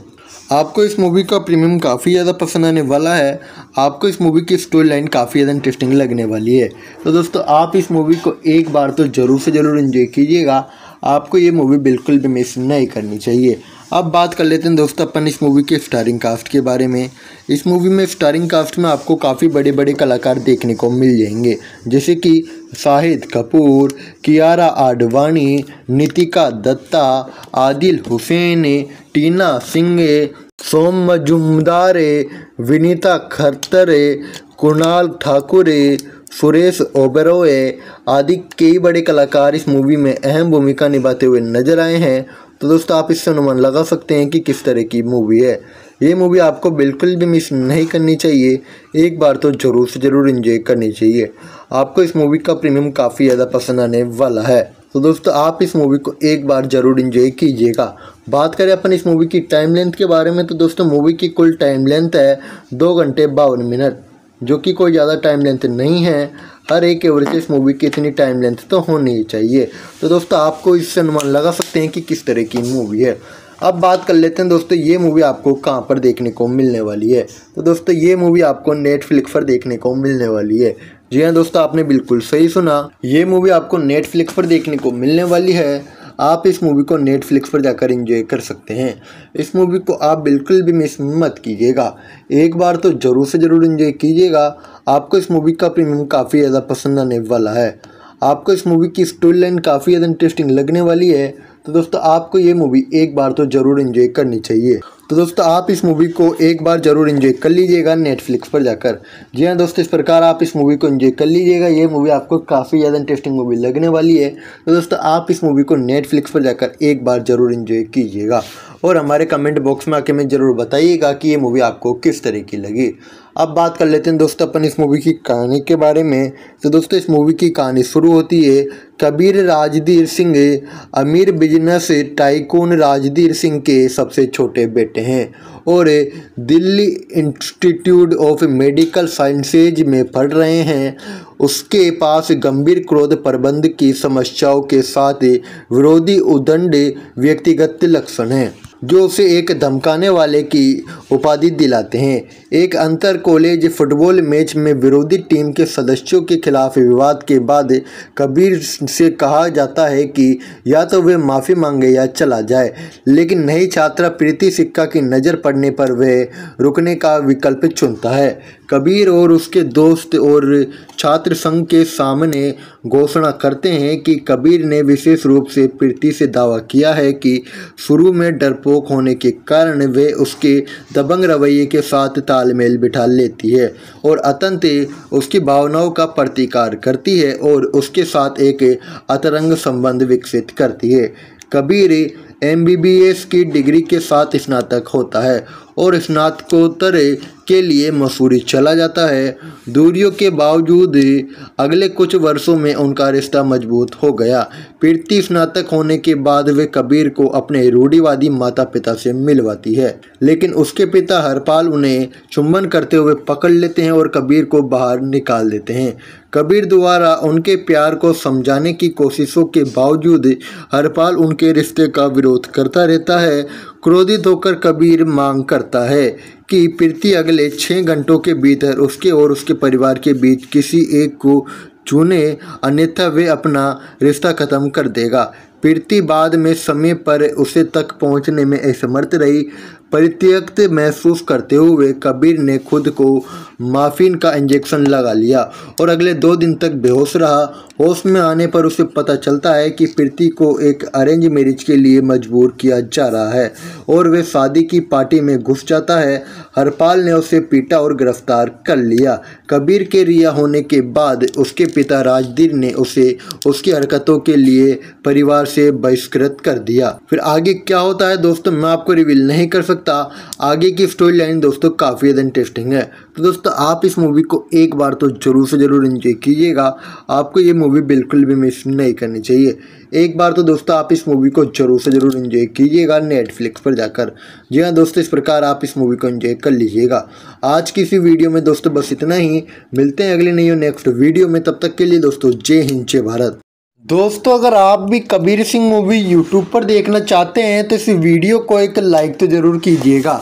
आपको इस मूवी का प्रीमियम काफ़ी ज़्यादा पसंद आने वाला है। आपको इस मूवी की स्टोरी लाइन काफ़ी ज़्यादा इंटरेस्टिंग लगने वाली है। तो दोस्तों आप इस मूवी को एक बार तो ज़रूर से ज़रूर एंजॉय कीजिएगा। आपको ये मूवी बिल्कुल भी मिस नहीं करनी चाहिए। अब बात कर लेते हैं दोस्तों अपन इस मूवी के स्टारिंग कास्ट के बारे में। इस मूवी में स्टारिंग कास्ट में आपको काफ़ी बड़े बड़े कलाकार देखने को मिल जाएंगे, जैसे कि शाहिद कपूर, कियारा आडवाणी, नितिका दत्ता, आदिल हुसैन, टीना सिंह, सोम मजुमदार, विनीता खट्टर, कुणाल ठाकुर, सुरेश ओबेरॉय आदि कई बड़े कलाकार इस मूवी में अहम भूमिका निभाते हुए नजर आए हैं। तो दोस्तों आप इससे अनुमान लगा सकते हैं कि किस तरह की मूवी है। ये मूवी आपको बिल्कुल भी मिस नहीं करनी चाहिए। एक बार तो ज़रूर से ज़रूर एंजॉय करनी चाहिए। आपको इस मूवी का प्रीमियम काफ़ी ज़्यादा पसंद आने वाला है। तो दोस्तों आप इस मूवी को एक बार ज़रूर एंजॉय कीजिएगा। बात करें अपन इस मूवी की टाइम लेंथ के बारे में, तो दोस्तों मूवी की कुल टाइम लेंथ है दो घंटे बावन मिनट, जो कि कोई ज़्यादा टाइम लेंथ नहीं है। हर एक एवरेज इस मूवी की इतनी टाइम लेंथ तो होनी ही चाहिए। तो दोस्तों आपको इससे अनुमान लगा सकते हैं कि किस तरह की मूवी है। अब बात कर लेते हैं दोस्तों ये मूवी आपको कहाँ पर देखने को मिलने वाली है। तो दोस्तों ये मूवी आपको नेटफ्लिक्स पर देखने को मिलने वाली है। जी हाँ दोस्तों, आपने बिल्कुल सही सुना, ये मूवी आपको नेटफ्लिक्स पर देखने को मिलने वाली है। आप इस मूवी को नेटफ्लिक्स पर जाकर एंजॉय कर सकते हैं। इस मूवी को आप बिल्कुल भी मिस मत कीजिएगा। एक बार तो ज़रूर से ज़रूर एंजॉय कीजिएगा। आपको इस मूवी का प्रीमियम काफ़ी ज़्यादा पसंद आने वाला है। आपको इस मूवी की स्टोरी लाइन काफ़ी ज़्यादा इंटरेस्टिंग लगने वाली है। तो दोस्तों आपको ये मूवी एक बार तो ज़रूर एंजॉय करनी चाहिए। तो दोस्तों आप इस मूवी को एक बार ज़रूर एंजॉय कर लीजिएगा नेटफ्लिक्स पर जाकर। जी हाँ दोस्तों, इस प्रकार आप इस मूवी को एंजॉय कर लीजिएगा। ये मूवी आपको काफ़ी ज़्यादा इंटरेस्टिंग मूवी लगने वाली है। तो दोस्तों आप इस मूवी को नेटफ्लिक्स पर जाकर एक बार ज़रूर एंजॉय कीजिएगा और हमारे कमेंट बॉक्स में आके में ज़रूर बताइएगा कि ये मूवी आपको किस तरह की लगी। अब बात कर लेते हैं दोस्तों अपन इस मूवी की कहानी के बारे में। तो दोस्तों इस मूवी की कहानी शुरू होती है कबीर राजधीर सिंह अमीर बिजनेस टाइकून राजधीर सिंह के सबसे छोटे बेटे हैं और Delhi institute of medical sciences में पढ़ रहे हैं। उसके पास गंभीर क्रोध प्रबंध की समस्याओं के साथ विरोधी उदंड व्यक्तिगत लक्षण हैं, जो उसे एक धमकाने वाले की उपाधि दिलाते हैं। एक अंतर कॉलेज फुटबॉल मैच में विरोधी टीम के सदस्यों के खिलाफ विवाद के बाद कबीर से कहा जाता है कि या तो वे माफ़ी मांगे या चला जाए, लेकिन नई छात्रा प्रीति सिक्का की नज़र पड़ने पर वह रुकने का विकल्प चुनता है। कबीर और उसके दोस्त और छात्र संघ के सामने घोषणा करते हैं कि कबीर ने विशेष रूप से प्रीति से दावा किया है कि शुरू में डरपोक होने के कारण वे उसके दबंग रवैये के साथ तालमेल बिठा लेती है और अंततः उसकी भावनाओं का प्रतिकार करती है और उसके साथ एक अंतरंग संबंध विकसित करती है। Kabir M B B S की डिग्री के साथ स्नातक होता है और स्नातकोत्तर के लिए मसूरी चला जाता है। दूरियों के बावजूद अगले कुछ वर्षों में उनका रिश्ता मजबूत हो गया। प्रीति स्नातक होने के बाद वे कबीर को अपने रूढ़िवादी माता पिता से मिलवाती है, लेकिन उसके पिता हरपाल उन्हें चुंबन करते हुए पकड़ लेते हैं और कबीर को बाहर निकाल देते हैं। कबीर द्वारा उनके प्यार को समझाने की कोशिशों के बावजूद हरपाल उनके रिश्ते का विरोध करता रहता है। क्रोधित होकर कबीर मांग करता है कि प्रीति अगले छः घंटों के भीतर उसके और उसके परिवार के बीच किसी एक को चुने, अन्यथा वे अपना रिश्ता खत्म कर देगा। प्रीति बाद में समय पर उसे तक पहुंचने में असमर्थ रही। परित्यक्त महसूस करते हुए कबीर ने खुद को माफिन का इंजेक्शन लगा लिया और अगले दो दिन तक बेहोश रहा। होश में आने पर उसे पता चलता है कि प्रीति को एक अरेंज मैरिज के लिए मजबूर किया जा रहा है और वे शादी की पार्टी में घुस जाता है। हरपाल ने उसे पीटा और गिरफ्तार कर लिया। कबीर के रिहा होने के बाद उसके पिता राजधीर ने उसे उसकी हरकतों के लिए परिवार से बहिष्कृत कर दिया। फिर आगे क्या होता है दोस्तों मैं आपको रिवील नहीं कर सकता। आगे की स्टोरी लाइन दोस्तों काफ़ी ज़्यादा इंटरेस्टिंग है। तो दोस्तों आप इस मूवी को एक बार तो जरूर से जरूर एंजॉय कीजिएगा। आपको ये मूवी बिल्कुल भी मिस नहीं करनी चाहिए। एक बार तो दोस्तों आप इस मूवी को जरूर से जरूर एंजॉय कीजिएगा नेटफ्लिक्स पर जाकर। जी हाँ दोस्तों, इस प्रकार आप इस मूवी को एंजॉय कर लीजिएगा। आज की इसी वीडियो में दोस्तों बस इतना ही। मिलते हैं अगली नई और नेक्स्ट वीडियो में, तब तक के लिए दोस्तों जय हिंद जय भारत। दोस्तों अगर आप भी कबीर सिंह मूवी यूट्यूब पर देखना चाहते हैं तो इस वीडियो को एक लाइक तो ज़रूर कीजिएगा।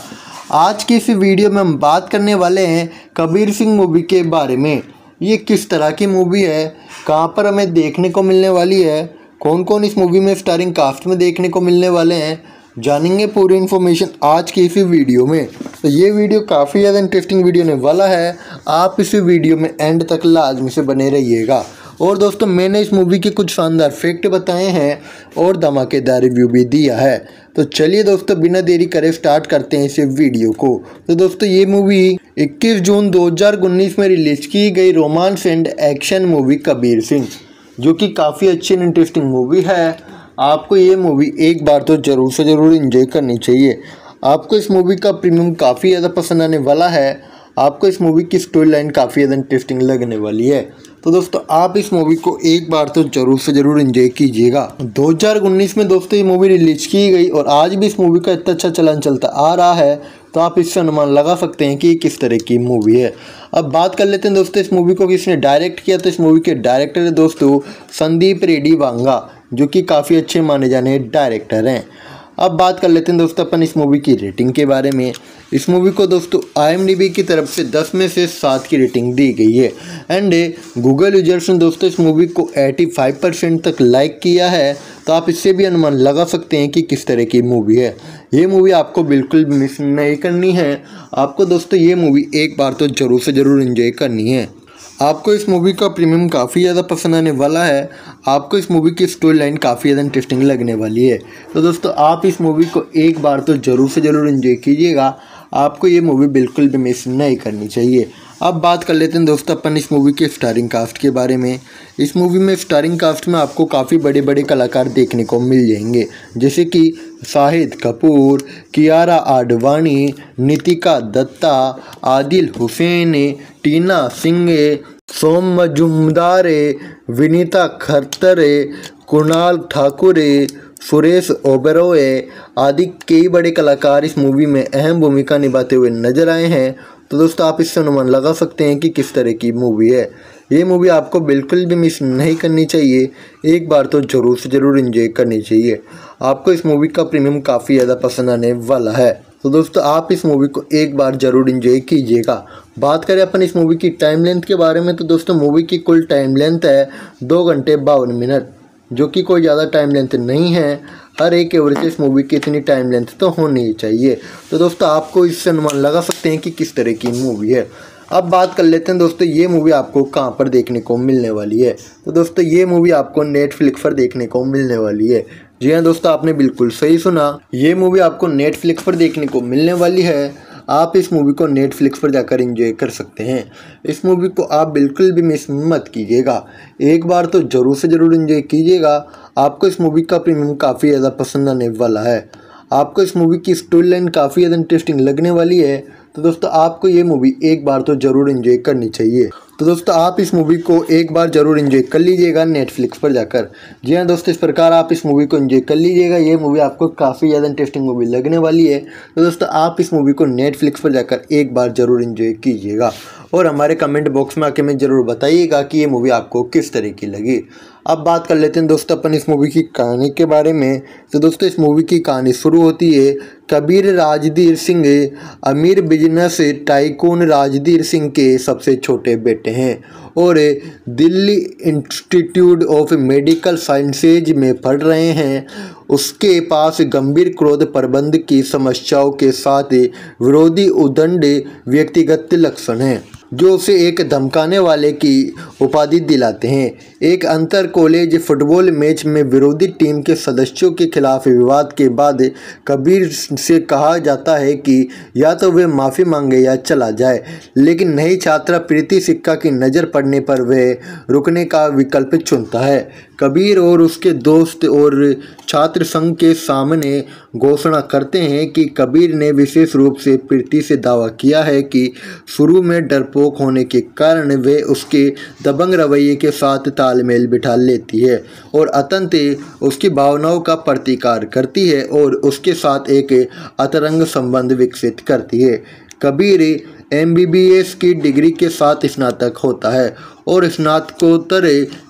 आज की इस वीडियो में हम बात करने वाले हैं कबीर सिंह मूवी के बारे में। ये किस तरह की मूवी है, कहां पर हमें देखने को मिलने वाली है, कौन कौन इस मूवी में स्टारिंग कास्ट में देखने को मिलने वाले हैं, जानेंगे पूरी इन्फॉर्मेशन आज की इसी वीडियो में। तो ये वीडियो काफ़ी ज़्यादा इंटरेस्टिंग वीडियो होने वाला है, आप इस वीडियो में एंड तक लाजमी से बने रहिएगा। और दोस्तों मैंने इस मूवी के कुछ शानदार फैक्ट बताए हैं और धमाकेदार रिव्यू भी दिया है। तो चलिए दोस्तों बिना देरी करे स्टार्ट करते हैं इस वीडियो को। तो दोस्तों ये मूवी इक्कीस जून दो हज़ार उन्नीस में रिलीज की गई romance and action movie Kabir Singh, जो कि काफ़ी अच्छी एंड इंटरेस्टिंग मूवी है। आपको ये मूवी एक बार तो ज़रूर से ज़रूर एंजॉय करनी चाहिए। आपको इस मूवी का प्रीमियम काफ़ी ज़्यादा पसंद आने वाला है। आपको इस मूवी की स्टोरी लाइन काफ़ी ज़्यादा इंटरेस्टिंग लगने वाली है। तो दोस्तों आप इस मूवी को एक बार तो ज़रूर से ज़रूर एंजॉय कीजिएगा। दो हज़ार उन्नीस में दोस्तों ये मूवी रिलीज की गई और आज भी इस मूवी का इतना अच्छा चलन चलता आ रहा है, तो आप इससे अनुमान लगा सकते हैं कि ये किस तरह की मूवी है। अब बात कर लेते हैं दोस्तों इस मूवी को किसने डायरेक्ट किया। तो इस मूवी के डायरेक्टर है दोस्तों संदीप रेड्डी वांगा, जो कि काफ़ी अच्छे माने जाने डायरेक्टर हैं। अब बात कर लेते हैं दोस्तों अपन इस मूवी की रेटिंग के बारे में। इस मूवी को दोस्तों आई एम डी बी की तरफ से दस में से सात की रेटिंग दी गई है एंड गूगल यूजर्स ने दोस्तों इस मूवी को पचासी परसेंट तक लाइक किया है। तो आप इससे भी अनुमान लगा सकते हैं कि किस तरह की मूवी है। ये मूवी आपको बिल्कुल भी मिस नहीं करनी है। आपको दोस्तों ये मूवी एक बार तो ज़रूर से ज़रूर एंजॉय करनी है। आपको इस मूवी का प्रीमियम काफ़ी ज़्यादा पसंद आने वाला है। आपको इस मूवी की स्टोरी लाइन काफ़ी ज़्यादा इंटरेस्टिंग लगने वाली है। तो दोस्तों आप इस मूवी को एक बार तो ज़रूर से ज़रूर एंजॉय कीजिएगा। आपको ये मूवी बिल्कुल भी मिस नहीं करनी चाहिए। अब बात कर लेते हैं दोस्तों अपन इस मूवी के स्टारिंग कास्ट के बारे में। इस मूवी में स्टारिंग कास्ट में आपको काफ़ी बड़े बड़े कलाकार देखने को मिल जाएंगे, जैसे कि शाहिद कपूर, कियारा आडवाणी, नितिका दत्ता, आदिल हुसैन, टीना सिंह, सोम मजुमदार, विनीता खट्टर, कुणाल ठाकुर, सुरेश ओबेरॉय आदि कई बड़े कलाकार इस मूवी में अहम भूमिका निभाते हुए नजर आए हैं। तो दोस्तों आप इससे अनुमान लगा सकते हैं कि किस तरह की मूवी है। ये मूवी आपको बिल्कुल भी मिस नहीं करनी चाहिए। एक बार तो ज़रूर से ज़रूर एंजॉय करनी चाहिए। आपको इस मूवी का प्रीमियम काफ़ी ज़्यादा पसंद आने वाला है। तो दोस्तों आप इस मूवी को एक बार ज़रूर एंजॉय कीजिएगा। बात करें अपन इस मूवी की टाइम लेंथ के बारे में, तो दोस्तों मूवी की कुल टाइम लेंथ है दो घंटे बावन मिनट, जो कि कोई ज़्यादा टाइम लेंथ नहीं है। हर एक एवरेज इस मूवी की इतनी टाइम लेंथ तो होनी ही चाहिए। तो दोस्तों आपको इससे अनुमान लगा सकते हैं कि किस तरह की मूवी है। अब बात कर लेते हैं दोस्तों ये मूवी आपको कहां पर देखने को मिलने वाली है। तो दोस्तों ये मूवी आपको नेटफ्लिक्स पर देखने को मिलने वाली है। जी हाँ दोस्तों आपने बिल्कुल सही सुना, ये मूवी आपको नेटफ्लिक्स पर देखने को मिलने वाली है। आप इस मूवी को नेटफ्लिक्स पर जाकर एंजॉय कर सकते हैं। इस मूवी को आप बिल्कुल भी मिस मत कीजिएगा। एक बार तो ज़रूर से ज़रूर एंजॉय कीजिएगा। आपको इस मूवी का प्रीमियम काफ़ी ज़्यादा पसंद आने वाला है। आपको इस मूवी की स्टोरी लाइन काफ़ी ज़्यादा इंटरेस्टिंग लगने वाली है। तो दोस्तों आपको ये मूवी एक बार तो ज़रूर एंजॉय करनी चाहिए। तो दोस्तों आप इस मूवी को एक बार ज़रूर एंजॉय कर लीजिएगा नेटफ्लिक्स पर जाकर। जी हाँ दोस्तों इस प्रकार आप इस मूवी को एंजॉय कर लीजिएगा। ये मूवी आपको काफ़ी ज़्यादा इंटरेस्टिंग मूवी लगने वाली है। तो दोस्तों आप इस मूवी को नेटफ्लिक्स पर जाकर एक बार ज़रूर एंजॉय कीजिएगा और हमारे कमेंट बॉक्स में आके में ज़रूर बताइएगा कि ये मूवी आपको किस तरह की लगी। अब बात कर लेते हैं दोस्तों अपन इस मूवी की कहानी के बारे में। तो दोस्तों इस मूवी की कहानी शुरू होती है कबीर राजधीर सिंह अमीर बिजनेस टाइकून राजधीर सिंह के सबसे छोटे बेटे हैं और Delhi institute of medical sciences में पढ़ रहे हैं। उसके पास गंभीर क्रोध प्रबंध की समस्याओं के साथ विरोधी उदंड व्यक्तिगत लक्षण हैं, जो उसे एक धमकाने वाले की उपाधि दिलाते हैं। एक अंतर कॉलेज फुटबॉल मैच में विरोधी टीम के सदस्यों के खिलाफ विवाद के बाद कबीर से कहा जाता है कि या तो वे माफ़ी मांगे या चला जाए, लेकिन नई छात्रा प्रीति सिक्का की नज़र पड़ने पर वह रुकने का विकल्प चुनता है। कबीर और उसके दोस्त और छात्र संघ के सामने घोषणा करते हैं कि कबीर ने विशेष रूप से प्रीति से दावा किया है कि शुरू में डरपोक होने के कारण वे उसके दबंग रवैये के साथ तालमेल बिठा लेती है और अंततः उसकी भावनाओं का प्रतिकार करती है और उसके साथ एक अंतरंग संबंध विकसित करती है। Kabir M B B S की डिग्री के साथ स्नातक होता है और स्नातकोत्तर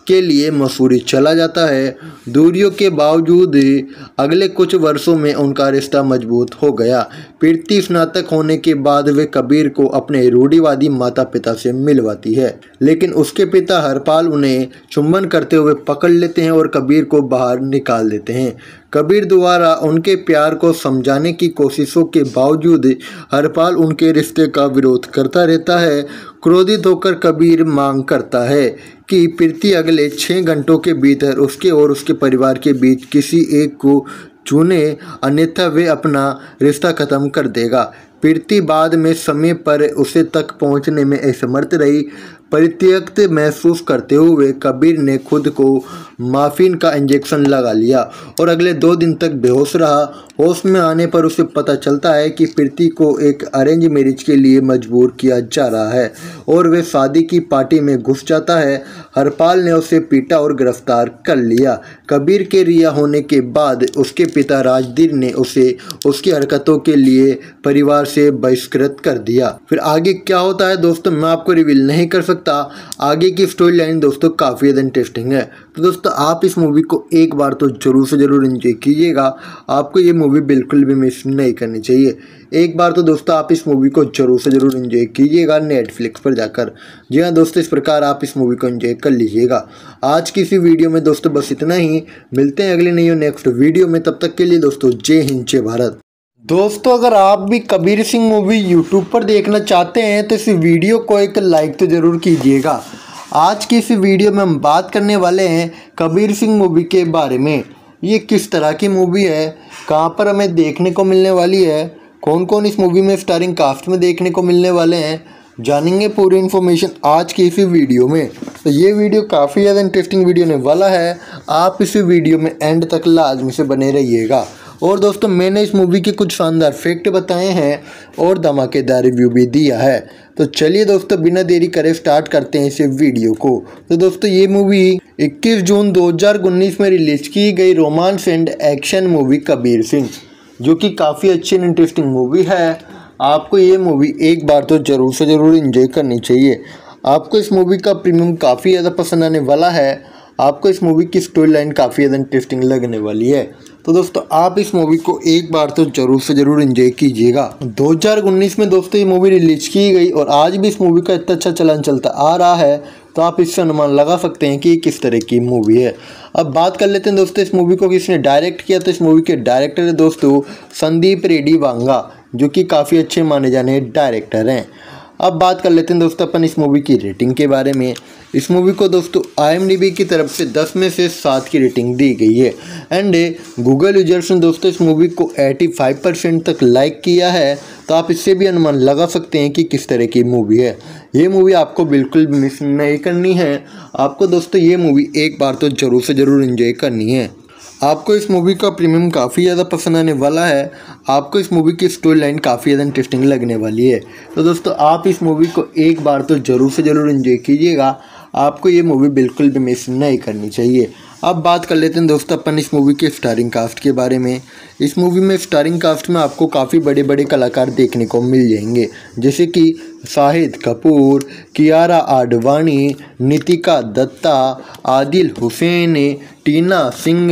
के लिए मसूरी चला जाता है। दूरियों के बावजूद अगले कुछ वर्षों में उनका रिश्ता मजबूत हो गया। प्रीति स्नातक होने के बाद वे कबीर को अपने रूढ़िवादी माता पिता से मिलवाती है, लेकिन उसके पिता हरपाल उन्हें चुंबन करते हुए पकड़ लेते हैं और कबीर को बाहर निकाल देते हैं। कबीर द्वारा उनके प्यार को समझाने की कोशिशों के बावजूद हरपाल उनके रिश्ते का विरोध करता रहता है। क्रोधित होकर कबीर मांग करता है कि प्रीति अगले छः घंटों के भीतर उसके और उसके परिवार के बीच किसी एक को चुने, अन्यथा वे अपना रिश्ता खत्म कर देगा। प्रीति बाद में समय पर उसे तक पहुंचने में असमर्थ रही। परित्यक्त महसूस करते हुए कबीर ने खुद को माफिन का इंजेक्शन लगा लिया और अगले दो दिन तक बेहोश रहा। होश में आने पर उसे पता चलता है कि प्रीति को एक अरेंज मैरिज के लिए मजबूर किया जा रहा है और वे शादी की पार्टी में घुस जाता है। हरपाल ने उसे पीटा और गिरफ्तार कर लिया। कबीर के रिहा होने के बाद उसके पिता राजदीर ने उसे उसकी हरकतों के लिए परिवार से बहिष्कृत कर दिया। फिर आगे क्या होता है दोस्तों, मैं आपको रिवील नहीं कर सकता। आगे की स्टोरी लाइन दोस्तों काफ़ी ज़्यादा इंटरेस्टिंग है, तो दोस्तों आप इस मूवी को एक बार तो जरूर से ज़रूर एंजॉय कीजिएगा। आपको ये मूवी बिल्कुल भी मिस नहीं करनी चाहिए। एक बार तो दोस्तों आप इस मूवी को जरूर से ज़रूर एंजॉय कीजिएगा नेटफ्लिक्स पर जाकर। जी हाँ दोस्तों, इस प्रकार आप इस मूवी को एंजॉय कर लीजिएगा। आज की इसी वीडियो में दोस्तों बस इतना ही। मिलते हैं अगली नई और नेक्स्ट वीडियो में, तब तक के लिए दोस्तों जय हिंद जय भारत। दोस्तों अगर आप भी कबीर सिंह मूवी यूट्यूब पर देखना चाहते हैं तो इस वीडियो को एक लाइक तो ज़रूर कीजिएगा। आज की इस वीडियो में हम बात करने वाले हैं कबीर सिंह मूवी के बारे में। ये किस तरह की मूवी है, कहां पर हमें देखने को मिलने वाली है, कौन कौन इस मूवी में स्टारिंग कास्ट में देखने को मिलने वाले हैं, जानेंगे पूरी इन्फॉर्मेशन आज की इसी वीडियो में। तो ये वीडियो काफ़ी ज़्यादा इंटरेस्टिंग वीडियो होने वाला है। आप इस वीडियो में एंड तक लाजमी से बने रहिएगा। और दोस्तों मैंने इस मूवी के कुछ शानदार फैक्ट बताए हैं और धमाकेदार रिव्यू भी दिया है। तो चलिए दोस्तों बिना देरी करे स्टार्ट करते हैं इस वीडियो को। तो दोस्तों ये मूवी इक्कीस जून दो हज़ार उन्नीस में रिलीज की गई romance and action movie Kabir Singh, जो कि काफ़ी अच्छी एंड इंटरेस्टिंग मूवी है। आपको ये मूवी एक बार तो ज़रूर से ज़रूर एंजॉय करनी चाहिए। आपको इस मूवी का प्रीमियम काफ़ी ज़्यादा पसंद आने वाला है। आपको इस मूवी की स्टोरी लाइन काफ़ी ज़्यादा इंटरेस्टिंग लगने वाली है। तो दोस्तों आप इस मूवी को एक बार तो ज़रूर से ज़रूर एंजॉय कीजिएगा। दो हज़ार उन्नीस में दोस्तों ये मूवी रिलीज की गई और आज भी इस मूवी का इतना अच्छा चलन चलता आ रहा है, तो आप इससे अनुमान लगा सकते हैं कि ये किस तरह की मूवी है। अब बात कर लेते हैं दोस्तों इस मूवी को किसने डायरेक्ट किया। तो इस मूवी के डायरेक्टर है दोस्तों संदीप रेड्डी वांगा, जो कि काफ़ी अच्छे माने जाने डायरेक्टर हैं। अब बात कर लेते हैं दोस्तों अपन इस मूवी की रेटिंग के बारे में। इस मूवी को दोस्तों आई एम डी बी की तरफ से दस में से सात की रेटिंग दी गई है एंड गूगल यूजर्स ने दोस्तों इस मूवी को पचासी परसेंट तक लाइक किया है। तो आप इससे भी अनुमान लगा सकते हैं कि किस तरह की मूवी है। ये मूवी आपको बिल्कुल भी मिस नहीं करनी है। आपको दोस्तों ये मूवी एक बार तो ज़रूर से ज़रूर एंजॉय करनी है। आपको इस मूवी का प्रीमियम काफ़ी ज़्यादा पसंद आने वाला है। आपको इस मूवी की स्टोरी लाइन काफ़ी ज़्यादा इंटरेस्टिंग लगने वाली है। तो दोस्तों आप इस मूवी को एक बार तो ज़रूर से ज़रूर एंजॉय कीजिएगा। आपको ये मूवी बिल्कुल भी मिस नहीं करनी चाहिए। अब बात कर लेते हैं दोस्तों अपन इस मूवी के स्टारिंग कास्ट के बारे में। इस मूवी में स्टारिंग कास्ट में आपको काफ़ी बड़े बड़े कलाकार देखने को मिल जाएंगे, जैसे कि शाहिद कपूर, कियारा आडवाणी, नितिका दत्ता, आदिल हुसैन, टीना सिंह,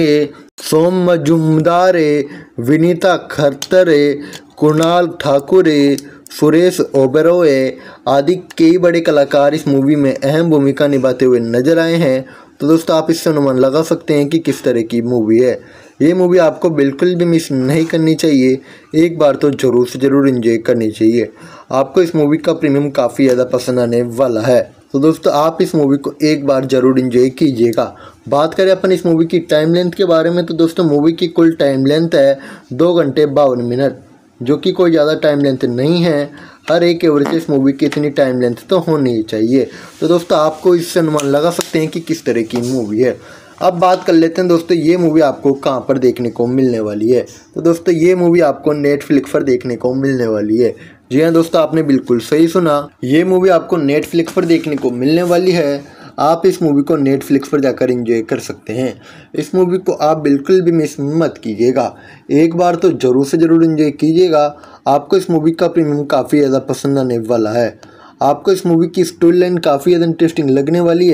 सोम मजुमदार, विनीता खत्तर, कुणाल ठाकुर, सुरेश ओबेरॉय आदि कई बड़े कलाकार इस मूवी में अहम भूमिका निभाते हुए नजर आए हैं। तो दोस्तों आप इससे अनुमान लगा सकते हैं कि किस तरह की मूवी है। ये मूवी आपको बिल्कुल भी मिस नहीं करनी चाहिए। एक बार तो ज़रूर से ज़रूर एंजॉय करनी चाहिए। आपको इस मूवी का प्रीमियम काफ़ी ज़्यादा पसंद आने वाला है। तो दोस्तों आप इस मूवी को एक बार ज़रूर एंजॉय कीजिएगा। बात करें अपन इस मूवी की टाइम लेंथ के बारे में, तो दोस्तों मूवी की कुल टाइम लेंथ है दो घंटे बावन मिनट, जो कि कोई ज़्यादा टाइम लेंथ नहीं है। हर एक एवरेज इस मूवी की इतनी टाइम लेंथ तो होनी ही चाहिए। तो दोस्तों आपको इससे अनुमान लगा सकते हैं कि किस तरह की मूवी है। अब बात कर लेते हैं दोस्तों ये मूवी आपको कहां पर देखने को मिलने वाली है। तो दोस्तों ये मूवी आपको नेटफ्लिक्स पर देखने को मिलने वाली है। जी हाँ दोस्तों, आपने बिल्कुल सही सुना, ये मूवी आपको नेटफ्लिक्स पर देखने को मिलने वाली है। आप इस मूवी को नेटफ्लिक्स पर जाकर एंजॉय कर सकते हैं। इस मूवी को आप बिल्कुल भी मिस मत कीजिएगा। एक बार तो ज़रूर से ज़रूर एंजॉय कीजिएगा। आपको इस मूवी का प्रीमियम काफ़ी ज़्यादा पसंद आने वाला है। आपको इस मूवी की स्टोरी लाइन काफ़ी ज़्यादा इंटरेस्टिंग लगने वाली है।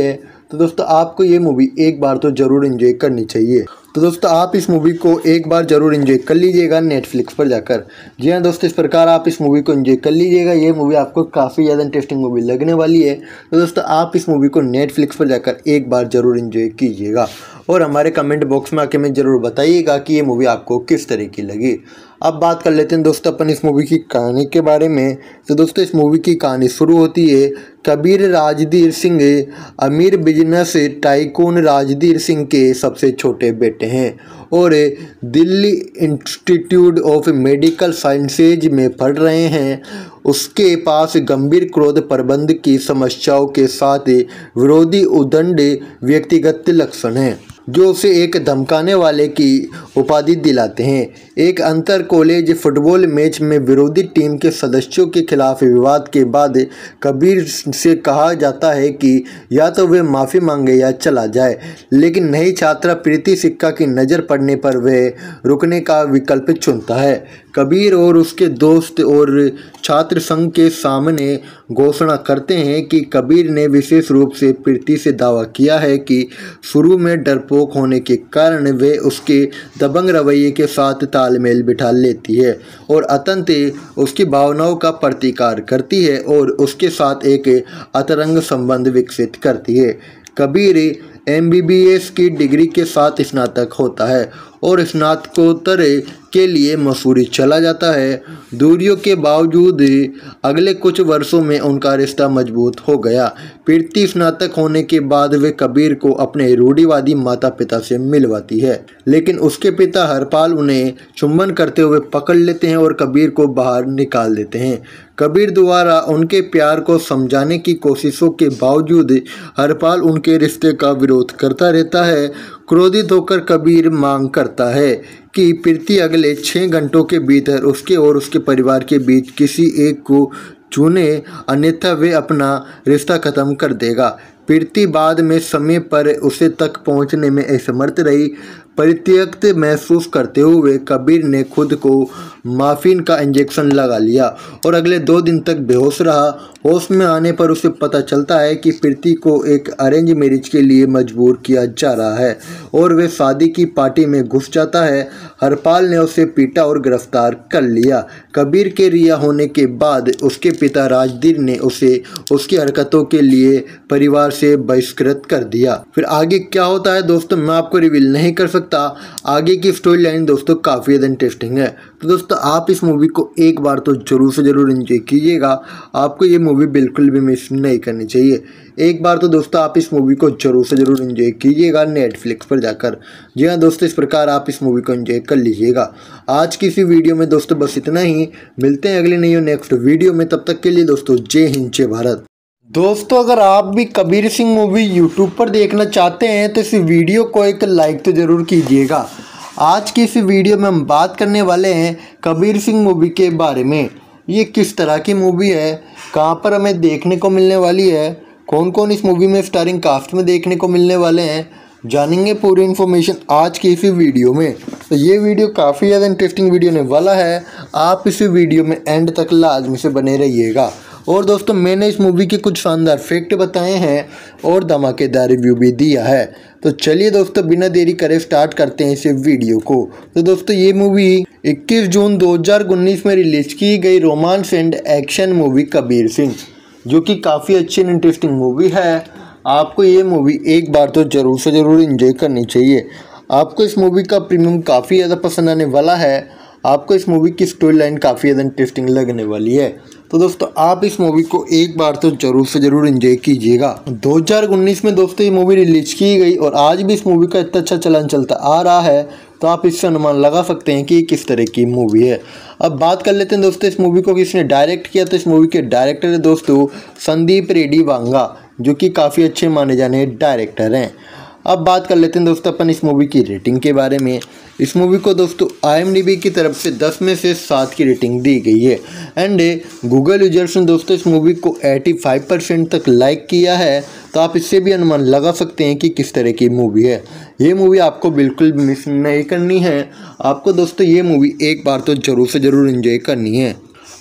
तो दोस्तों आपको ये मूवी एक बार तो ज़रूर एंजॉय करनी चाहिए। तो दोस्तों आप इस मूवी को एक बार ज़रूर एंजॉय कर लीजिएगा नेटफ्लिक्स पर जाकर। जी हाँ दोस्तों, इस प्रकार आप इस मूवी को एंजॉय कर लीजिएगा। ये मूवी आपको काफ़ी ज़्यादा इंटरेस्टिंग मूवी लगने वाली है। तो दोस्तों आप इस मूवी को नेटफ्लिक्स पर जाकर एक बार ज़रूर एंजॉय कीजिएगा और हमारे कमेंट बॉक्स में आके में ज़रूर बताइएगा कि ये मूवी आपको किस तरह की लगी। अब बात कर लेते हैं दोस्तों अपन इस मूवी की कहानी के बारे में। तो दोस्तों इस मूवी की कहानी शुरू होती है कबीर राजधीर सिंह अमीर बिजनेस टाइकून राजधीर सिंह के सबसे छोटे बेटे हैं और Delhi institute of medical sciences में पढ़ रहे हैं। उसके पास गंभीर क्रोध प्रबंध की समस्याओं के साथ विरोधी उद्दंड व्यक्तिगत लक्षण हैं जो उसे एक धमकाने वाले की उपाधि दिलाते हैं। एक अंतर कॉलेज फुटबॉल मैच में विरोधी टीम के सदस्यों के खिलाफ विवाद के बाद कबीर से कहा जाता है कि या तो वे माफ़ी मांगे या चला जाए, लेकिन नई छात्रा प्रीति सिक्का की नज़र पड़ने पर वह रुकने का विकल्प चुनता है। कबीर और उसके दोस्त और छात्र संघ के सामने घोषणा करते हैं कि कबीर ने विशेष रूप से प्रीति से दावा किया है कि शुरू में डरपोक होने के कारण वे उसके दबंग रवैये के साथ तालमेल बिठा लेती है और अंततः उसकी भावनाओं का प्रतिकार करती है और उसके साथ एक अंतरंग संबंध विकसित करती है। Kabir M B B S की डिग्री के साथ स्नातक होता है और स्नातकोत्तर के लिए मसूरी चला जाता है। दूरियों के बावजूद अगले कुछ वर्षों में उनका रिश्ता मजबूत हो गया। प्रीति स्नातक होने के बाद वे कबीर को अपने रूढ़िवादी माता पिता से मिलवाती है, लेकिन उसके पिता हरपाल उन्हें चुंबन करते हुए पकड़ लेते हैं और कबीर को बाहर निकाल देते हैं। कबीर द्वारा उनके प्यार को समझाने की कोशिशों के बावजूद हरपाल उनके रिश्ते का विरोध करता रहता है। क्रोधित होकर कबीर मांग करता है कि प्रीति अगले छः घंटों के भीतर उसके और उसके परिवार के बीच किसी एक को चुने, अन्यथा वे अपना रिश्ता खत्म कर देगा। प्रीति बाद में समय पर उसे तक पहुंचने में असमर्थ रही। परित्यक्त महसूस करते हुए कबीर ने खुद को माफिन का इंजेक्शन लगा लिया और अगले दो दिन तक बेहोश रहा। होश में आने पर उसे पता चलता है कि प्रीति को एक अरेंज मैरिज के लिए मजबूर किया जा रहा है और वे शादी की पार्टी में घुस जाता है। हरपाल ने उसे पीटा और गिरफ्तार कर लिया। कबीर के रिहा होने के बाद उसके पिता राजधीर ने उसे उसकी हरकतों के लिए परिवार से बहिष्कृत कर दिया। फिर आगे क्या होता है दोस्तों मैं आपको रिवील नहीं कर सकता। आगे की स्टोरी लाइन दोस्तों काफ़ी ज़्यादा इंटरेस्टिंग है। तो दोस्तों आप इस मूवी को एक बार तो जरूर से जरूर एंजॉय कीजिएगा। आपको ये मूवी बिल्कुल भी मिस नहीं करनी चाहिए। एक बार तो दोस्तों आप इस मूवी को जरूर से जरूर एंजॉय कीजिएगा नेटफ्लिक्स पर जाकर। जी हाँ दोस्तों, इस प्रकार आप इस मूवी को एंजॉय कर लीजिएगा। आज की इसी वीडियो में दोस्तों बस इतना ही। मिलते हैं अगले नई और नेक्स्ट वीडियो में, तब तक के लिए दोस्तों जय हिंद जय भारत। दोस्तों अगर आप भी कबीर सिंह मूवी यूट्यूब पर देखना चाहते हैं तो इस वीडियो को एक लाइक तो ज़रूर कीजिएगा। आज की इस वीडियो में हम बात करने वाले हैं कबीर सिंह मूवी के बारे में। ये किस तरह की मूवी है, कहां पर हमें देखने को मिलने वाली है, कौन कौन इस मूवी में स्टारिंग कास्ट में देखने को मिलने वाले हैं, जानेंगे पूरी इन्फॉर्मेशन आज की इसी वीडियो में। तो ये वीडियो काफ़ी ज़्यादा इंटरेस्टिंग वीडियो होने वाला है। आप इस वीडियो में एंड तक लाजमी से बने रहिएगा। और दोस्तों मैंने इस मूवी के कुछ शानदार फैक्ट बताए हैं और धमाकेदार रिव्यू भी दिया है। तो चलिए दोस्तों बिना देरी करे स्टार्ट करते हैं इस वीडियो को। तो दोस्तों ये मूवी इक्कीस जून दो हज़ार उन्नीस में रिलीज की गई romance and action movie Kabir Singh, जो कि काफ़ी अच्छी एंड इंटरेस्टिंग मूवी है। आपको ये मूवी एक बार तो ज़रूर से ज़रूर एंजॉय करनी चाहिए। आपको इस मूवी का प्रीमियम काफ़ी ज़्यादा पसंद आने वाला है। आपको इस मूवी की स्टोरी लाइन काफ़ी ज़्यादा इंटरेस्टिंग लगने वाली है। तो दोस्तों आप इस मूवी को एक बार तो ज़रूर से ज़रूर एंजॉय कीजिएगा। दो हज़ार उन्नीस में दोस्तों ये मूवी रिलीज की गई और आज भी इस मूवी का इतना अच्छा चलन चलता आ रहा है, तो आप इससे अनुमान लगा सकते हैं कि किस तरह की मूवी है। अब बात कर लेते हैं दोस्तों इस मूवी को किसने डायरेक्ट किया। तो इस मूवी के डायरेक्टर है दोस्तों संदीप रेड्डी वांगा, जो कि काफ़ी अच्छे माने जाने डायरेक्टर हैं। अब बात कर लेते हैं दोस्तों अपन इस मूवी की रेटिंग के बारे में। इस मूवी को दोस्तों आई एम डी बी की तरफ से दस में से सात की रेटिंग दी गई है एंड गूगल यूजर्स ने दोस्तों इस मूवी को पचासी परसेंट तक लाइक किया है। तो आप इससे भी अनुमान लगा सकते हैं कि किस तरह की मूवी है। ये मूवी आपको बिल्कुल भी मिस नहीं करनी है। आपको दोस्तों ये मूवी एक बार तो ज़रूर से ज़रूर एंजॉय करनी है।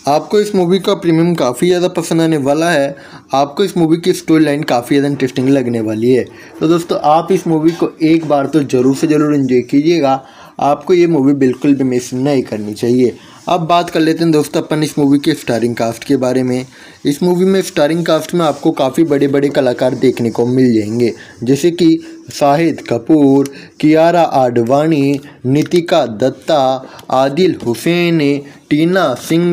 आपको इस मूवी का प्रीमियम काफ़ी ज़्यादा पसंद आने वाला है। आपको इस मूवी की स्टोरी लाइन काफ़ी ज़्यादा इंटरेस्टिंग लगने वाली है। तो दोस्तों आप इस मूवी को एक बार तो ज़रूर से ज़रूर एंजॉय कीजिएगा। आपको ये मूवी बिल्कुल भी मिस नहीं करनी चाहिए। अब बात कर लेते हैं दोस्तों अपन इस मूवी के स्टारिंग कास्ट के बारे में। इस मूवी में स्टारिंग कास्ट में आपको काफ़ी बड़े बड़े कलाकार देखने को मिल जाएंगे, जैसे कि शाहिद कपूर, कियारा आडवाणी, नितिका दत्ता, आदिल हुसैन, टीना सिंह,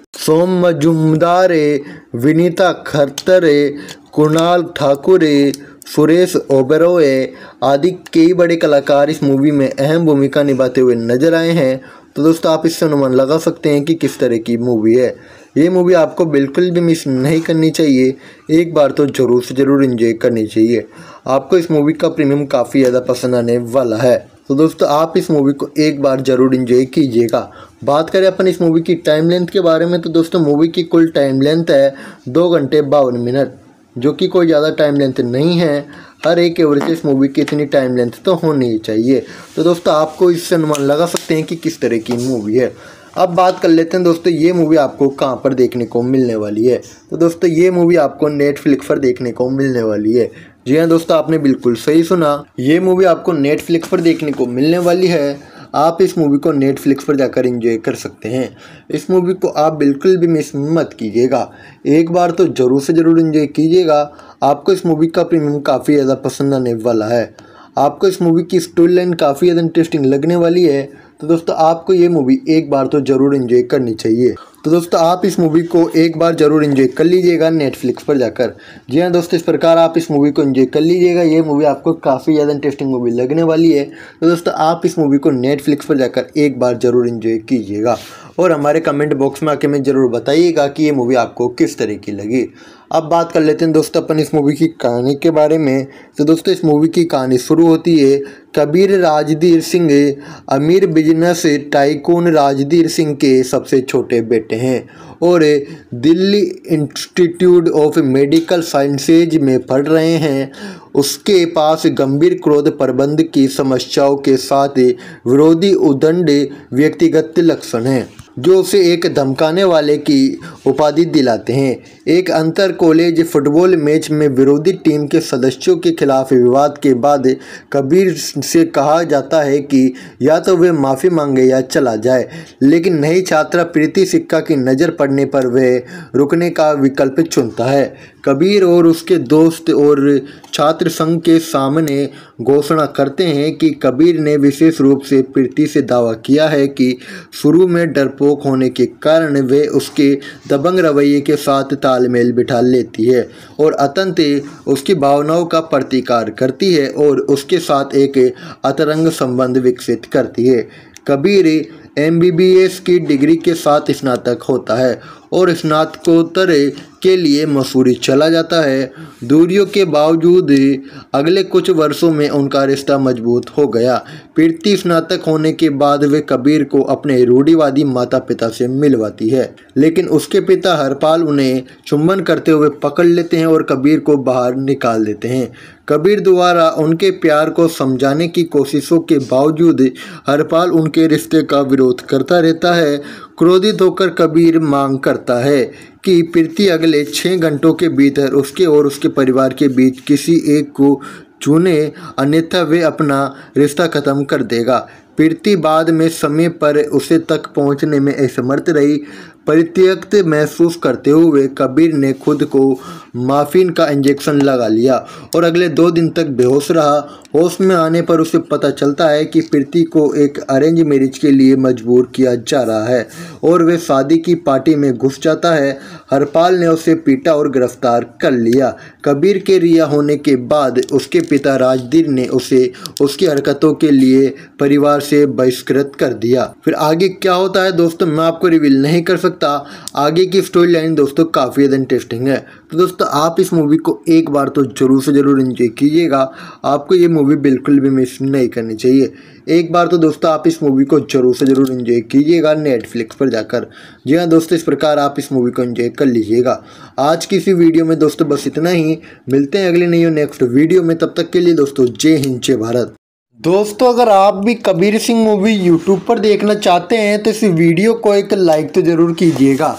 सोम मजुमदार, विनीता खट्टर, कुणाल ठाकुर, सुरेश ओबेरॉय आदि कई बड़े कलाकार इस मूवी में अहम भूमिका निभाते हुए नजर आए हैं। तो दोस्तों आप इससे अनुमान लगा सकते हैं कि किस तरह की मूवी है। ये मूवी आपको बिल्कुल भी मिस नहीं करनी चाहिए। एक बार तो ज़रूर से ज़रूर एंजॉय करनी चाहिए। आपको इस मूवी का प्रीमियम काफ़ी ज़्यादा पसंद आने वाला है। तो दोस्तों आप इस मूवी को एक बार ज़रूर एंजॉय कीजिएगा। बात करें अपन इस मूवी की टाइम लेंथ के बारे में, तो दोस्तों मूवी की कुल टाइम लेंथ है दो घंटे बावन मिनट, जो कि कोई ज़्यादा टाइम लेंथ नहीं है। हर एक एवरेज इस मूवी की इतनी टाइम लेंथ तो होनी ही चाहिए। तो दोस्तों आपको इससे अनुमान लगा सकते हैं कि किस तरह की मूवी है। अब बात कर लेते हैं दोस्तों ये मूवी आपको कहाँ पर देखने को मिलने वाली है। तो दोस्तों ये मूवी आपको नेटफ्लिक्स पर देखने को मिलने वाली है। जी हाँ दोस्तों, आपने बिल्कुल सही सुना, ये मूवी आपको नेटफ्लिक्स पर देखने को मिलने वाली है। आप इस मूवी को नेटफ्लिक्स पर जाकर एंजॉय कर सकते हैं। इस मूवी को आप बिल्कुल भी मिस मत कीजिएगा। एक बार तो ज़रूर से ज़रूर एंजॉय कीजिएगा। आपको इस मूवी का प्रीमियम काफ़ी ज़्यादा पसंद आने वाला है। आपको इस मूवी की स्टोरी लाइन काफ़ी ज़्यादा इंटरेस्टिंग लगने वाली है। तो दोस्तों आपको ये मूवी एक बार तो ज़रूर एंजॉय करनी चाहिए। तो दोस्तों आप इस मूवी को एक बार ज़रूर एंजॉय कर लीजिएगा नेटफ्लिक्स पर जाकर। जी हाँ दोस्तों, इस प्रकार आप इस मूवी को एंजॉय कर लीजिएगा। ये मूवी आपको काफ़ी ज़्यादा इंटरेस्टिंग मूवी लगने वाली है। तो दोस्तों आप इस मूवी को नेटफ्लिक्स पर जाकर एक बार ज़रूर एंजॉय कीजिएगा और हमारे कमेंट बॉक्स में आके में ज़रूर बताइएगा कि ये मूवी आपको किस तरह की लगी। अब बात कर लेते हैं दोस्तों अपन इस मूवी की कहानी के बारे में। तो दोस्तों इस मूवी की कहानी शुरू होती है कबीर राजधीर सिंह अमीर बिजनेस टाइकून राजधीर सिंह के सबसे छोटे बेटे हैं और Delhi institute of medical sciences में पढ़ रहे हैं। उसके पास गंभीर क्रोध प्रबंध की समस्याओं के साथ विरोधी उदंड व्यक्तिगत लक्षण हैं, जो उसे एक धमकाने वाले की उपाधि दिलाते हैं। एक अंतर कॉलेज फुटबॉल मैच में विरोधी टीम के सदस्यों के खिलाफ विवाद के बाद कबीर से कहा जाता है कि या तो वे माफ़ी मांगे या चला जाए, लेकिन नई छात्रा प्रीति सिक्का की नज़र पड़ने पर वह रुकने का विकल्प चुनता है। कबीर और उसके दोस्त और छात्र संघ के सामने घोषणा करते हैं कि कबीर ने विशेष रूप से प्रीति से दावा किया है कि शुरू में डरपोक होने के कारण वे उसके दबंग रवैये के साथ तालमेल बिठा लेती है और अंततः उसकी भावनाओं का प्रतिकार करती है और उसके साथ एक अंतरंग संबंध विकसित करती है। Kabir M B B S की डिग्री के साथ स्नातक होता है और स्नातकोत्तर के लिए मसूरी चला जाता है। दूरियों के बावजूद अगले कुछ वर्षों में उनका रिश्ता मजबूत हो गया। प्रीति स्नातक होने के बाद वे कबीर को अपने रूढ़िवादी माता पिता से मिलवाती है, लेकिन उसके पिता हरपाल उन्हें चुंबन करते हुए पकड़ लेते हैं और कबीर को बाहर निकाल देते हैं। कबीर द्वारा उनके प्यार को समझाने की कोशिशों के बावजूद हरपाल उनके रिश्ते का विरोध करता रहता है। क्रोधित होकर कबीर मांग करता है कि प्रीति अगले छः घंटों के भीतर उसके और उसके परिवार के बीच किसी एक को चुने, अन्यथा वे अपना रिश्ता खत्म कर देगा। प्रीति बाद में समय पर उसे तक पहुंचने में असमर्थ रही। परित्यक्त महसूस करते हुए कबीर ने खुद को माफिन का इंजेक्शन लगा लिया और अगले दो दिन तक बेहोश रहा। होश में आने पर उसे पता चलता है कि प्रीति को एक अरेंज मैरिज के लिए मजबूर किया जा रहा है और वे शादी की पार्टी में घुस जाता है। हरपाल ने उसे पीटा और गिरफ्तार कर लिया। कबीर के रिहा होने के बाद उसके पिता राजधीर ने उसे उसकी हरकतों के लिए परिवार से बहिष्कृत कर दिया। फिर आगे क्या होता है दोस्तों मैं आपको रिवील नहीं कर सकता। आगे की स्टोरी लाइन दोस्तों काफ़ी ज़्यादा इंटरेस्टिंग है। तो दोस्तों आप इस मूवी को एक बार तो जरूर से जरूर एंजॉय कीजिएगा। आपको ये मूवी बिल्कुल भी मिस नहीं करनी चाहिए। एक बार तो दोस्तों आप इस मूवी को जरूर से जरूर एंजॉय कीजिएगा नेटफ्लिक्स पर जाकर। जी हाँ दोस्तों, इस प्रकार आप इस मूवी को एंजॉय कर लीजिएगा। आज की इसी वीडियो में दोस्तों बस इतना ही। मिलते हैं अगले नई और नेक्स्ट वीडियो में। तब तक के लिए दोस्तों जय हिंद जय भारत। दोस्तों अगर आप भी कबीर सिंह मूवी यूट्यूब पर देखना चाहते हैं तो इस वीडियो को एक लाइक तो ज़रूर कीजिएगा।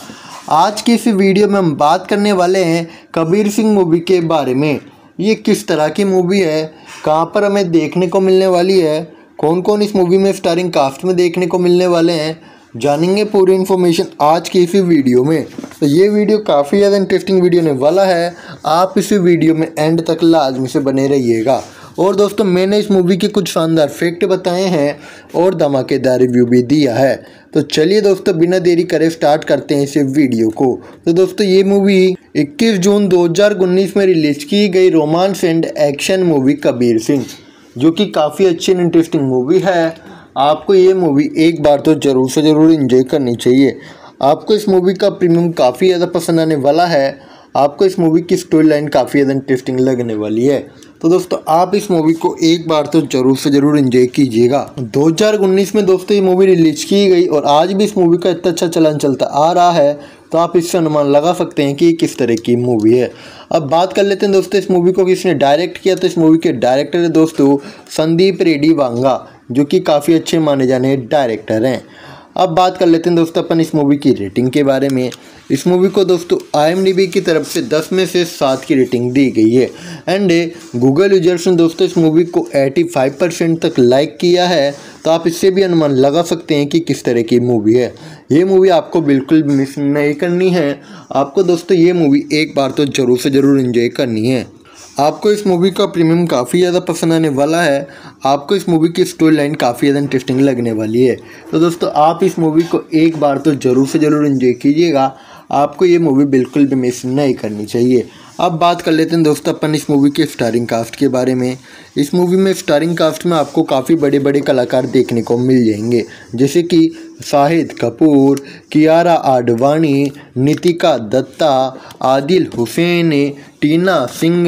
आज की इस वीडियो में हम बात करने वाले हैं कबीर सिंह मूवी के बारे में। ये किस तरह की मूवी है, कहां पर हमें देखने को मिलने वाली है, कौन कौन इस मूवी में स्टारिंग कास्ट में देखने को मिलने वाले हैं, जानेंगे पूरी इन्फॉर्मेशन आज की इसी वीडियो में। तो ये वीडियो काफ़ी ज़्यादा इंटरेस्टिंग वीडियो होने वाला है, आप इस वीडियो में एंड तक लाजमी से बने रहिएगा। और दोस्तों मैंने इस मूवी के कुछ शानदार फैक्ट बताए हैं और धमाकेदार रिव्यू भी दिया है। तो चलिए दोस्तों बिना देरी करे स्टार्ट करते हैं इस वीडियो को। तो दोस्तों ये मूवी इक्कीस जून दो हज़ार उन्नीस में रिलीज की गई romance and action movie Kabir Singh, जो कि काफ़ी अच्छी एंड इंटरेस्टिंग मूवी है। आपको ये मूवी एक बार तो ज़रूर से ज़रूर एंजॉय करनी चाहिए। आपको इस मूवी का प्रीमियम काफ़ी ज़्यादा पसंद आने वाला है। आपको इस मूवी की स्टोरी लाइन काफ़ी ज़्यादा इंटरेस्टिंग लगने वाली है। तो दोस्तों आप इस मूवी को एक बार तो ज़रूर से ज़रूर एंजॉय कीजिएगा। दो हज़ार उन्नीस में दोस्तों ये मूवी रिलीज की गई और आज भी इस मूवी का इतना अच्छा चलन चलता आ रहा है, तो आप इससे अनुमान लगा सकते हैं कि ये किस तरह की मूवी है। अब बात कर लेते हैं दोस्तों इस मूवी को किसने डायरेक्ट किया। तो इस मूवी के डायरेक्टर है दोस्तों संदीप रेड्डी वांगा, जो कि काफ़ी अच्छे माने जाने डायरेक्टर हैं। अब बात कर लेते हैं दोस्तों अपन इस मूवी की रेटिंग के बारे में। इस मूवी को दोस्तों आई एम डी बी की तरफ से दस में से सात की रेटिंग दी गई है एंड गूगल यूजर्स ने दोस्तों इस मूवी को पचासी परसेंट तक लाइक किया है। तो आप इससे भी अनुमान लगा सकते हैं कि किस तरह की मूवी है। ये मूवी आपको बिल्कुल भी मिस नहीं करनी है। आपको दोस्तों ये मूवी एक बार तो ज़रूर से ज़रूर एंजॉय करनी है। आपको इस मूवी का प्रीमियम काफ़ी ज़्यादा पसंद आने वाला है। आपको इस मूवी की स्टोरी लाइन काफ़ी ज़्यादा इंटरेस्टिंग लगने वाली है। तो दोस्तों आप इस मूवी को एक बार तो ज़रूर से ज़रूर एंजॉय कीजिएगा। आपको ये मूवी बिल्कुल भी मिस नहीं करनी चाहिए। अब बात कर लेते हैं दोस्तों अपन इस मूवी के स्टारिंग कास्ट के बारे में। इस मूवी में स्टारिंग कास्ट में आपको काफ़ी बड़े बड़े कलाकार देखने को मिल जाएंगे, जैसे कि शाहिद कपूर, कियारा आडवाणी, नितिका दत्ता, आदिल हुसैन, टीना सिंह,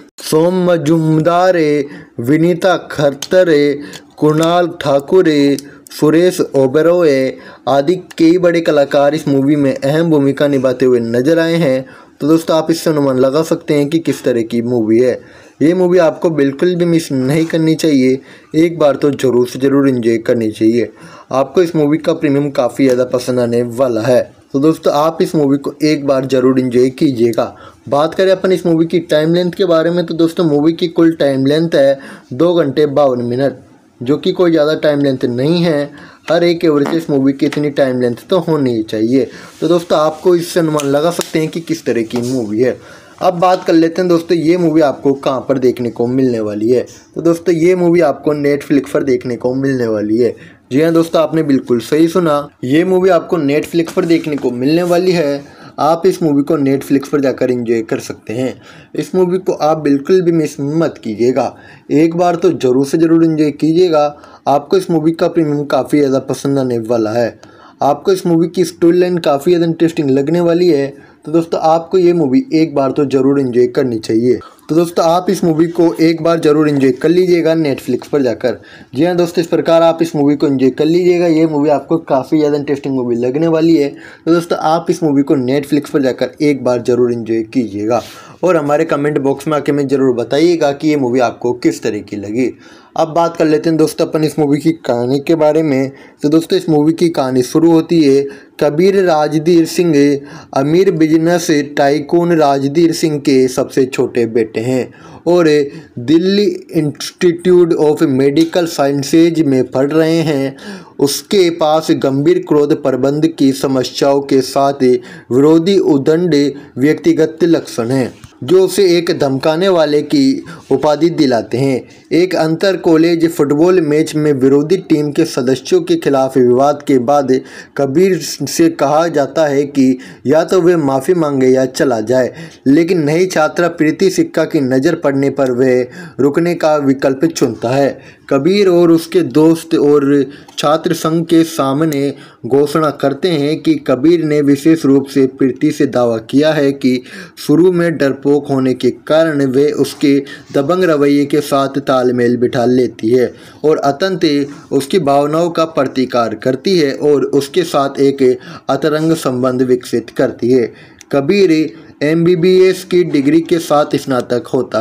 सोम मजुमदार, विनीता खत्तर, कुणाल ठाकुर, सुरेश ओबेरॉय आदि कई बड़े कलाकार इस मूवी में अहम भूमिका निभाते हुए नजर आए हैं। तो दोस्तों आप इससे अनुमान लगा सकते हैं कि किस तरह की मूवी है। ये मूवी आपको बिल्कुल भी मिस नहीं करनी चाहिए। एक बार तो ज़रूर से ज़रूर एंजॉय करनी चाहिए। आपको इस मूवी का प्रीमियम काफ़ी ज़्यादा पसंद आने वाला है। तो दोस्तों आप इस मूवी को एक बार ज़रूर एंजॉय कीजिएगा। बात करें अपन इस मूवी की टाइम लेंथ के बारे में, तो दोस्तों मूवी की कुल टाइम लेंथ है दो घंटे बावन मिनट, जो कि कोई ज़्यादा टाइम लेंथ नहीं है। हर एक एवरेज इस मूवी की इतनी टाइम लेंथ तो होनी ही चाहिए। तो दोस्तों आपको इससे अनुमान लगा सकते हैं कि किस तरह की मूवी है। अब बात कर लेते हैं दोस्तों ये मूवी आपको कहां पर देखने को मिलने वाली है। तो दोस्तों ये मूवी आपको नेटफ्लिक्स पर देखने को मिलने वाली है। जी हाँ दोस्तों आपने बिल्कुल सही सुना, ये मूवी आपको नेटफ्लिक्स पर देखने को मिलने वाली है। आप इस मूवी को नेटफ्लिक्स पर जाकर एंजॉय कर सकते हैं। इस मूवी को आप बिल्कुल भी मिस मत कीजिएगा। एक बार तो ज़रूर से ज़रूर एंजॉय कीजिएगा। आपको इस मूवी का प्रीमियम काफ़ी ज़्यादा पसंद आने वाला है। आपको इस मूवी की स्टोरी लाइन काफ़ी ज़्यादा इंटरेस्टिंग लगने वाली है। तो दोस्तों आपको ये मूवी एक बार तो ज़रूर एंजॉय करनी चाहिए। तो दोस्तों आप इस मूवी को एक बार ज़रूर एंजॉय कर लीजिएगा नेटफ्लिक्स पर जाकर। जी हाँ दोस्तों इस प्रकार आप इस मूवी को एंजॉय कर लीजिएगा। ये मूवी आपको काफ़ी ज़्यादा इंटरेस्टिंग मूवी लगने वाली है। तो दोस्तों आप इस मूवी को नेटफ्लिक्स पर जाकर एक बार ज़रूर एंजॉय कीजिएगा और हमारे कमेंट बॉक्स में आके में ज़रूर बताइएगा कि ये मूवी आपको किस तरह की लगी। अब बात कर लेते हैं दोस्तों अपन इस मूवी की कहानी के बारे में। तो दोस्तों इस मूवी की कहानी शुरू होती है कबीर राजधीर सिंह अमीर बिजनेस टाइकून राजधीर सिंह के सबसे छोटे बेटे हैं और Delhi institute of medical sciences में पढ़ रहे हैं। उसके पास गंभीर क्रोध प्रबंध की समस्याओं के साथ विरोधी उदंड व्यक्तिगत लक्षण हैं, जो उसे एक धमकाने वाले की उपाधि दिलाते हैं। एक अंतर कॉलेज फुटबॉल मैच में विरोधी टीम के सदस्यों के खिलाफ विवाद के बाद कबीर से कहा जाता है कि या तो वे माफ़ी मांगे या चला जाए, लेकिन नई छात्रा प्रीति सिक्का की नज़र पड़ने पर वह रुकने का विकल्प चुनता है। कबीर और उसके दोस्त और छात्र संघ के सामने घोषणा करते हैं कि कबीर ने विशेष रूप से प्रीति से दावा किया है कि शुरू में डरपोक होने के कारण वे उसके दबंग रवैये के साथ तालमेल बिठा लेती है और अंततः उसकी भावनाओं का प्रतिकार करती है और उसके साथ एक अंतरंग संबंध विकसित करती है। Kabir M B B S की डिग्री के साथ स्नातक होता है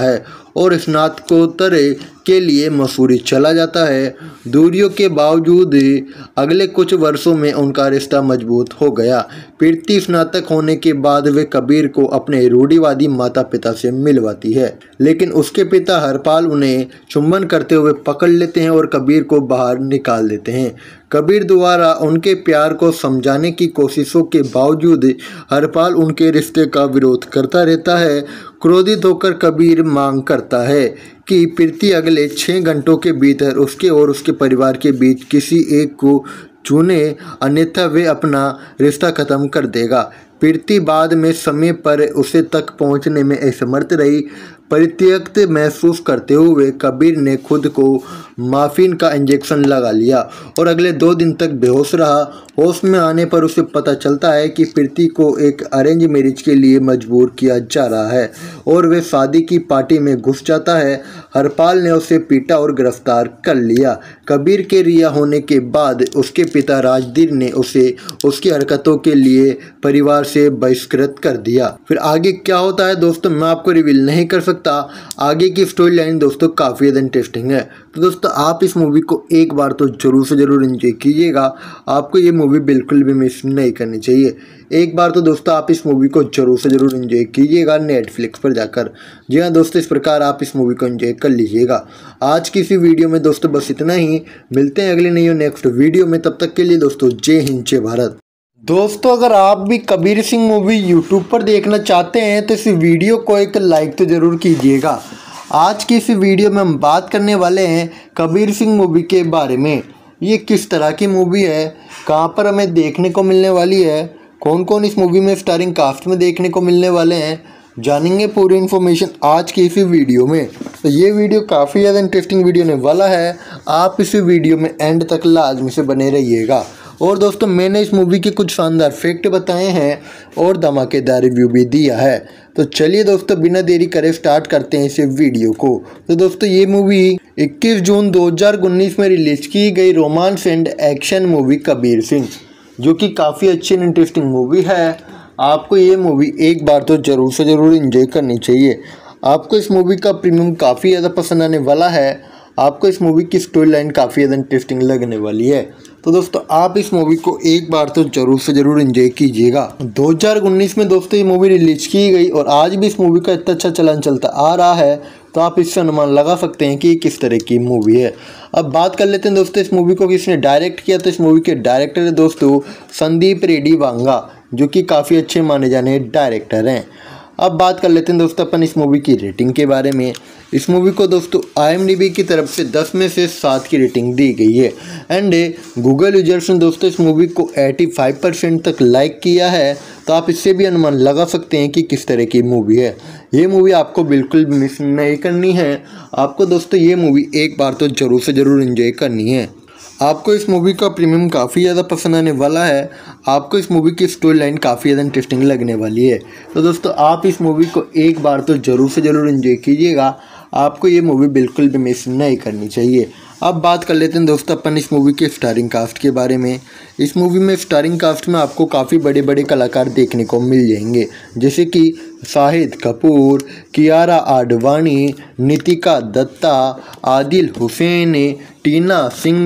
और स्नातकोत्तर के लिए मसूरी चला जाता है। दूरियों के बावजूद अगले कुछ वर्षों में उनका रिश्ता मजबूत हो गया। प्रीति स्नातक होने के बाद वे कबीर को अपने रूढ़िवादी माता पिता से मिलवाती है, लेकिन उसके पिता हरपाल उन्हें चुंबन करते हुए पकड़ लेते हैं और कबीर को बाहर निकाल देते हैं। कबीर द्वारा उनके प्यार को समझाने की कोशिशों के बावजूद हरपाल उनके रिश्ते का विरोध करता रहता है। क्रोधित होकर कबीर मांग करता है कि प्रीति अगले छः घंटों के भीतर उसके और उसके परिवार के बीच किसी एक को चुने, अन्यथा वे अपना रिश्ता खत्म कर देगा। प्रीति बाद में समय पर उसे तक पहुंचने में असमर्थ रही। परित्यक्त महसूस करते हुए कबीर ने खुद को माफिन का इंजेक्शन लगा लिया और अगले दो दिन तक बेहोश रहा। होश में आने पर उसे पता चलता है कि प्रीति को एक अरेंज मैरिज के लिए मजबूर किया जा रहा है और वे शादी की पार्टी में घुस जाता है। हरपाल ने उसे पीटा और गिरफ्तार कर लिया। कबीर के रिहा होने के बाद उसके पिता राजधीर ने उसे उसकी हरकतों के लिए परिवार से बहिष्कृत कर दिया। फिर आगे क्या होता है दोस्तों, मैं आपको रिवील नहीं कर सकता। आगे की स्टोरी लाइन दोस्तों काफ़ी ज़्यादा इंटरेस्टिंग है, तो दोस्तों आप इस मूवी को एक बार तो जरूर से जरूर एंजॉय कीजिएगा। आपको ये मूवी बिल्कुल भी मिस नहीं करनी चाहिए। एक बार तो दोस्तों आप इस मूवी को जरूर से जरूर एंजॉय कीजिएगा नेटफ्लिक्स पर जाकर। जी हाँ दोस्तों, इस प्रकार आप इस मूवी को एंजॉय कर लीजिएगा। आज की इसी वीडियो में दोस्तों बस इतना ही। मिलते हैं अगली नई नेक्स्ट वीडियो में, तब तक के लिए दोस्तों जय हिंद जय भारत। दोस्तों अगर आप भी कबीर सिंह मूवी यूट्यूब पर देखना चाहते हैं तो इस वीडियो को एक लाइक तो ज़रूर कीजिएगा। आज की इस वीडियो में हम बात करने वाले हैं कबीर सिंह मूवी के बारे में। ये किस तरह की मूवी है, कहां पर हमें देखने को मिलने वाली है, कौन कौन इस मूवी में स्टारिंग कास्ट में देखने को मिलने वाले हैं, जानेंगे पूरी इन्फॉर्मेशन आज की इसी वीडियो में। तो ये वीडियो काफ़ी ज़्यादा इंटरेस्टिंग वीडियो होने वाला है। आप इस वीडियो में एंड तक लाजमी से बने रहिएगा। और दोस्तों मैंने इस मूवी के कुछ शानदार फैक्ट बताए हैं और धमाकेदार रिव्यू भी दिया है। तो चलिए दोस्तों बिना देरी करे स्टार्ट करते हैं इस वीडियो को। तो दोस्तों ये मूवी इक्कीस जून दो हज़ार उन्नीस में रिलीज की गई romance and action movie Kabir Singh, जो कि काफ़ी अच्छी एंड इंटरेस्टिंग मूवी है। आपको ये मूवी एक बार तो ज़रूर से ज़रूर एंजॉय करनी चाहिए। आपको इस मूवी का प्रीमियम काफ़ी ज़्यादा पसंद आने वाला है। आपको इस मूवी की स्टोरी लाइन काफ़ी ज़्यादा इंटरेस्टिंग लगने वाली है। तो दोस्तों आप इस मूवी को एक बार तो जरूर से जरूर एंजॉय कीजिएगा। दो हज़ार उन्नीस में दोस्तों ये मूवी रिलीज की गई और आज भी इस मूवी का इतना अच्छा चलन चलता आ रहा है, तो आप इससे अनुमान लगा सकते हैं कि किस तरह की मूवी है। अब बात कर लेते हैं दोस्तों इस मूवी को किसने डायरेक्ट किया। तो इस मूवी के डायरेक्टर है दोस्तों संदीप रेड्डी वांगा, जो कि काफ़ी अच्छे माने जाने डायरेक्टर हैं। अब बात कर लेते हैं दोस्तों अपन इस मूवी की रेटिंग के बारे में। इस मूवी को दोस्तों आई एम डी बी की तरफ से दस में से सात की रेटिंग दी गई है एंड गूगल यूजर्स ने दोस्तों इस मूवी को पचासी परसेंट तक लाइक किया है। तो आप इससे भी अनुमान लगा सकते हैं कि किस तरह की मूवी है। ये मूवी आपको बिल्कुल भी मिस नहीं करनी है। आपको दोस्तों ये मूवी एक बार तो ज़रूर से ज़रूर एंजॉय करनी है। आपको इस मूवी का प्रीमियम काफ़ी ज़्यादा पसंद आने वाला है। आपको इस मूवी की स्टोरी लाइन काफ़ी ज़्यादा इंटरेस्टिंग लगने वाली है। तो दोस्तों आप इस मूवी को एक बार तो ज़रूर से ज़रूर एंजॉय कीजिएगा। आपको ये मूवी बिल्कुल भी मिस नहीं करनी चाहिए। अब बात कर लेते हैं दोस्तों अपन इस मूवी के स्टारिंग कास्ट के बारे में। इस मूवी में स्टारिंग कास्ट में आपको काफ़ी बड़े बड़े कलाकार देखने को मिल जाएंगे, जैसे कि शाहिद कपूर, कियारा आडवाणी, नितिका दत्ता, आदिल हुसैन, टीना सिंह,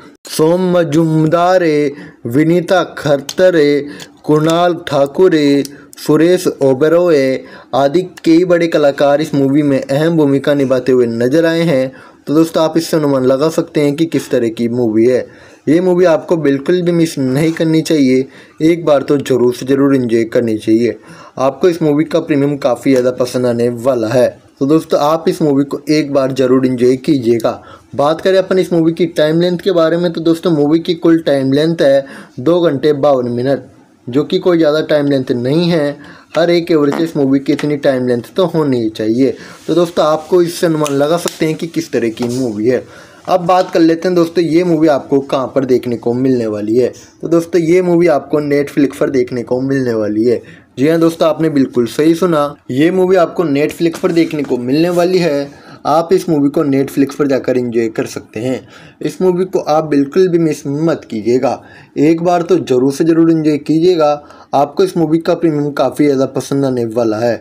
सोम मजुमदार, विनीता खरतरे, कुणाल ठाकुर, सुरेश ओबेरॉय आदि कई बड़े कलाकार इस मूवी में अहम भूमिका निभाते हुए नजर आए हैं। तो दोस्तों आप इससे अनुमान लगा सकते हैं कि किस तरह की मूवी है। ये मूवी आपको बिल्कुल भी मिस नहीं करनी चाहिए। एक बार तो ज़रूर से ज़रूर एंजॉय करनी चाहिए। आपको इस मूवी का प्रीमियम काफ़ी ज़्यादा पसंद आने वाला है। तो दोस्तों आप इस मूवी को एक बार ज़रूर एंजॉय कीजिएगा। बात करें अपन इस मूवी की टाइम लेंथ के बारे में, तो दोस्तों मूवी की कुल टाइम लेंथ है दो घंटे बावन मिनट, जो कि कोई ज़्यादा टाइम लेंथ नहीं है। हर एक एवरेज इस मूवी की इतनी टाइम लेंथ तो होनी ही चाहिए। तो दोस्तों आपको इससे अनुमान लगा सकते हैं कि किस तरह की मूवी है। अब बात कर लेते हैं दोस्तों ये मूवी आपको कहां पर देखने को मिलने वाली है। तो दोस्तों ये मूवी आपको नेटफ्लिक्स पर देखने को मिलने वाली है। जी हाँ दोस्तों आपने बिल्कुल सही सुना, ये मूवी आपको नेटफ्लिक्स पर देखने को मिलने वाली है। आप इस मूवी को नेटफ्लिक्स पर जाकर एंजॉय कर सकते हैं। इस मूवी को आप बिल्कुल भी मिस मत कीजिएगा। एक बार तो ज़रूर से ज़रूर एंजॉय कीजिएगा। आपको इस मूवी का प्रीमियम काफ़ी ज़्यादा पसंद आने वाला है।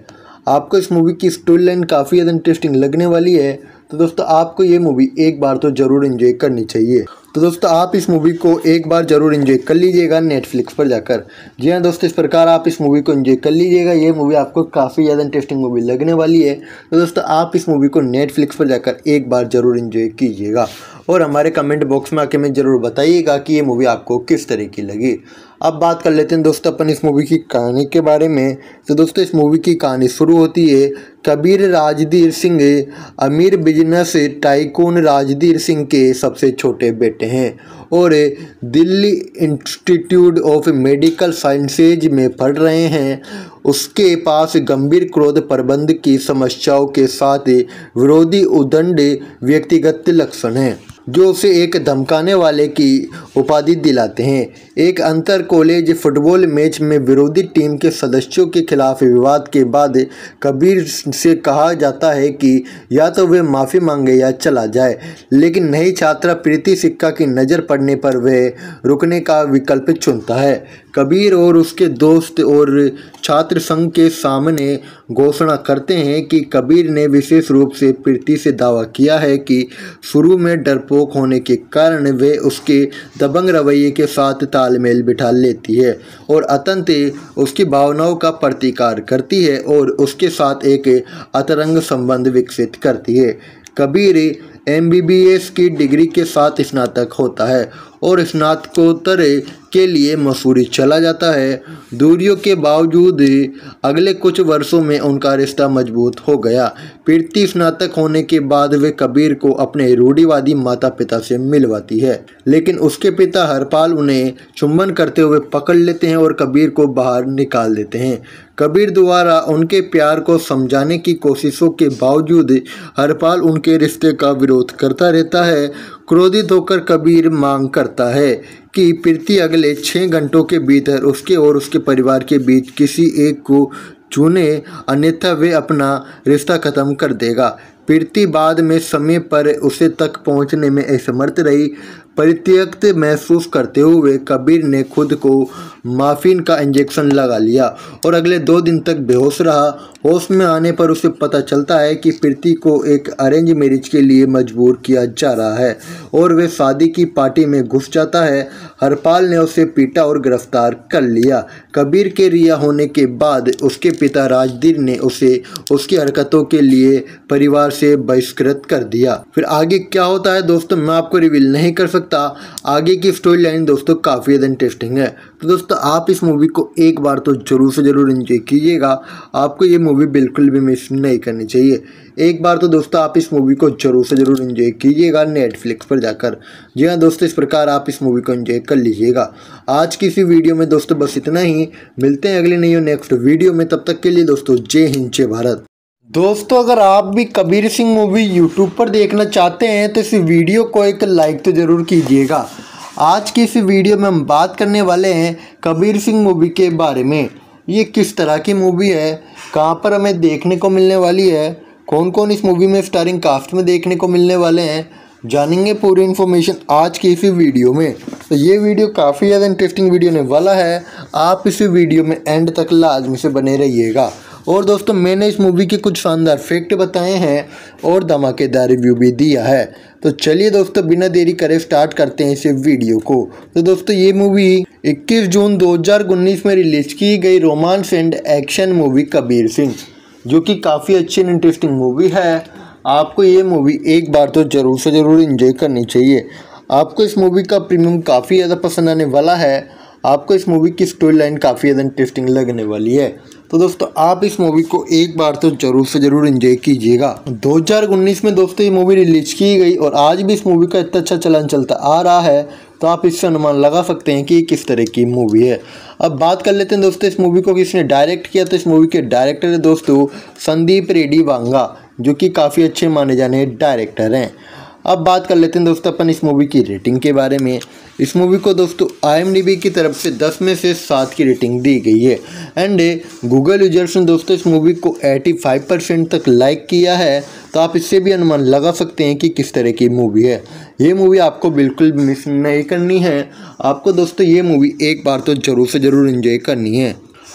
आपको इस मूवी की स्टोरी लाइन काफ़ी ज़्यादा इंटरेस्टिंग लगने वाली है। तो दोस्तों आपको ये मूवी एक बार तो ज़रूर एंजॉय करनी चाहिए। तो दोस्तों आप इस मूवी को एक बार ज़रूर एंजॉय कर लीजिएगा नेटफ्लिक्स पर जाकर। जी हाँ दोस्तों, इस प्रकार आप इस मूवी को एंजॉय कर लीजिएगा। ये मूवी आपको काफ़ी ज़्यादा इंटरेस्टिंग मूवी लगने वाली है। तो दोस्तों आप इस मूवी को नेटफ्लिक्स पर जाकर एक बार ज़रूर एंजॉय कीजिएगा और हमारे कमेंट बॉक्स में आके हमें ज़रूर बताइएगा कि ये मूवी आपको किस तरह की लगी। अब बात कर लेते हैं दोस्तों अपन इस मूवी की कहानी के बारे में। तो दोस्तों इस मूवी की कहानी शुरू होती है कबीर राजधीर सिंह अमीर बिजनेस टाइकून राजधीर सिंह के सबसे छोटे बेटे हैं और Delhi institute of medical sciences में पढ़ रहे हैं। उसके पास गंभीर क्रोध प्रबंध की समस्याओं के साथ विरोधी उदंड व्यक्तिगत लक्षण हैं जो उसे एक धमकाने वाले की उपाधि दिलाते हैं। एक अंतर कॉलेज फुटबॉल मैच में विरोधी टीम के सदस्यों के खिलाफ विवाद के बाद कबीर से कहा जाता है कि या तो वे माफ़ी मांगे या चला जाए, लेकिन नई छात्रा प्रीति सिक्का की नज़र पड़ने पर वह रुकने का विकल्प चुनता है। कबीर और उसके दोस्त और छात्र संघ के सामने घोषणा करते हैं कि कबीर ने विशेष रूप से प्रीति से दावा किया है कि शुरू में डरपोक होने के कारण वे उसके दबंग रवैये के साथ तालमेल बिठा लेती है और अंततः उसकी भावनाओं का प्रतिकार करती है और उसके साथ एक अंतरंग संबंध विकसित करती है। Kabir M B B S की डिग्री के साथ स्नातक होता है और स्नातकोत्तर के लिए मसूरी चला जाता है। दूरियों के बावजूद अगले कुछ वर्षों में उनका रिश्ता मजबूत हो गया। प्रीति स्नातक होने के बाद वे कबीर को अपने रूढ़िवादी माता पिता से मिलवाती है, लेकिन उसके पिता हरपाल उन्हें चुंबन करते हुए पकड़ लेते हैं और कबीर को बाहर निकाल देते हैं। कबीर द्वारा उनके प्यार को समझाने की कोशिशों के बावजूद हरपाल उनके रिश्ते का विरोध करता रहता है। क्रोधित होकर कबीर मांग करता है कि प्रीति अगले छः घंटों के भीतर उसके और उसके परिवार के बीच किसी एक को चुने, अन्यथा वे अपना रिश्ता खत्म कर देगा। प्रीति बाद में समय पर उसे तक पहुंचने में असमर्थ रही। परित्यक्त महसूस करते हुए कबीर ने खुद को माफिन का इंजेक्शन लगा लिया और अगले दो दिन तक बेहोश रहा। होश में आने पर उसे पता चलता है कि प्रीति को एक अरेंज मैरिज के लिए मजबूर किया जा रहा है और वे शादी की पार्टी में घुस जाता है। हरपाल ने उसे पीटा और गिरफ्तार कर लिया। कबीर के रिहा होने के बाद उसके पिता राजधीर ने उसे उसकी हरकतों के लिए परिवार से बहिष्कृत कर दिया। फिर आगे क्या होता है दोस्तों मैं आपको रिवील नहीं कर सकता। आगे की स्टोरी लाइन दोस्तों काफ़ी ज़्यादा इंटरेस्टिंग है। तो दोस्तों आप इस मूवी को एक बार तो जरूर से जरूर एंजॉय कीजिएगा। आपको ये मूवी बिल्कुल भी मिस नहीं करनी चाहिए। एक बार तो दोस्तों आप इस मूवी को जरूर से जरूर एंजॉय कीजिएगा नेटफ्लिक्स पर जाकर। जी हाँ दोस्तों, इस प्रकार आप इस मूवी को एंजॉय कर लीजिएगा। आज की इसी वीडियो में दोस्तों बस इतना ही। मिलते हैं अगली नई नेक्स्ट वीडियो में, तब तक के लिए दोस्तों जय हिंद जय भारत। दोस्तों अगर आप भी कबीर सिंह मूवी यूट्यूब पर देखना चाहते हैं तो इस वीडियो को एक लाइक तो ज़रूर कीजिएगा। आज की इस वीडियो में हम बात करने वाले हैं कबीर सिंह मूवी के बारे में। ये किस तरह की मूवी है, कहां पर हमें देखने को मिलने वाली है, कौन कौन इस मूवी में स्टारिंग कास्ट में देखने को मिलने वाले हैं, जानेंगे पूरी इन्फॉर्मेशन आज की इसी वीडियो में। तो ये वीडियो काफ़ी ज़्यादा इंटरेस्टिंग वीडियो होने वाला है। आप इस वीडियो में एंड तक लाजमी से बने रहिएगा। और दोस्तों मैंने इस मूवी के कुछ शानदार फैक्ट बताए हैं और धमाकेदार रिव्यू भी दिया है। तो चलिए दोस्तों बिना देरी करे स्टार्ट करते हैं इस वीडियो को। तो दोस्तों ये मूवी इक्कीस जून दो हज़ार उन्नीस में रिलीज की गई romance and action movie Kabir Singh, जो कि काफ़ी अच्छी एंड इंटरेस्टिंग मूवी है। आपको ये मूवी एक बार तो ज़रूर से ज़रूर एंजॉय करनी चाहिए। आपको इस मूवी का प्रीमियम काफ़ी ज़्यादा पसंद आने वाला है। आपको इस मूवी की स्टोरी लाइन काफ़ी ज़्यादा इंटरेस्टिंग लगने वाली है। तो दोस्तों आप इस मूवी को एक बार तो जरूर से जरूर एंजॉय कीजिएगा। दो हज़ार उन्नीस में दोस्तों ये मूवी रिलीज की गई और आज भी इस मूवी का इतना अच्छा चलन चलता आ रहा है, तो आप इससे अनुमान लगा सकते हैं कि किस तरह की मूवी है। अब बात कर लेते हैं दोस्तों इस मूवी को किसने डायरेक्ट किया। तो इस मूवी के डायरेक्टर है दोस्तों संदीप रेड्डी वांगा, जो कि काफ़ी अच्छे माने जाने डायरेक्टर हैं। अब बात कर लेते हैं दोस्तों अपन इस मूवी की रेटिंग के बारे में। इस मूवी को दोस्तों आई एम डी बी की तरफ से दस में से सात की रेटिंग दी गई है एंड गूगल यूजर्स ने दोस्तों इस मूवी को पचासी परसेंट तक लाइक किया है। तो आप इससे भी अनुमान लगा सकते हैं कि किस तरह की मूवी है। ये मूवी आपको बिल्कुल मिस नहीं करनी है। आपको दोस्तों ये मूवी एक बार तो ज़रूर से ज़रूर एंजॉय करनी है।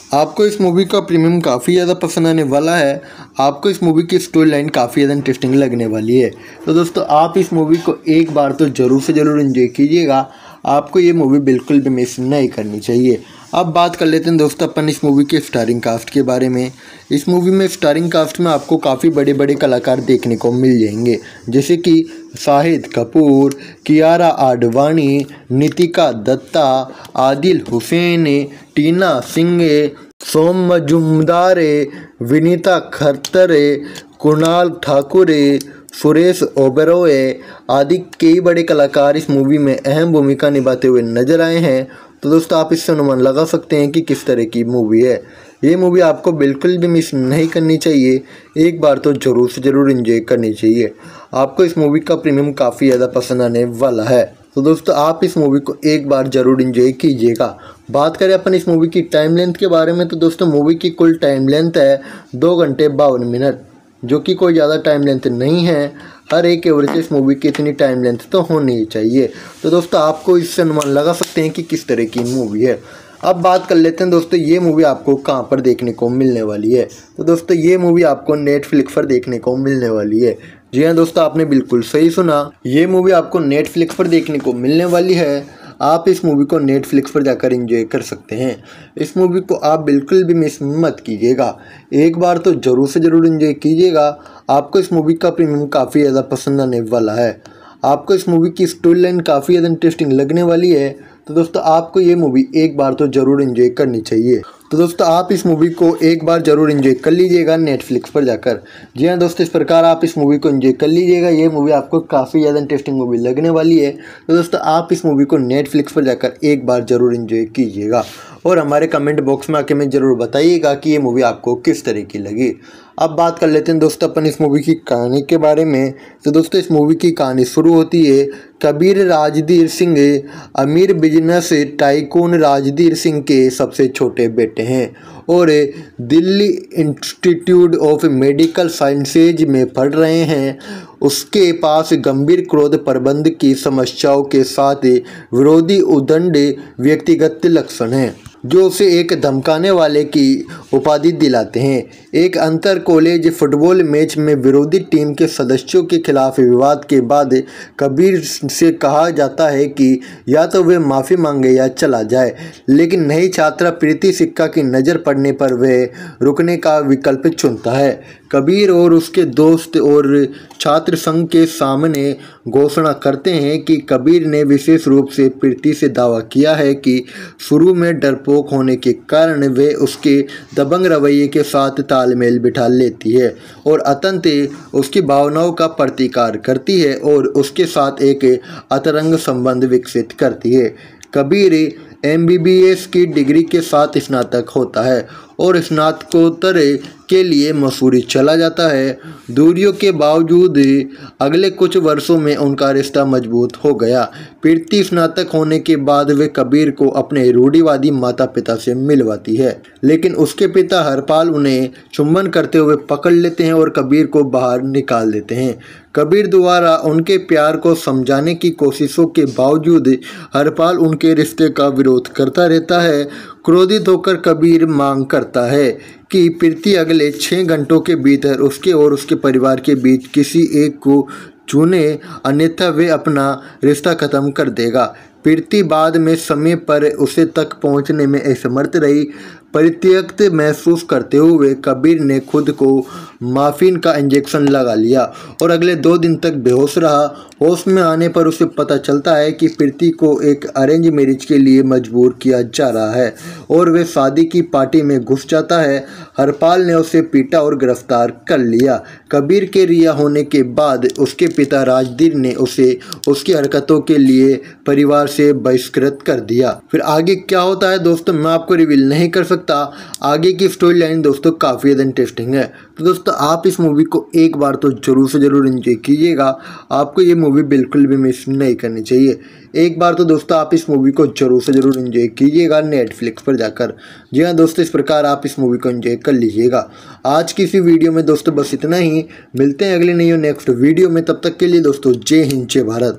आपको इस मूवी का प्रीमियम काफ़ी ज़्यादा पसंद आने वाला है। आपको इस मूवी की स्टोरी लाइन काफ़ी ज़्यादा इंटरेस्टिंग लगने वाली है। तो दोस्तों आप इस मूवी को एक बार तो ज़रूर से ज़रूर एंजॉय कीजिएगा। आपको ये मूवी बिल्कुल भी मिस नहीं करनी चाहिए। अब बात कर लेते हैं दोस्तों अपन इस मूवी के स्टारिंग कास्ट के बारे में। इस मूवी में स्टारिंग कास्ट में आपको काफ़ी बड़े बड़े कलाकार देखने को मिल जाएंगे, जैसे कि शाहिद कपूर, कियारा आडवाणी, नितिका दत्ता, आदिल हुसैन, टीना सिंह, सोम मजुमदार, विनीता खरतर, कुणाल ठाकुर, सुरेश ओबेरॉय आदि कई बड़े कलाकार इस मूवी में अहम भूमिका निभाते हुए नजर आए हैं। तो दोस्तों आप इससे अनुमान लगा सकते हैं कि किस तरह की मूवी है। ये मूवी आपको बिल्कुल भी मिस नहीं करनी चाहिए। एक बार तो ज़रूर से ज़रूर एंजॉय करनी चाहिए। आपको इस मूवी का प्रीमियम काफ़ी ज़्यादा पसंद आने वाला है। तो दोस्तों आप इस मूवी को एक बार ज़रूर एंजॉय कीजिएगा। बात करें अपन इस मूवी की टाइम लेंथ के बारे में, तो दोस्तों मूवी की कुल टाइम लेंथ है दो घंटे बावन मिनट, जो कि कोई ज़्यादा टाइम लेंथ नहीं है। हर एक एवरेज इस मूवी की इतनी टाइम लेंथ तो होनी ही चाहिए। तो दोस्तों आपको इससे अनुमान लगा सकते हैं कि किस तरह की मूवी है। अब बात कर लेते हैं दोस्तों ये मूवी आपको कहाँ पर देखने को मिलने वाली है। तो दोस्तों ये मूवी आपको नेटफ्लिक्स पर देखने को मिलने वाली है। जी हाँ दोस्तों, आपने बिल्कुल सही सुना, ये मूवी आपको नेटफ्लिक्स पर देखने को मिलने वाली है। आप इस मूवी को नेटफ्लिक्स पर जाकर एंजॉय कर सकते हैं। इस मूवी को आप बिल्कुल भी मिस मत कीजिएगा। एक बार तो ज़रूर से ज़रूर एंजॉय कीजिएगा। आपको इस मूवी का प्रीमियम काफ़ी ज़्यादा पसंद आने वाला है। आपको इस मूवी की स्टोरी लाइन काफ़ी ज़्यादा इंटरेस्टिंग लगने वाली है। तो दोस्तों आपको ये मूवी एक बार तो ज़रूर एंजॉय करनी चाहिए। तो दोस्तों आप इस मूवी को एक बार ज़रूर एंजॉय कर लीजिएगा नेटफ्लिक्स पर जाकर। जी हाँ दोस्तों, इस प्रकार आप इस मूवी को एंजॉय कर लीजिएगा। ये मूवी आपको काफ़ी ज़्यादा इंटरेस्टिंग मूवी लगने वाली है। तो दोस्तों आप इस मूवी को नेटफ्लिक्स पर जाकर एक बार ज़रूर एंजॉय कीजिएगा और हमारे कमेंट बॉक्स में आके में ज़रूर बताइएगा कि ये मूवी आपको किस तरह की लगी। अब बात कर लेते हैं दोस्तों अपन इस मूवी की कहानी के बारे में। तो दोस्तों इस मूवी की कहानी शुरू होती है कबीर राजधीर सिंह अमीर बिजनेस टाइकून राजधीर सिंह के सबसे छोटे बेटे हैं और Delhi institute of medical sciences में पढ़ रहे हैं। उसके पास गंभीर क्रोध प्रबंध की समस्याओं के साथ विरोधी उदंड व्यक्तिगत लक्षण हैं, जो उसे एक धमकाने वाले की उपाधि दिलाते हैं। एक अंतर कॉलेज फुटबॉल मैच में विरोधी टीम के सदस्यों के खिलाफ विवाद के बाद कबीर से कहा जाता है कि या तो वे माफ़ी मांगे या चला जाए, लेकिन नई छात्रा प्रीति सिक्का की नज़र पड़ने पर वह रुकने का विकल्प चुनता है। कबीर और उसके दोस्त और छात्र संघ के सामने घोषणा करते हैं कि कबीर ने विशेष रूप से प्रीति से दावा किया है कि शुरू में डरपोक होने के कारण वे उसके दबंग रवैये के साथ तालमेल बिठा लेती है और अंततः उसकी भावनाओं का प्रतिकार करती है और उसके साथ एक अंतरंग संबंध विकसित करती है। Kabir M B B S की डिग्री के साथ स्नातक होता है और स्नातकोत्तर के लिए मसूरी चला जाता है। दूरियों के बावजूद अगले कुछ वर्षों में उनका रिश्ता मजबूत हो गया। प्रीति स्नातक होने के बाद वे कबीर को अपने रूढ़िवादी माता पिता से मिलवाती है, लेकिन उसके पिता हरपाल उन्हें चुंबन करते हुए पकड़ लेते हैं और कबीर को बाहर निकाल देते हैं। कबीर द्वारा उनके प्यार को समझाने की कोशिशों के बावजूद हरपाल उनके रिश्ते का विरोध करता रहता है। क्रोधित होकर कबीर मांग करता है कि प्रीति अगले छः घंटों के भीतर उसके और उसके परिवार के बीच किसी एक को चुने, अन्यथा वे अपना रिश्ता खत्म कर देगा। प्रीति बाद में समय पर उसे तक पहुंचने में असमर्थ रही। परित्यक्त महसूस करते हुए कबीर ने खुद को माफिन का इंजेक्शन लगा लिया और अगले दो दिन तक बेहोश रहा। होश में आने पर उसे पता चलता है कि प्रीति को एक अरेंज मैरिज के लिए मजबूर किया जा रहा है और वे शादी की पार्टी में घुस जाता है। हरपाल ने उसे पीटा और गिरफ्तार कर लिया। कबीर के रिहा होने के बाद उसके पिता राजधीर ने उसे उसकी हरकतों के लिए परिवार से बहिष्कृत कर दिया। फिर आगे क्या होता है दोस्तों मैं आपको रिवील नहीं कर सकता। आगे की स्टोरी लाइन दोस्तों काफ़ी ज़्यादा इंटरेस्टिंग है। तो दोस्तों आप इस मूवी को एक बार तो जरूर से जरूर एंजॉय कीजिएगा। आपको ये मूवी बिल्कुल भी मिस नहीं करनी चाहिए। एक बार तो दोस्तों आप इस मूवी को जरूर से जरूर एंजॉय कीजिएगा नेटफ्लिक्स पर जाकर। जी हाँ दोस्तों, इस प्रकार आप इस मूवी को एंजॉय कर लीजिएगा। आज की इसी वीडियो में दोस्तों बस इतना ही। मिलते हैं अगली नई और नेक्स्ट वीडियो में। तब तक के लिए दोस्तों जय हिंद जय भारत।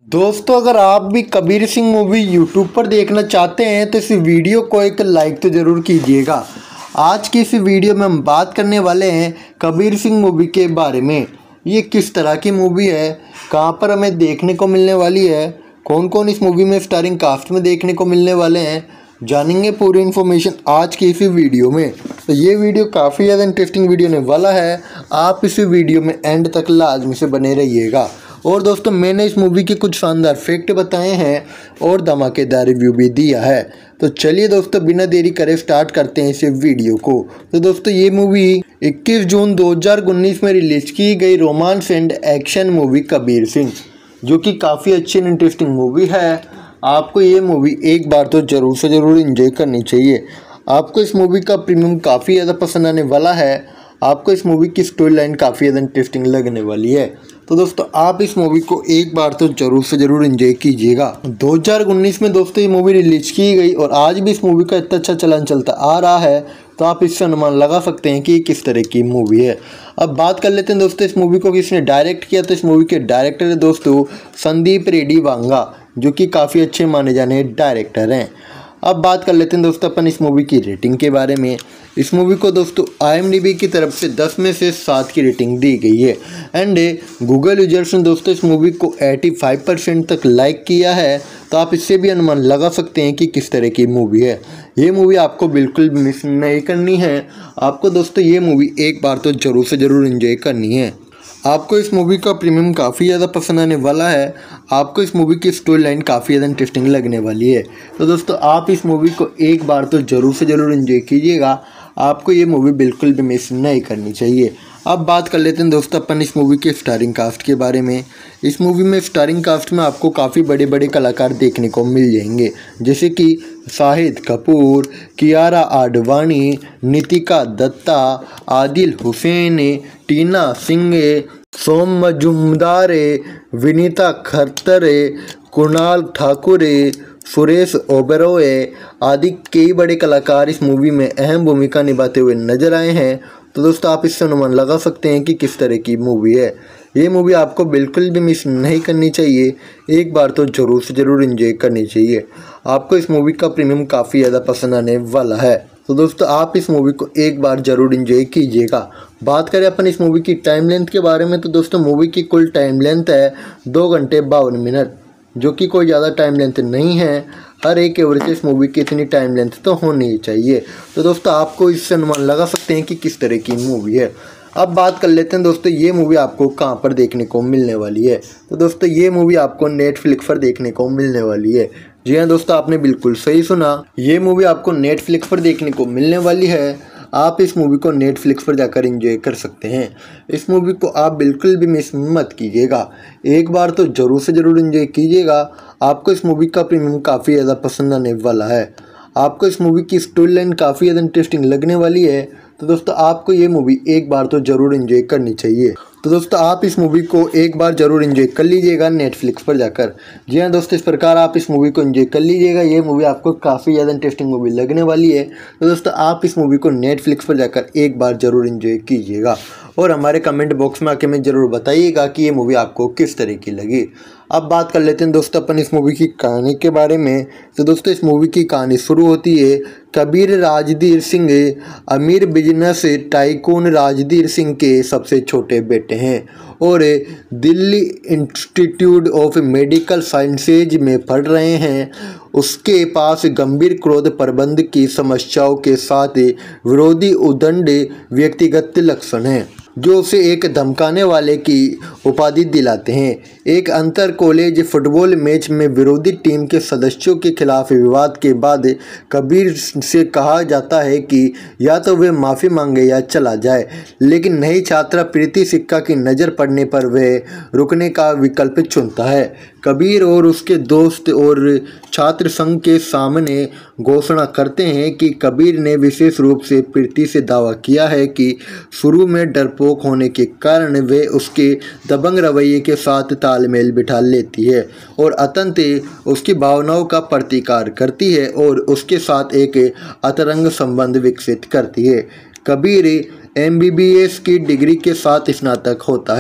दोस्तों अगर आप भी कबीर सिंह मूवी यूट्यूब पर देखना चाहते हैं तो इस वीडियो को एक लाइक तो ज़रूर कीजिएगा। आज की इस वीडियो में हम बात करने वाले हैं कबीर सिंह मूवी के बारे में। ये किस तरह की मूवी है, कहां पर हमें देखने को मिलने वाली है, कौन कौन इस मूवी में स्टारिंग कास्ट में देखने को मिलने वाले हैं, जानेंगे पूरी इन्फॉर्मेशन आज की इसी वीडियो में। तो ये वीडियो काफ़ी ज़्यादा इंटरेस्टिंग वीडियो होने वाला है, आप इस वीडियो में एंड तक लाजमी से बने रहिएगा। और दोस्तों मैंने इस मूवी के कुछ शानदार फैक्ट बताए हैं और धमाकेदार रिव्यू भी दिया है। तो चलिए दोस्तों बिना देरी करे स्टार्ट करते हैं इस वीडियो को। तो दोस्तों ये मूवी इक्कीस जून दो हज़ार उन्नीस में रिलीज की गई romance and action movie Kabir Singh, जो कि काफ़ी अच्छी एंड इंटरेस्टिंग मूवी है। आपको ये मूवी एक बार तो ज़रूर से ज़रूर एंजॉय करनी चाहिए। आपको इस मूवी का प्रीमियम काफ़ी ज़्यादा पसंद आने वाला है। आपको इस मूवी की स्टोरी लाइन काफ़ी ज़्यादा इंटरेस्टिंग लगने वाली है। तो दोस्तों आप इस मूवी को एक बार तो ज़रूर से ज़रूर एंजॉय कीजिएगा। दो हज़ार उन्नीस में दोस्तों ये मूवी रिलीज की गई और आज भी इस मूवी का इतना अच्छा चलन चलता आ रहा है, तो आप इससे अनुमान लगा सकते हैं कि ये किस तरह की मूवी है। अब बात कर लेते हैं दोस्तों इस मूवी को किसने डायरेक्ट किया। तो इस मूवी के डायरेक्टर है दोस्तों संदीप रेड्डी वांगा, जो कि काफ़ी अच्छे माने जाने डायरेक्टर हैं। अब बात कर लेते हैं दोस्तों अपन इस मूवी की रेटिंग के बारे में। इस मूवी को दोस्तों आई एम डी बी की तरफ से दस में से सात की रेटिंग दी गई है एंड गूगल यूजर्स ने दोस्तों इस मूवी को पचासी परसेंट तक लाइक किया है। तो आप इससे भी अनुमान लगा सकते हैं कि किस तरह की मूवी है। ये मूवी आपको बिल्कुल भी मिस नहीं करनी है। आपको दोस्तों ये मूवी एक बार तो ज़रूर से ज़रूर एंजॉय करनी है। आपको इस मूवी का प्रीमियम काफ़ी ज़्यादा पसंद आने वाला है। आपको इस मूवी की स्टोरी लाइन काफ़ी ज़्यादा इंटरेस्टिंग लगने वाली है। तो दोस्तों आप इस मूवी को एक बार तो ज़रूर से ज़रूर एंजॉय कीजिएगा। आपको ये मूवी बिल्कुल भी मिस नहीं करनी चाहिए। अब बात कर लेते हैं दोस्तों अपन इस मूवी के स्टारिंग कास्ट के बारे में। इस मूवी में स्टारिंग कास्ट में आपको काफ़ी बड़े बड़े कलाकार देखने को मिल जाएंगे, जैसे कि शाहिद कपूर, कियारा आडवाणी, नितिका दत्ता, आदिल हुसैन, टीना सिंह, सोम मजुमदार, विनीता खरतर, कुणाल ठाकुर, सुरेश ओबेरॉय आदि कई बड़े कलाकार इस मूवी में अहम भूमिका निभाते हुए नजर आए हैं। तो दोस्तों आप इससे अनुमान लगा सकते हैं कि किस तरह की मूवी है। ये मूवी आपको बिल्कुल भी मिस नहीं करनी चाहिए। एक बार तो ज़रूर से ज़रूर एंजॉय करनी चाहिए। आपको इस मूवी का प्रीमियम काफ़ी ज़्यादा पसंद आने वाला है। तो दोस्तों आप इस मूवी को एक बार ज़रूर एंजॉय कीजिएगा। बात करें अपन इस मूवी की टाइम लेंथ के बारे में, तो दोस्तों मूवी की कुल टाइम लेंथ है दो घंटे बावन मिनट, जो कि कोई ज़्यादा टाइम लेंथ नहीं है। हर एक एवरेज इस मूवी की इतनी टाइम लेंथ तो होनी ही चाहिए। तो दोस्तों आपको इससे अनुमान लगा सकते हैं कि किस तरह की मूवी है। अब बात कर लेते हैं दोस्तों ये मूवी आपको कहां पर देखने को मिलने वाली है। तो दोस्तों ये मूवी आपको नेटफ्लिक्स पर देखने को मिलने वाली है। जी हाँ दोस्तों आपने बिल्कुल सही सुना, ये मूवी आपको नेटफ्लिक्स पर देखने को मिलने वाली है। आप इस मूवी को नेटफ्लिक्स पर जाकर एंजॉय कर सकते हैं। इस मूवी को आप बिल्कुल भी मिस मत कीजिएगा। एक बार तो ज़रूर से ज़रूर एंजॉय कीजिएगा। आपको इस मूवी का प्रीमियम काफ़ी ज़्यादा पसंद आने वाला है। आपको इस मूवी की स्टोरी लाइन काफ़ी ज़्यादा इंटरेस्टिंग लगने वाली है। तो दोस्तों आपको ये मूवी एक बार तो ज़रूर एंजॉय करनी चाहिए। तो दोस्तों आप इस मूवी को एक बार ज़रूर एंजॉय कर लीजिएगा नेटफ्लिक्स पर जाकर। जी हाँ दोस्तों इस प्रकार आप इस मूवी को एंजॉय कर लीजिएगा। ये मूवी आपको काफ़ी ज़्यादा इंटरेस्टिंग मूवी लगने वाली है। तो दोस्तों आप इस मूवी को नेटफ्लिक्स पर जाकर एक बार ज़रूर एंजॉय कीजिएगा और हमारे कमेंट बॉक्स में आके में ज़रूर बताइएगा कि ये मूवी आपको किस तरह की लगी। अब बात कर लेते हैं दोस्तों अपन इस मूवी की कहानी के बारे में। तो दोस्तों इस मूवी की कहानी शुरू होती है कबीर राजधीर सिंह अमीर बिजनेस टाइकून राजधीर सिंह के सबसे छोटे बेटे हैं और Delhi institute of medical sciences में पढ़ रहे हैं। उसके पास गंभीर क्रोध प्रबंध की समस्याओं के साथ विरोधी उदंड व्यक्तिगत लक्षण हैं, जो उसे एक धमकाने वाले की उपाधि दिलाते हैं। एक अंतर कॉलेज फुटबॉल मैच में विरोधी टीम के सदस्यों के खिलाफ विवाद के बाद कबीर से कहा जाता है कि या तो वे माफ़ी मांगे या चला जाए, लेकिन नई छात्रा प्रीति सिक्का की नज़र पड़ने पर वह रुकने का विकल्प चुनता है। कबीर और उसके दोस्त और छात्र संघ के सामने घोषणा करते हैं कि कबीर ने विशेष रूप से प्रीति से दावा किया है कि शुरू में डरपोक होने के कारण वे उसके दबंग रवैये के साथ तालमेल बिठा लेती है और अंततः उसकी भावनाओं का प्रतिकार करती है और उसके साथ एक अंतरंग संबंध विकसित करती है। Kabir M B B S की डिग्री के साथ स्नातक होता है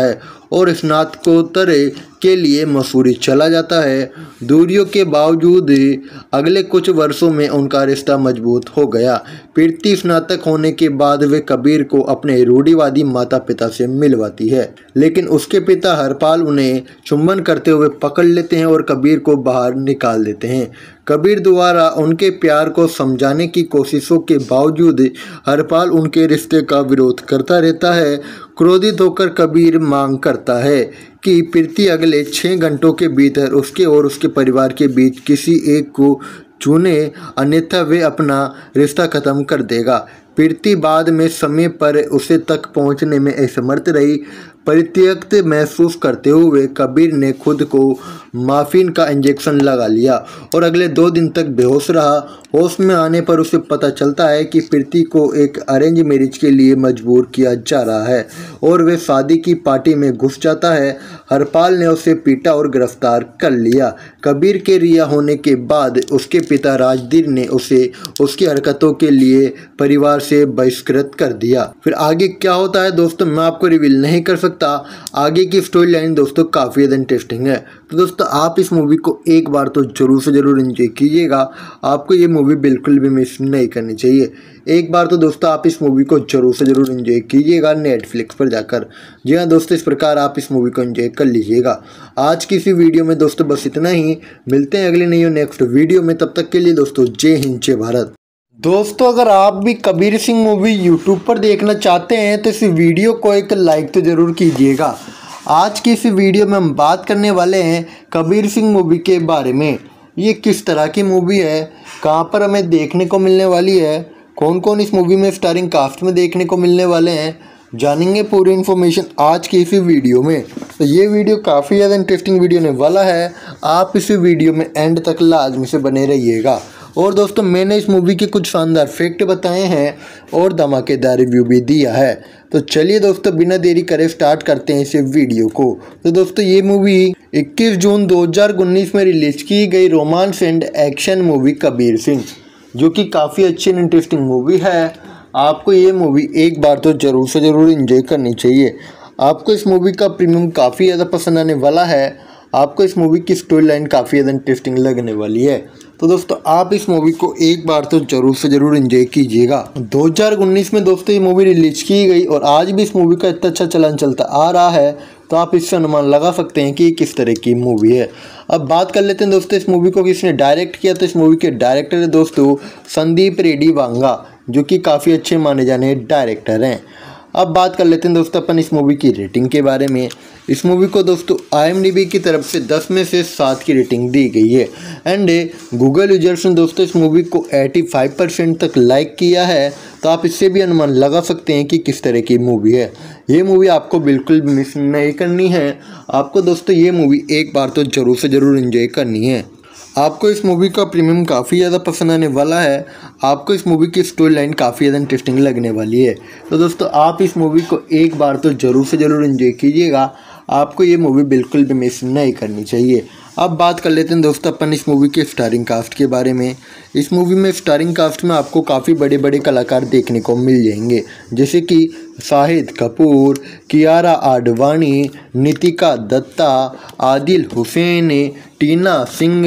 और स्नातकोत्तर के लिए मसूरी चला जाता है। दूरियों के बावजूद अगले कुछ वर्षों में उनका रिश्ता मजबूत हो गया। प्रीति स्नातक होने के बाद वे कबीर को अपने रूढ़िवादी माता पिता से मिलवाती है, लेकिन उसके पिता हरपाल उन्हें चुंबन करते हुए पकड़ लेते हैं और कबीर को बाहर निकाल देते हैं। कबीर द्वारा उनके प्यार को समझाने की कोशिशों के बावजूद हरपाल उनके रिश्ते का विरोध करता रहता है। क्रोधित होकर कबीर मांग करता है कि प्रीति अगले छः घंटों के भीतर उसके और उसके परिवार के बीच किसी एक को चुने, अन्यथा वे अपना रिश्ता खत्म कर देगा। प्रीति बाद में समय पर उसे तक पहुंचने में असमर्थ रही। परित्यक्त महसूस करते हुए कबीर ने खुद को माफिन का इंजेक्शन लगा लिया और अगले दो दिन तक बेहोश रहा। होश में आने पर उसे पता चलता है कि प्रीति को एक अरेंज मैरिज के लिए मजबूर किया जा रहा है और वे शादी की पार्टी में घुस जाता है। हरपाल ने उसे पीटा और गिरफ्तार कर लिया। कबीर के रिहा होने के बाद उसके पिता राजदीर ने उसे उसकी हरकतों के लिए परिवार से बहिष्कृत कर दिया। फिर आगे क्या होता है दोस्तों, मैं आपको रिवील नहीं कर सकता। आगे की स्टोरी लाइन दोस्तों काफ़ी ज़्यादा इंटरेस्टिंग है, तो दोस्तों आप इस मूवी को एक बार तो जरूर से जरूर एंजॉय कीजिएगा। आपको ये मूवी बिल्कुल भी मिस नहीं करनी चाहिए। एक बार तो दोस्तों आप इस मूवी को जरूर से जरूर एंजॉय कीजिएगा नेटफ्लिक्स पर जाकर। जी हाँ दोस्तों, इस प्रकार आप इस मूवी को एंजॉय कर लीजिएगा। आज की इसी वीडियो में दोस्तों बस इतना ही। मिलते हैं अगली नई और नेक्स्ट वीडियो में, तब तक के लिए दोस्तों जय हिंद जय भारत। दोस्तों अगर आप भी कबीर सिंह मूवी यूट्यूब पर देखना चाहते हैं तो इस वीडियो को एक लाइक तो ज़रूर कीजिएगा। आज की इस वीडियो में हम बात करने वाले हैं कबीर सिंह मूवी के बारे में। ये किस तरह की मूवी है, कहां पर हमें देखने को मिलने वाली है, कौन कौन इस मूवी में स्टारिंग कास्ट में देखने को मिलने वाले हैं, जानेंगे पूरी इन्फॉर्मेशन आज की इसी वीडियो में। तो ये वीडियो काफ़ी ज़्यादा इंटरेस्टिंग वीडियो होने वाला है। आप इस वीडियो में एंड तक लाजमी से बने रहिएगा। और दोस्तों मैंने इस मूवी के कुछ शानदार फैक्ट बताए हैं और धमाकेदार रिव्यू भी दिया है। तो चलिए दोस्तों बिना देरी करे स्टार्ट करते हैं इस वीडियो को। तो दोस्तों ये मूवी इक्कीस जून दो हज़ार उन्नीस में रिलीज की गई romance and action movie Kabir Singh, जो कि काफ़ी अच्छी एंड इंटरेस्टिंग मूवी है। आपको ये मूवी एक बार तो ज़रूर से ज़रूर इंजॉय करनी चाहिए। आपको इस मूवी का प्रीमियम काफ़ी ज़्यादा पसंद आने वाला है। आपको इस मूवी की स्टोरी लाइन काफ़ी ज़्यादा इंटरेस्टिंग लगने वाली है। तो दोस्तों आप इस मूवी को एक बार तो ज़रूर से ज़रूर एंजॉय कीजिएगा। दो हज़ार उन्नीस में दोस्तों ये मूवी रिलीज की गई और आज भी इस मूवी का इतना अच्छा चलन चलता आ रहा है, तो आप इससे अनुमान लगा सकते हैं कि ये किस तरह की मूवी है। अब बात कर लेते हैं दोस्तों इस मूवी को किसने डायरेक्ट किया। तो इस मूवी के डायरेक्टर है दोस्तों संदीप रेड्डी वांगा, जो कि काफ़ी अच्छे माने जाने डायरेक्टर हैं। अब बात कर लेते हैं दोस्तों अपन इस मूवी की रेटिंग के बारे में। इस मूवी को दोस्तों आई एम डी बी की तरफ से दस में से सात की रेटिंग दी गई है एंड गूगल यूजर्स ने दोस्तों इस मूवी को पचासी परसेंट तक लाइक किया है। तो आप इससे भी अनुमान लगा सकते हैं कि किस तरह की मूवी है। ये मूवी आपको बिल्कुल भी मिस नहीं करनी है। आपको दोस्तों ये मूवी एक बार तो ज़रूर से ज़रूर एंजॉय करनी है। आपको इस मूवी का प्रीमियम काफ़ी ज़्यादा पसंद आने वाला है। आपको इस मूवी की स्टोरी लाइन काफ़ी ज़्यादा इंटरेस्टिंग लगने वाली है। तो दोस्तों आप इस मूवी को एक बार तो ज़रूर से ज़रूर एंजॉय कीजिएगा। आपको ये मूवी बिल्कुल भी मिस नहीं करनी चाहिए। अब बात कर लेते हैं दोस्तों अपन इस मूवी के स्टारिंग कास्ट के बारे में। इस मूवी में स्टारिंग कास्ट में आपको काफ़ी बड़े बड़े कलाकार देखने को मिल जाएंगे, जैसे कि शाहिद कपूर, कियारा आडवाणी, नितिका दत्ता, आदिल हुसैन, टीना सिंह,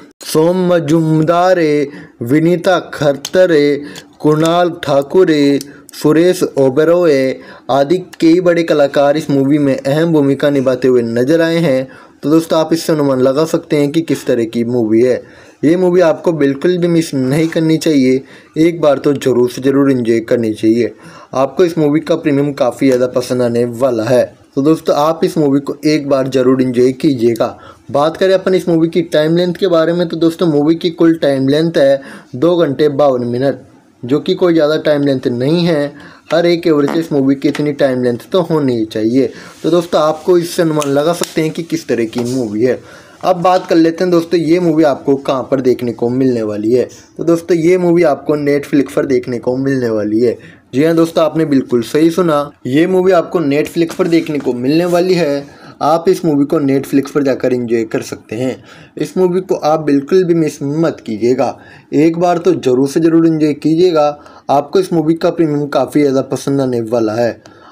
सोम मजुमदार, विनीता खट्टर, कुणाल ठाकुर, सुरेश ओबेरॉय आदि कई बड़े कलाकार इस मूवी में अहम भूमिका निभाते हुए नजर आए हैं। तो दोस्तों आप इससे अनुमान लगा सकते हैं कि किस तरह की मूवी है। ये मूवी आपको बिल्कुल भी मिस नहीं करनी चाहिए। एक बार तो ज़रूर से ज़रूर एंजॉय करनी चाहिए। आपको इस मूवी का प्रीमियम काफ़ी ज़्यादा पसंद आने वाला है। तो दोस्तों आप इस मूवी को एक बार ज़रूर एंजॉय कीजिएगा। बात करें अपन इस मूवी की टाइम लेंथ के बारे में, तो दोस्तों मूवी की कुल टाइम लेंथ है दो घंटे बावन मिनट, जो कि कोई ज़्यादा टाइम लेंथ नहीं है। हर एक एवरेज इस मूवी की इतनी टाइम लेंथ तो होनी ही चाहिए। तो दोस्तों आपको इससे अनुमान लगा सकते हैं कि किस तरह की मूवी है। अब बात कर लेते हैं दोस्तों ये मूवी आपको कहां पर देखने को मिलने वाली है। तो दोस्तों ये मूवी आपको नेटफ्लिक्स पर देखने को मिलने वाली है। जी हाँ दोस्तों, आपने बिल्कुल सही सुना, ये मूवी आपको नेटफ्लिक्स पर देखने को मिलने वाली है। आप इस मूवी को नेटफ्लिक्स पर जाकर एंजॉय कर सकते हैं। इस मूवी को आप बिल्कुल भी मिस मत कीजिएगा। एक बार तो ज़रूर से ज़रूर एंजॉय कीजिएगा। आपको इस मूवी का प्रीमियम काफ़ी ज़्यादा पसंद आने वाला है।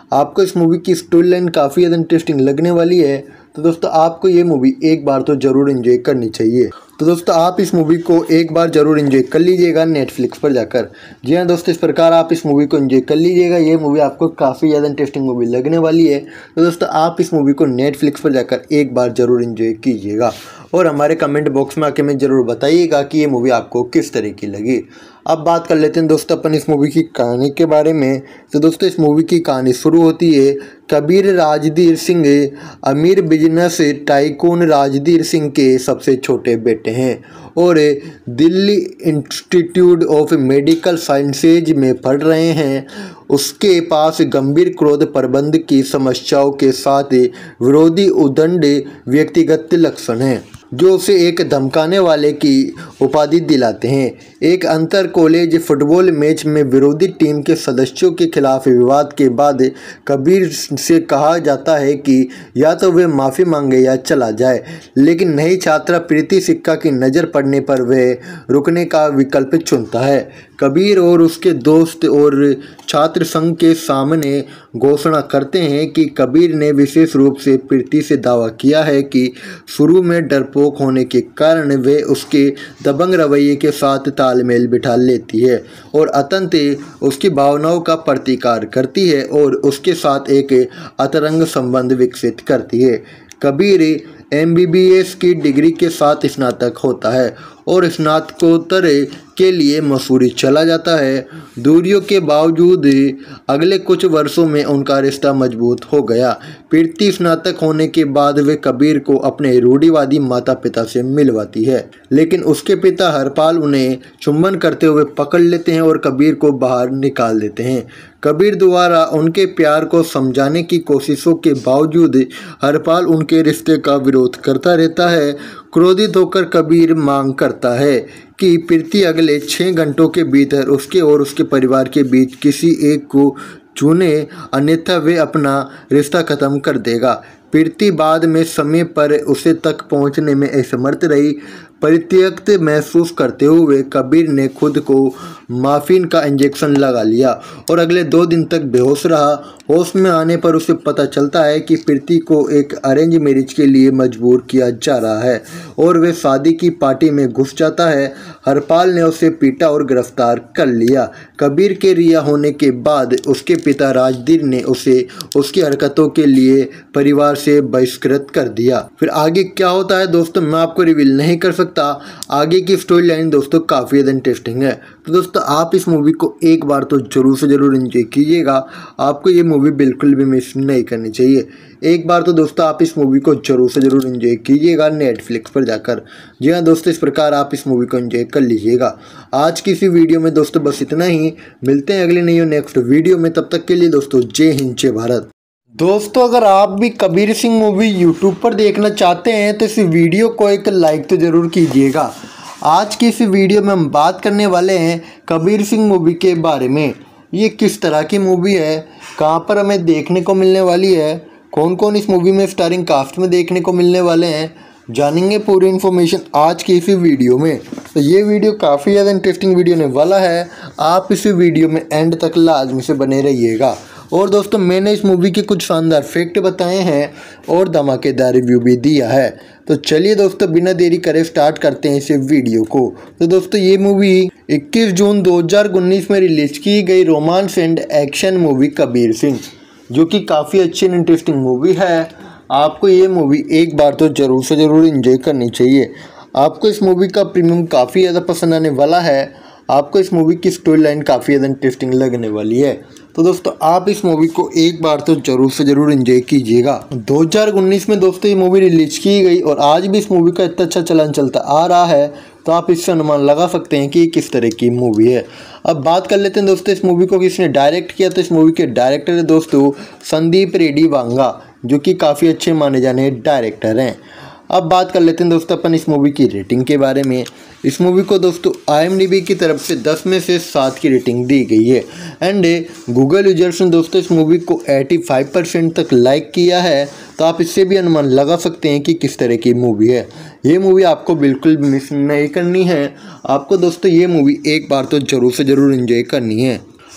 आपको इस मूवी की स्टोरी लाइन काफ़ी ज़्यादा इंटरेस्टिंग लगने वाली है। तो दोस्तों आपको ये मूवी एक बार तो ज़रूर एंजॉय करनी चाहिए। तो दोस्तों आप इस मूवी को एक बार ज़रूर एंजॉय कर लीजिएगा नेटफ्लिक्स पर जाकर। जी हाँ दोस्तों, इस प्रकार आप इस मूवी को एंजॉय कर लीजिएगा। ये मूवी आपको काफ़ी ज़्यादा इंटरेस्टिंग मूवी लगने वाली है। तो दोस्तों आप इस मूवी को नेटफ्लिक्स पर जाकर एक बार ज़रूर एंजॉय कीजिएगा और हमारे कमेंट बॉक्स में आके में ज़रूर बताइएगा कि ये मूवी आपको किस तरह की लगी। अब बात कर लेते हैं दोस्तों अपन इस मूवी की कहानी के बारे में। तो दोस्तों इस मूवी की कहानी शुरू होती है कबीर राजधीर सिंह अमीर बिजनेस टाइकून राजधीर सिंह के सबसे छोटे बेटे हैं और Delhi institute of medical sciences में पढ़ रहे हैं। उसके पास गंभीर क्रोध प्रबंध की समस्याओं के साथ विरोधी उदंड व्यक्तिगत लक्षण हैं जो उसे एक धमकाने वाले की उपाधि दिलाते हैं। एक अंतर कॉलेज फुटबॉल मैच में विरोधी टीम के सदस्यों के खिलाफ विवाद के बाद कबीर से कहा जाता है कि या तो वे माफ़ी मांगे या चला जाए, लेकिन नई छात्रा प्रीति सिक्का की नज़र पड़ने पर वह रुकने का विकल्प चुनता है। कबीर और उसके दोस्त और छात्र संघ के सामने घोषणा करते हैं कि कबीर ने विशेष रूप से प्रीति से दावा किया है कि शुरू में डरपोक होने के कारण वे उसके दबंग रवैये के साथ तालमेल बिठा लेती है और अंततः उसकी भावनाओं का प्रतिकार करती है और उसके साथ एक अंतरंग संबंध विकसित करती है। Kabir M B B S की डिग्री के साथ स्नातक होता है और स्नातकोत्तर के लिए मसूरी चला जाता है। दूरियों के बावजूद अगले कुछ वर्षों में उनका रिश्ता मजबूत हो गया। प्रीति स्नातक होने के बाद वे कबीर को अपने रूढ़िवादी माता पिता से मिलवाती है, लेकिन उसके पिता हरपाल उन्हें चुंबन करते हुए पकड़ लेते हैं और कबीर को बाहर निकाल देते हैं। कबीर द्वारा उनके प्यार को समझाने की कोशिशों के बावजूद हरपाल उनके रिश्ते का विरोध करता रहता है। क्रोधित होकर कबीर मांग करता है कि प्रीति अगले छः घंटों के भीतर उसके और उसके परिवार के बीच किसी एक को चुने, अन्यथा वे अपना रिश्ता खत्म कर देगा। प्रीति बाद में समय पर उसे तक पहुंचने में असमर्थ रही। परित्यक्त महसूस करते हुए कबीर ने खुद को माफिन का इंजेक्शन लगा लिया और अगले दो दिन तक बेहोश रहा। होश में आने पर उसे पता चलता है कि प्रीति को एक अरेंज मैरिज के लिए मजबूर किया जा रहा है और वे शादी की पार्टी में घुस जाता है। हरपाल ने उसे पीटा और गिरफ्तार कर लिया। कबीर के रिहा होने के बाद उसके पिता राजधीर ने उसे उसकी हरकतों के लिए परिवार से बहिष्कृत कर दिया। फिर आगे क्या होता है दोस्तों मैं आपको रिवील नहीं कर सकता। आगे की स्टोरी लाइन दोस्तों काफ़ी ज़्यादा इंटरेस्टिंग है। तो दोस्तों आप इस मूवी को एक बार तो जरूर से जरूर एंजॉय कीजिएगा। आपको ये मूवी बिल्कुल भी मिस नहीं करनी चाहिए। एक बार तो दोस्तों आप इस मूवी को जरूर से जरूर एंजॉय कीजिएगा नेटफ्लिक्स पर जाकर। जी हाँ दोस्तों, इस प्रकार आप इस मूवी को एंजॉय कर लीजिएगा। आज की इसी वीडियो में दोस्तों बस इतना ही। मिलते हैं अगले नई नेक्स्ट वीडियो में, तब तक के लिए दोस्तों जय हिंद जय भारत। दोस्तों अगर आप भी कबीर सिंह मूवी यूट्यूब पर देखना चाहते हैं तो इस वीडियो को एक लाइक तो ज़रूर कीजिएगा। आज की इस वीडियो में हम बात करने वाले हैं कबीर सिंह मूवी के बारे में। ये किस तरह की मूवी है, कहां पर हमें देखने को मिलने वाली है, कौन कौन इस मूवी में स्टारिंग कास्ट में देखने को मिलने वाले हैं, जानेंगे पूरी इन्फॉर्मेशन आज की इसी वीडियो में। तो ये वीडियो काफ़ी ज़्यादा इंटरेस्टिंग वीडियो होने वाला है। आप इस वीडियो में एंड तक लाजमी से बने रहिएगा। और दोस्तों मैंने इस मूवी के कुछ शानदार फैक्ट बताए हैं और धमाकेदार रिव्यू भी दिया है। तो चलिए दोस्तों बिना देरी करे स्टार्ट करते हैं इस वीडियो को। तो दोस्तों ये मूवी इक्कीस जून दो हज़ार उन्नीस में रिलीज की गई romance and action movie Kabir Singh, जो कि काफ़ी अच्छी एंड इंटरेस्टिंग मूवी है। आपको ये मूवी एक बार तो ज़रूर से ज़रूर एंजॉय करनी चाहिए। आपको इस मूवी का प्रीमियम काफ़ी ज़्यादा पसंद आने वाला है। आपको इस मूवी की स्टोरी लाइन काफ़ी ज़्यादा इंटरेस्टिंग लगने वाली है। तो दोस्तों आप इस मूवी को एक बार तो जरूर से जरूर एंजॉय कीजिएगा। दो हज़ार उन्नीस में दोस्तों ये मूवी रिलीज की गई और आज भी इस मूवी का इतना अच्छा चलन चलता आ रहा है, तो आप इससे अनुमान लगा सकते हैं कि ये किस तरह की मूवी है। अब बात कर लेते हैं दोस्तों इस मूवी को किसने डायरेक्ट किया। तो इस मूवी के डायरेक्टर है दोस्तों संदीप रेड्डी वांगा, जो कि काफ़ी अच्छे माने जाने डायरेक्टर हैं। अब बात कर लेते हैं दोस्तों अपन इस मूवी की रेटिंग के बारे में। इस मूवी को दोस्तों आई एम डी बी की तरफ से दस में से सात की रेटिंग दी गई है एंड गूगल यूजर्स ने दोस्तों इस मूवी को पचासी परसेंट तक लाइक किया है। तो आप इससे भी अनुमान लगा सकते हैं कि किस तरह की मूवी है। ये मूवी आपको बिल्कुल भी मिस नहीं करनी है। आपको दोस्तों ये मूवी एक बार तो ज़रूर से ज़रूर एंजॉय करनी है।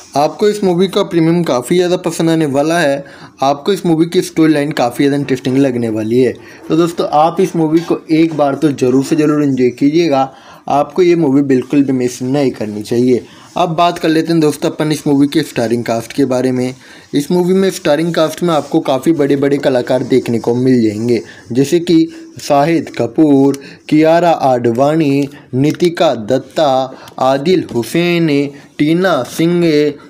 आपको इस मूवी का प्रीमियम काफ़ी ज़्यादा पसंद आने वाला है। आपको इस मूवी की स्टोरी लाइन काफ़ी ज़्यादा इंटरेस्टिंग लगने वाली है। तो दोस्तों आप इस मूवी को एक बार तो ज़रूर से ज़रूर एंजॉय कीजिएगा। आपको ये मूवी बिल्कुल भी मिस नहीं करनी चाहिए। अब बात कर लेते हैं दोस्तों अपन इस मूवी के स्टारिंग कास्ट के बारे में। इस मूवी में स्टारिंग कास्ट में आपको काफ़ी बड़े बड़े कलाकार देखने को मिल जाएंगे, जैसे कि शाहिद कपूर, कियारा आडवाणी, नितिका दत्ता, आदिल हुसैन, टीना सिंह,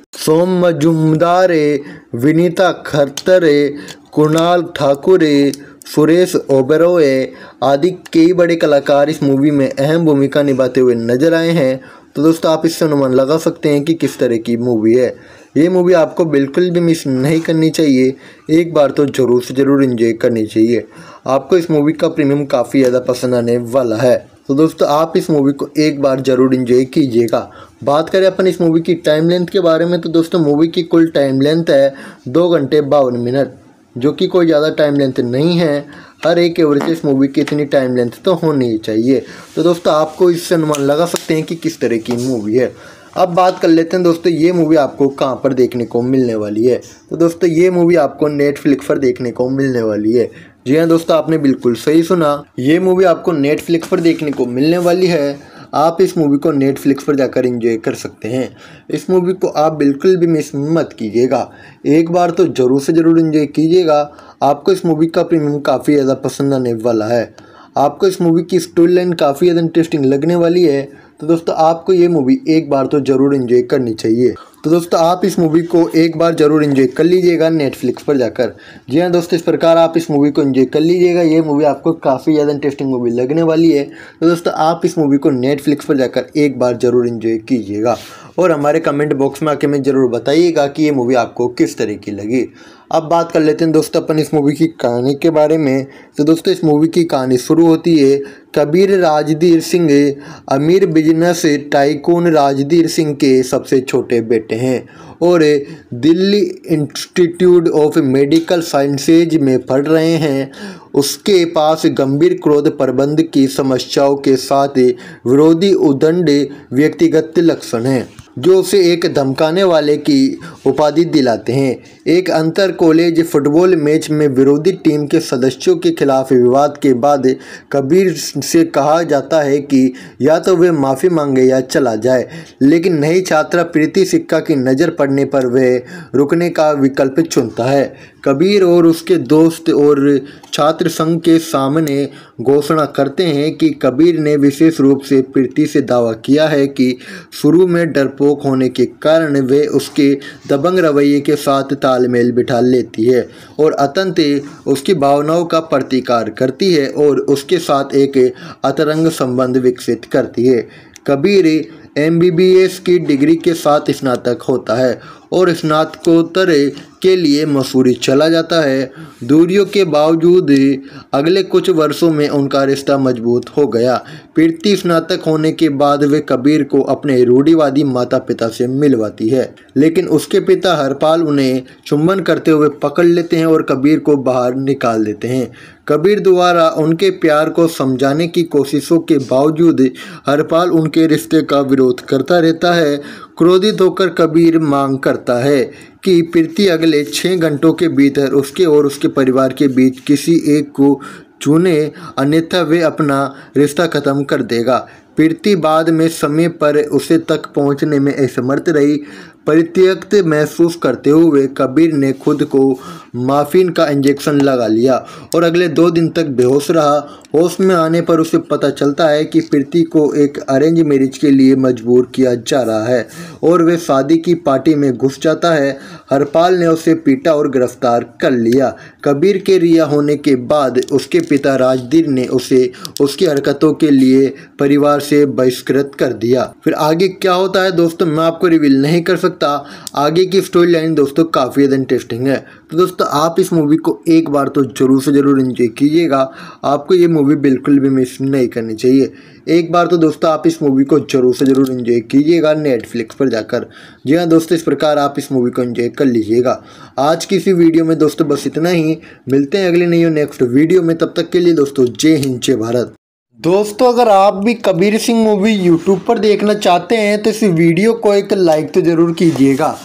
सोम मजुमदार, विनीता खट्टर, कुणाल ठाकुर, सुरेश ओबेरॉय आदि कई बड़े कलाकार इस मूवी में अहम भूमिका निभाते हुए नजर आए हैं। तो दोस्तों आप इससे अनुमान लगा सकते हैं कि किस तरह की मूवी है। ये मूवी आपको बिल्कुल भी मिस नहीं करनी चाहिए। एक बार तो ज़रूर से ज़रूर एंजॉय करनी चाहिए। आपको इस मूवी का प्रीमियम काफ़ी ज़्यादा पसंद आने वाला है। तो दोस्तों आप इस मूवी को एक बार ज़रूर एंजॉय कीजिएगा। बात करें अपन इस मूवी की टाइम लेंथ के बारे में, तो दोस्तों मूवी की कुल टाइम लेंथ है दो घंटे बावन मिनट, जो कि कोई ज़्यादा टाइम लेंथ नहीं है। हर एक एवरेज इस मूवी की इतनी टाइम लेंथ तो होनी ही चाहिए। तो दोस्तों आपको इससे अनुमान लगा सकते हैं कि किस तरह की मूवी है। अब बात कर लेते हैं दोस्तों ये मूवी आपको कहाँ पर देखने को मिलने वाली है। तो दोस्तों ये मूवी आपको नेटफ्लिक्स पर देखने को मिलने वाली है। जी हाँ दोस्तों, आपने बिल्कुल सही सुना, ये मूवी आपको नेटफ्लिक्स पर देखने को मिलने वाली है। आप इस मूवी को नेटफ्लिक्स पर जाकर एंजॉय कर सकते हैं। इस मूवी को आप बिल्कुल भी मिस मत कीजिएगा। एक बार तो ज़रूर से ज़रूर एंजॉय कीजिएगा। आपको इस मूवी का प्रीमियम काफ़ी ज़्यादा पसंद आने वाला है। आपको इस मूवी की स्टोरी लाइन काफ़ी ज़्यादा इंटरेस्टिंग लगने वाली है। तो दोस्तों आपको ये मूवी एक बार तो ज़रूर एंजॉय करनी चाहिए। तो दोस्तों आप इस मूवी को एक बार ज़रूर एंजॉय कर लीजिएगा नेटफ्लिक्स पर जाकर। जी हाँ दोस्तों, इस प्रकार आप इस मूवी को एंजॉय कर लीजिएगा। ये मूवी आपको काफ़ी ज़्यादा इंटरेस्टिंग मूवी लगने वाली है। तो दोस्तों आप इस मूवी को नेटफ्लिक्स पर जाकर एक बार ज़रूर एंजॉय कीजिएगा और हमारे कमेंट बॉक्स में आके में ज़रूर बताइएगा कि ये मूवी आपको किस तरह की लगी। अब बात कर लेते हैं दोस्तों अपन इस मूवी की कहानी के बारे में। तो दोस्तों इस मूवी की कहानी शुरू होती है कबीर राजधीर सिंह अमीर बिजनेस टाइकून राजधीर सिंह के सबसे छोटे बेटे हैं और Delhi institute of medical sciences में पढ़ रहे हैं। उसके पास गंभीर क्रोध प्रबंध की समस्याओं के साथ विरोधी उदंड व्यक्तिगत लक्षण हैं, जो उसे एक धमकाने वाले की उपाधि दिलाते हैं। एक अंतर कॉलेज फुटबॉल मैच में विरोधी टीम के सदस्यों के खिलाफ विवाद के बाद कबीर से कहा जाता है कि या तो वे माफ़ी मांगे या चला जाए, लेकिन नई छात्रा प्रीति सिक्का की नज़र पड़ने पर वह रुकने का विकल्प चुनता है। कबीर और उसके दोस्त और छात्र संघ के सामने घोषणा करते हैं कि कबीर ने विशेष रूप से प्रीति से दावा किया है कि शुरू में डरपोक होने के कारण वे उसके दबंग रवैये के साथ तालमेल बिठा लेती है और अंततः उसकी भावनाओं का प्रतिकार करती है और उसके साथ एक अंतरंग संबंध विकसित करती है। Kabir M B B S की डिग्री के साथ स्नातक होता है और स्नातकोत्तर के लिए मसूरी चला जाता है। दूरियों के बावजूद अगले कुछ वर्षों में उनका रिश्ता मजबूत हो गया। प्रीति स्नातक होने के बाद वे कबीर को अपने रूढ़िवादी माता पिता से मिलवाती है, लेकिन उसके पिता हरपाल उन्हें चुंबन करते हुए पकड़ लेते हैं और कबीर को बाहर निकाल देते हैं। कबीर द्वारा उनके प्यार को समझाने की कोशिशों के बावजूद हरपाल उनके रिश्ते का विरोध करता रहता है। क्रोधित होकर कबीर मांग करता है कि प्रीति अगले छः घंटों के भीतर उसके और उसके परिवार के बीच किसी एक को चुने, अन्यथा वे अपना रिश्ता खत्म कर देगा। प्रीति बाद में समय पर उसे तक पहुंचने में असमर्थ रही। परित्यक्त महसूस करते हुए कबीर ने खुद को माफिन का इंजेक्शन लगा लिया और अगले दो दिन तक बेहोश रहा। होश में आने पर उसे पता चलता है कि प्रीति को एक अरेंज मैरिज के लिए मजबूर किया जा रहा है और वे शादी की पार्टी में घुस जाता है। हरपाल ने उसे पीटा और गिरफ्तार कर लिया। कबीर के रिहा होने के बाद उसके पिता राजधीर ने उसे उसकी हरकतों के लिए परिवार से बहिष्कृत कर दिया। फिर आगे क्या होता है दोस्तों मैं आपको रिवील नहीं कर सकता। आगे की स्टोरी लाइन दोस्तों काफ़ी ज़्यादा इंटरेस्टिंग है। तो दोस्तों आप इस मूवी को एक बार तो जरूर से जरूर एंजॉय कीजिएगा। आपको ये मूवी बिल्कुल भी मिस नहीं करनी चाहिए। एक बार तो दोस्तों आप इस मूवी को जरूर से जरूर एंजॉय कीजिएगा नेटफ्लिक्स पर जाकर। जी हाँ दोस्तों, इस प्रकार आप इस मूवी को एंजॉय कर लीजिएगा। आज की इसी वीडियो में दोस्तों बस इतना ही। मिलते हैं अगले नई और नेक्स्ट वीडियो में, तब तक के लिए दोस्तों जय हिंद जय भारत। दोस्तों अगर आप भी कबीर सिंह मूवी यूट्यूब पर देखना चाहते हैं तो इस वीडियो को एक लाइक तो ज़रूर कीजिएगा।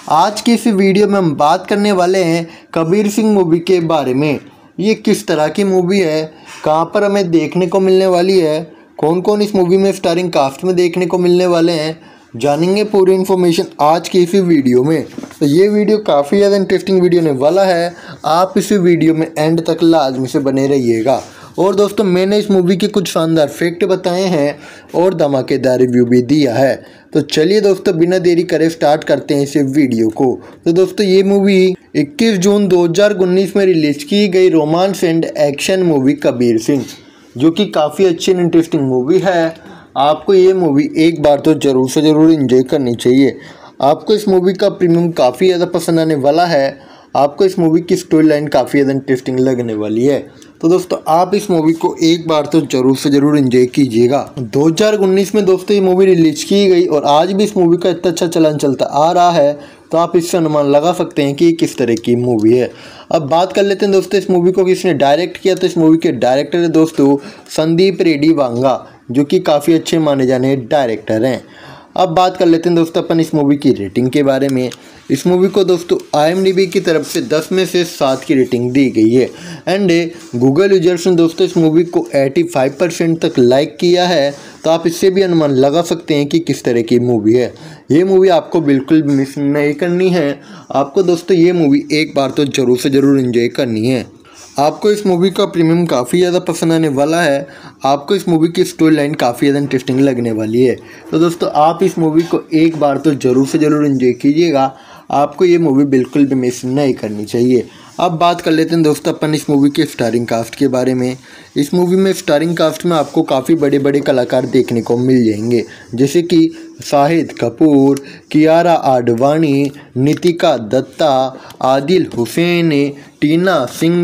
आज की इस वीडियो में हम बात करने वाले हैं कबीर सिंह मूवी के बारे में। ये किस तरह की मूवी है, कहां पर हमें देखने को मिलने वाली है, कौन कौन इस मूवी में स्टारिंग कास्ट में देखने को मिलने वाले हैं, जानेंगे पूरी इन्फॉर्मेशन आज की इस वीडियो में। तो ये वीडियो काफ़ी ज़्यादा इंटरेस्टिंग वीडियो होने वाला है, आप इस वीडियो में एंड तक लाजमी से बने रहिएगा। और दोस्तों मैंने इस मूवी के कुछ शानदार फैक्ट बताए हैं और धमाकेदार रिव्यू भी दिया है। तो चलिए दोस्तों बिना देरी करे स्टार्ट करते हैं इस वीडियो को। तो दोस्तों ये मूवी इक्कीस जून दो हज़ार उन्नीस में रिलीज की गई romance and action movie Kabir Singh, जो कि काफ़ी अच्छी एंड इंटरेस्टिंग मूवी है। आपको ये मूवी एक बार तो ज़रूर से ज़रूर एंजॉय करनी चाहिए। आपको इस मूवी का प्रीमियम काफ़ी ज़्यादा पसंद आने वाला है। आपको इस मूवी की स्टोरी लाइन काफ़ी ज़्यादा इंटरेस्टिंग लगने वाली है। तो दोस्तों आप इस मूवी को एक बार तो ज़रूर से ज़रूर एंजॉय कीजिएगा। दो हज़ार उन्नीस में दोस्तों ये मूवी रिलीज की गई और आज भी इस मूवी का इतना अच्छा चलन चलता आ रहा है, तो आप इससे अनुमान लगा सकते हैं कि ये किस तरह की मूवी है। अब बात कर लेते हैं दोस्तों इस मूवी को किसने डायरेक्ट किया। तो इस मूवी के डायरेक्टर है दोस्तों संदीप रेड्डी वांगा, जो कि काफ़ी अच्छे माने जाने डायरेक्टर हैं। अब बात कर लेते हैं दोस्तों अपन इस मूवी की रेटिंग के बारे में। इस मूवी को दोस्तों आई एम डी बी की तरफ से दस में से सात की रेटिंग दी गई है एंड गूगल यूजर्स ने दोस्तों इस मूवी को पचासी परसेंट तक लाइक किया है। तो आप इससे भी अनुमान लगा सकते हैं कि किस तरह की मूवी है। ये मूवी आपको बिल्कुल भी मिस नहीं करनी है। आपको दोस्तों ये मूवी एक बार तो ज़रूर से ज़रूर एंजॉय करनी है। आपको इस मूवी का प्रीमियम काफ़ी ज़्यादा पसंद आने वाला है। आपको इस मूवी की स्टोरी लाइन काफ़ी ज़्यादा इंटरेस्टिंग लगने वाली है। तो दोस्तों आप इस मूवी को एक बार तो ज़रूर से ज़रूर एंजॉय कीजिएगा। आपको ये मूवी बिल्कुल भी मिस नहीं करनी चाहिए। अब बात कर लेते हैं दोस्तों अपन इस मूवी के स्टारिंग कास्ट के बारे में। इस मूवी में स्टारिंग कास्ट में आपको काफ़ी बड़े बड़े कलाकार देखने को मिल जाएंगे, जैसे कि शाहिद कपूर, कियारा आडवाणी, नितिका दत्ता, आदिल हुसैन, टीना सिंह,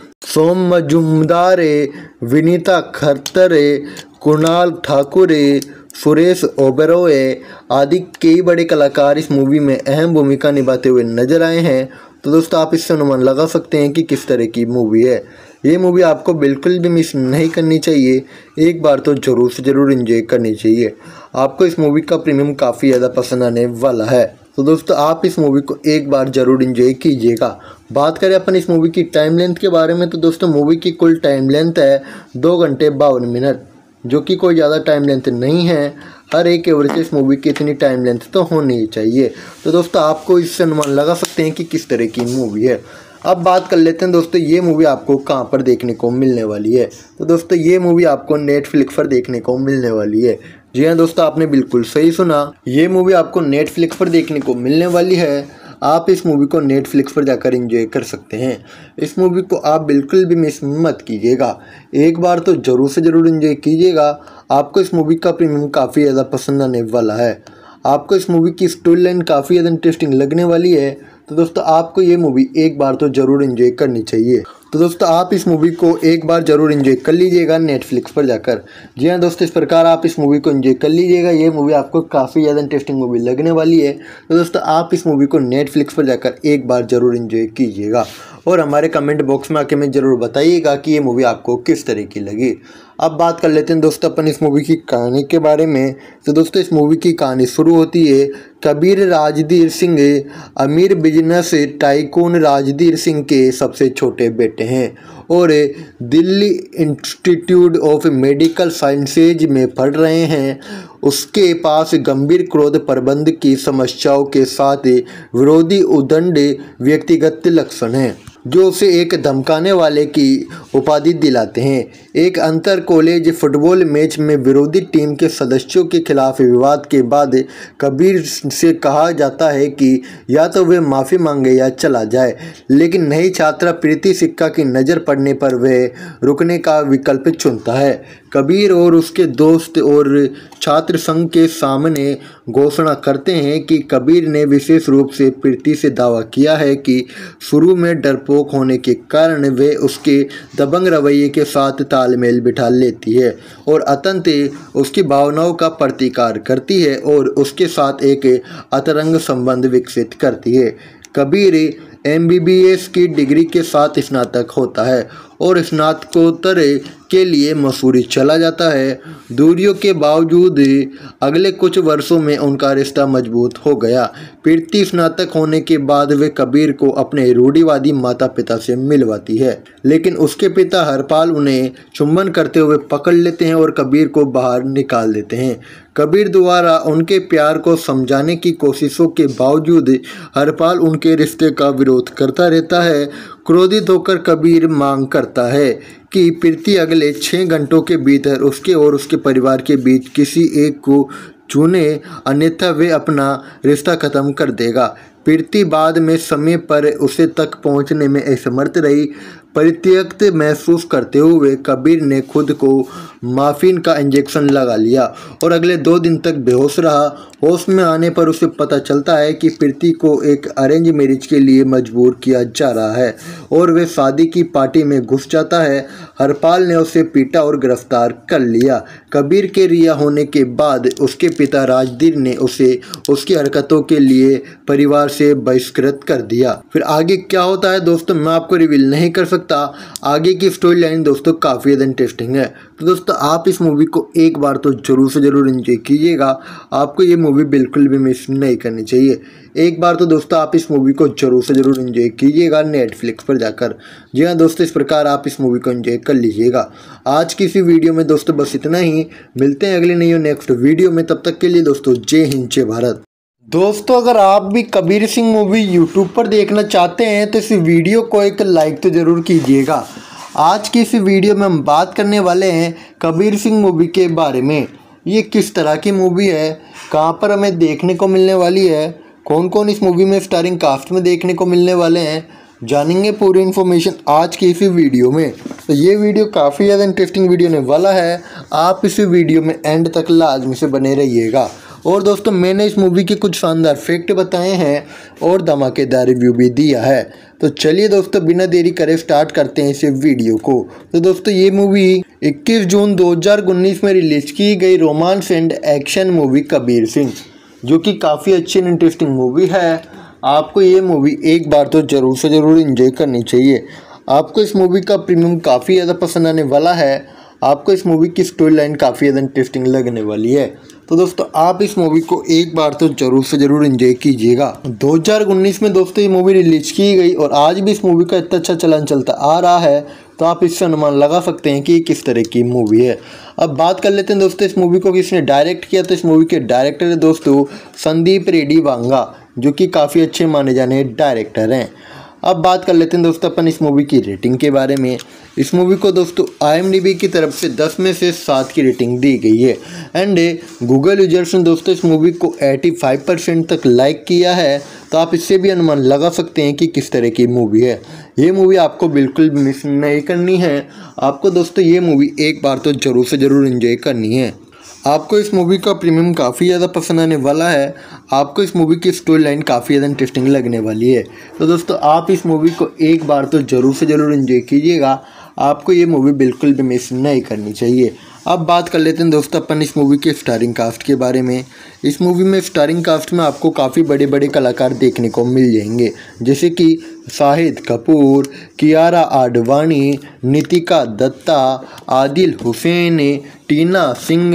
सोम मजुमदार, विनीता खरतरे, कुणाल ठाकुर, सुरेश ओबेरॉय आदि कई बड़े कलाकार इस मूवी में अहम भूमिका निभाते हुए नजर आए हैं। तो दोस्तों आप इससे अनुमान लगा सकते हैं कि किस तरह की मूवी है। ये मूवी आपको बिल्कुल भी मिस नहीं करनी चाहिए। एक बार तो ज़रूर से ज़रूर एंजॉय करनी चाहिए। आपको इस मूवी का प्रीमियम काफ़ी ज़्यादा पसंद आने वाला है। तो दोस्तों आप इस मूवी को एक बार ज़रूर एंजॉय कीजिएगा। बात करें अपन इस मूवी की टाइम लेंथ के बारे में, तो दोस्तों मूवी की कुल टाइम लेंथ है दो घंटे बावन मिनट, जो कि कोई ज़्यादा टाइम लेंथ नहीं है। हर एक एवरेज इस मूवी की इतनी टाइम लेंथ तो होनी ही चाहिए। तो दोस्तों आपको इससे अनुमान लगा सकते हैं कि किस तरह की मूवी है। अब बात कर लेते हैं दोस्तों ये मूवी आपको कहां पर देखने को मिलने वाली है। तो दोस्तों ये मूवी आपको नेटफ्लिक्स पर देखने को मिलने वाली है। जी हाँ दोस्तों आपने बिल्कुल सही सुना, ये मूवी आपको नेटफ्लिक्स पर देखने को मिलने वाली है। आप इस मूवी को नेटफ्लिक्स पर जाकर एंजॉय कर सकते हैं। इस मूवी को आप बिल्कुल भी मिस मत कीजिएगा। एक बार तो ज़रूर से ज़रूर एंजॉय कीजिएगा। आपको इस मूवी का प्रीमियम काफ़ी ज़्यादा पसंद आने वाला है। आपको इस मूवी की स्टोरी लाइन काफ़ी ज़्यादा इंटरेस्टिंग लगने वाली है। तो दोस्तों आपको ये मूवी एक बार तो ज़रूर एंजॉय करनी चाहिए। तो दोस्तों आप इस मूवी को एक बार ज़रूर एंजॉय कर लीजिएगा नेटफ्लिक्स पर जाकर। जी हाँ दोस्तों इस प्रकार आप इस मूवी को एंजॉय कर लीजिएगा। ये मूवी आपको काफ़ी ज़्यादा इंटरेस्टिंग मूवी लगने वाली है। तो दोस्तों आप इस मूवी को नेटफ्लिक्स पर जाकर एक बार ज़रूर एंजॉय कीजिएगा और हमारे कमेंट बॉक्स में आके में ज़रूर बताइएगा कि ये मूवी आपको किस तरह की लगी। अब बात कर लेते हैं दोस्तों अपन इस मूवी की कहानी के बारे में। तो दोस्तों इस मूवी की कहानी शुरू होती है कबीर राजधीर सिंह अमीर बिजनेस टाइकून राजधीर सिंह के सबसे छोटे बेटे हैं और Delhi institute of medical sciences में पढ़ रहे हैं। उसके पास गंभीर क्रोध प्रबंध की समस्याओं के साथ विरोधी उदंड व्यक्तिगत लक्षण हैं, जो उसे एक धमकाने वाले की उपाधि दिलाते हैं। एक अंतर कॉलेज फुटबॉल मैच में विरोधी टीम के सदस्यों के खिलाफ विवाद के बाद कबीर से कहा जाता है कि या तो वे माफ़ी मांगे या चला जाए, लेकिन नई छात्रा प्रीति सिक्का की नज़र पड़ने पर वह रुकने का विकल्प चुनता है। कबीर और उसके दोस्त और छात्र संघ के सामने घोषणा करते हैं कि कबीर ने विशेष रूप से प्रीति से दावा किया है कि शुरू में डरपोक होने के कारण वे उसके दबंग रवैये के साथ तालमेल बिठा लेती है और अंततः उसकी भावनाओं का प्रतिकार करती है और उसके साथ एक अंतरंग संबंध विकसित करती है। Kabir M B B S की डिग्री के साथ स्नातक होता है और स्नातकोत्तर के लिए मसूरी चला जाता है। दूरियों के बावजूद अगले कुछ वर्षों में उनका रिश्ता मजबूत हो गया। प्रीति स्नातक होने के बाद वे कबीर को अपने रूढ़िवादी माता पिता से मिलवाती है, लेकिन उसके पिता हरपाल उन्हें चुंबन करते हुए पकड़ लेते हैं और कबीर को बाहर निकाल देते हैं। कबीर द्वारा उनके प्यार को समझाने की कोशिशों के बावजूद हरपाल उनके रिश्ते का विरोध करता रहता है। क्रोधित होकर कबीर मांग करता है कि प्रीति अगले छः घंटों के भीतर उसके और उसके परिवार के बीच किसी एक को चुने, अन्यथा वे अपना रिश्ता खत्म कर देगा। प्रीति बाद में समय पर उसे तक पहुंचने में असमर्थ रही। परित्यक्त महसूस करते हुए कबीर ने खुद को माफिन का इंजेक्शन लगा लिया और अगले दो दिन तक बेहोश रहा। होश में आने पर उसे पता चलता है कि प्रीति को एक अरेंज मैरिज के लिए मजबूर किया जा रहा है और वे शादी की पार्टी में घुस जाता है। हरपाल ने उसे पीटा और गिरफ्तार कर लिया। कबीर के रिहा होने के बाद उसके पिता राजदीर ने उसे उसकी हरकतों के लिए परिवार से बहिष्कृत कर दिया। फिर आगे क्या होता है दोस्तों, मैं आपको रिवील नहीं कर सकता। आगे की स्टोरी लाइन दोस्तों काफ़ी ज़्यादा इंटरेस्टिंग है, तो दोस्तों आप इस मूवी को एक बार तो जरूर से जरूर एंजॉय कीजिएगा। आपको ये मूवी बिल्कुल भी मिस नहीं करनी चाहिए। एक बार तो दोस्तों आप इस मूवी को जरूर से जरूर एंजॉय कीजिएगा नेटफ्लिक्स पर जाकर। जी हाँ दोस्तों, इस प्रकार आप इस मूवी को एंजॉय कर लीजिएगा। आज की इसी वीडियो में दोस्तों बस इतना ही। मिलते हैं अगली नई और नेक्स्ट वीडियो में, तब तक के लिए दोस्तों जय हिंद जय भारत। दोस्तों अगर आप भी कबीर सिंह मूवी यूट्यूब पर देखना चाहते हैं तो इस वीडियो को एक लाइक तो ज़रूर कीजिएगा। आज की इस वीडियो में हम बात करने वाले हैं कबीर सिंह मूवी के बारे में। ये किस तरह की मूवी है, कहां पर हमें देखने को मिलने वाली है, कौन कौन इस मूवी में स्टारिंग कास्ट में देखने को मिलने वाले हैं, जानेंगे पूरी इन्फॉर्मेशन आज की इसी वीडियो में। तो ये वीडियो काफ़ी ज़्यादा इंटरेस्टिंग वीडियो होने वाला है। आप इस वीडियो में एंड तक लाजमी से बने रहिएगा। और दोस्तों मैंने इस मूवी के कुछ शानदार फैक्ट बताए हैं और धमाकेदार रिव्यू भी दिया है। तो चलिए दोस्तों बिना देरी करे स्टार्ट करते हैं इस वीडियो को। तो दोस्तों ये मूवी इक्कीस जून दो हज़ार उन्नीस में रिलीज की गई romance and action movie Kabir Singh, जो कि काफ़ी अच्छी एंड इंटरेस्टिंग मूवी है। आपको ये मूवी एक बार तो ज़रूर से ज़रूर एंजॉय करनी चाहिए। आपको इस मूवी का प्रीमियम काफ़ी ज़्यादा पसंद आने वाला है। आपको इस मूवी की स्टोरी लाइन काफ़ी ज़्यादा इंटरेस्टिंग लगने वाली है। तो दोस्तों आप इस मूवी को एक बार तो जरूर से जरूर एंजॉय कीजिएगा। दो हज़ार उन्नीस में दोस्तों ये मूवी रिलीज की गई और आज भी इस मूवी का इतना अच्छा चलन चलता आ रहा है, तो आप इससे अनुमान लगा सकते हैं कि किस तरह की मूवी है। अब बात कर लेते हैं दोस्तों इस मूवी को किसने डायरेक्ट किया। तो इस मूवी के डायरेक्टर है दोस्तों संदीप रेड्डी वांगा, जो कि काफ़ी अच्छे माने जाने डायरेक्टर हैं। अब बात कर लेते हैं दोस्तों अपन इस मूवी की रेटिंग के बारे में। इस मूवी को दोस्तों आई एम डी बी की तरफ से दस में से सात की रेटिंग दी गई है एंड गूगल यूजर्स ने दोस्तों इस मूवी को पचासी परसेंट तक लाइक किया है। तो आप इससे भी अनुमान लगा सकते हैं कि किस तरह की मूवी है। ये मूवी आपको बिल्कुल मिस नहीं करनी है। आपको दोस्तों ये मूवी एक बार तो ज़रूर से ज़रूर एंजॉय करनी है। आपको इस मूवी का प्रीमियम काफ़ी ज़्यादा पसंद आने वाला है। आपको इस मूवी की स्टोरी लाइन काफ़ी ज़्यादा इंटरेस्टिंग लगने वाली है। तो दोस्तों आप इस मूवी को एक बार तो ज़रूर से ज़रूर एंजॉय कीजिएगा। आपको ये मूवी बिल्कुल भी मिस नहीं करनी चाहिए। अब बात कर लेते हैं दोस्तों अपन इस मूवी के स्टारिंग कास्ट के बारे में। इस मूवी में स्टारिंग कास्ट में आपको काफ़ी बड़े बड़े कलाकार देखने को मिल जाएंगे, जैसे कि शाहिद कपूर, कियारा आडवाणी, नितिका दत्ता, आदिल हुसैन, टीना सिंह,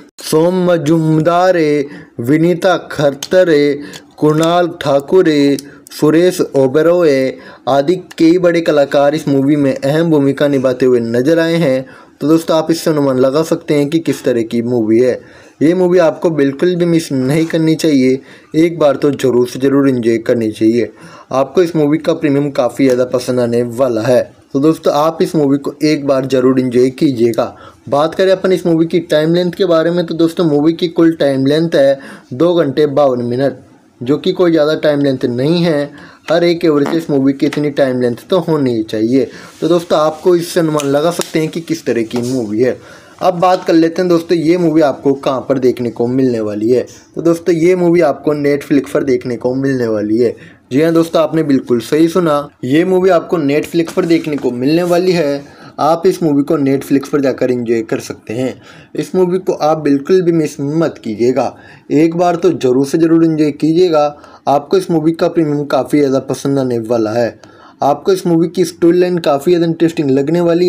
सोम मजुमदार, विनीता खरतरे, कुणाल ठाकुर, सुरेश ओबेरॉय आदि कई बड़े कलाकार इस मूवी में अहम भूमिका निभाते हुए नजर आए हैं। तो दोस्तों आप इससे अनुमान लगा सकते हैं कि किस तरह की मूवी है। ये मूवी आपको बिल्कुल भी मिस नहीं करनी चाहिए। एक बार तो ज़रूर से ज़रूर एंजॉय करनी चाहिए। आपको इस मूवी का प्रीमियम काफ़ी ज़्यादा पसंद आने वाला है। तो दोस्तों आप इस मूवी को एक बार ज़रूर एंजॉय कीजिएगा। बात करें अपन इस मूवी की टाइम लेंथ के बारे में, तो दोस्तों मूवी की कुल टाइम लेंथ है दो घंटे बावन मिनट, जो कि कोई ज़्यादा टाइम लेंथ नहीं है। हर एक एवरेज इस मूवी की इतनी टाइम लेंथ तो होनी ही चाहिए। तो दोस्तों आपको इससे अनुमान लगा सकते हैं कि किस तरह की मूवी है। अब बात कर लेते हैं दोस्तों ये मूवी आपको कहां पर देखने को मिलने वाली है। तो दोस्तों ये मूवी आपको नेटफ्लिक्स पर देखने को मिलने वाली है। जी हाँ दोस्तों आपने बिल्कुल सही सुना, ये मूवी आपको नेटफ्लिक्स पर देखने को मिलने वाली है। आप इस मूवी को नेटफ्लिक्स पर जाकर एंजॉय कर सकते हैं। इस मूवी को आप बिल्कुल भी मिस मत कीजिएगा। एक बार तो ज़रूर से ज़रूर एंजॉय कीजिएगा। आपको इस मूवी का प्रीमियम काफ़ी ज़्यादा पसंद आने वाला है। आपको इस मूवी की स्टोरी लाइन काफ़ी ज़्यादा इंटरेस्टिंग लगने वाली है।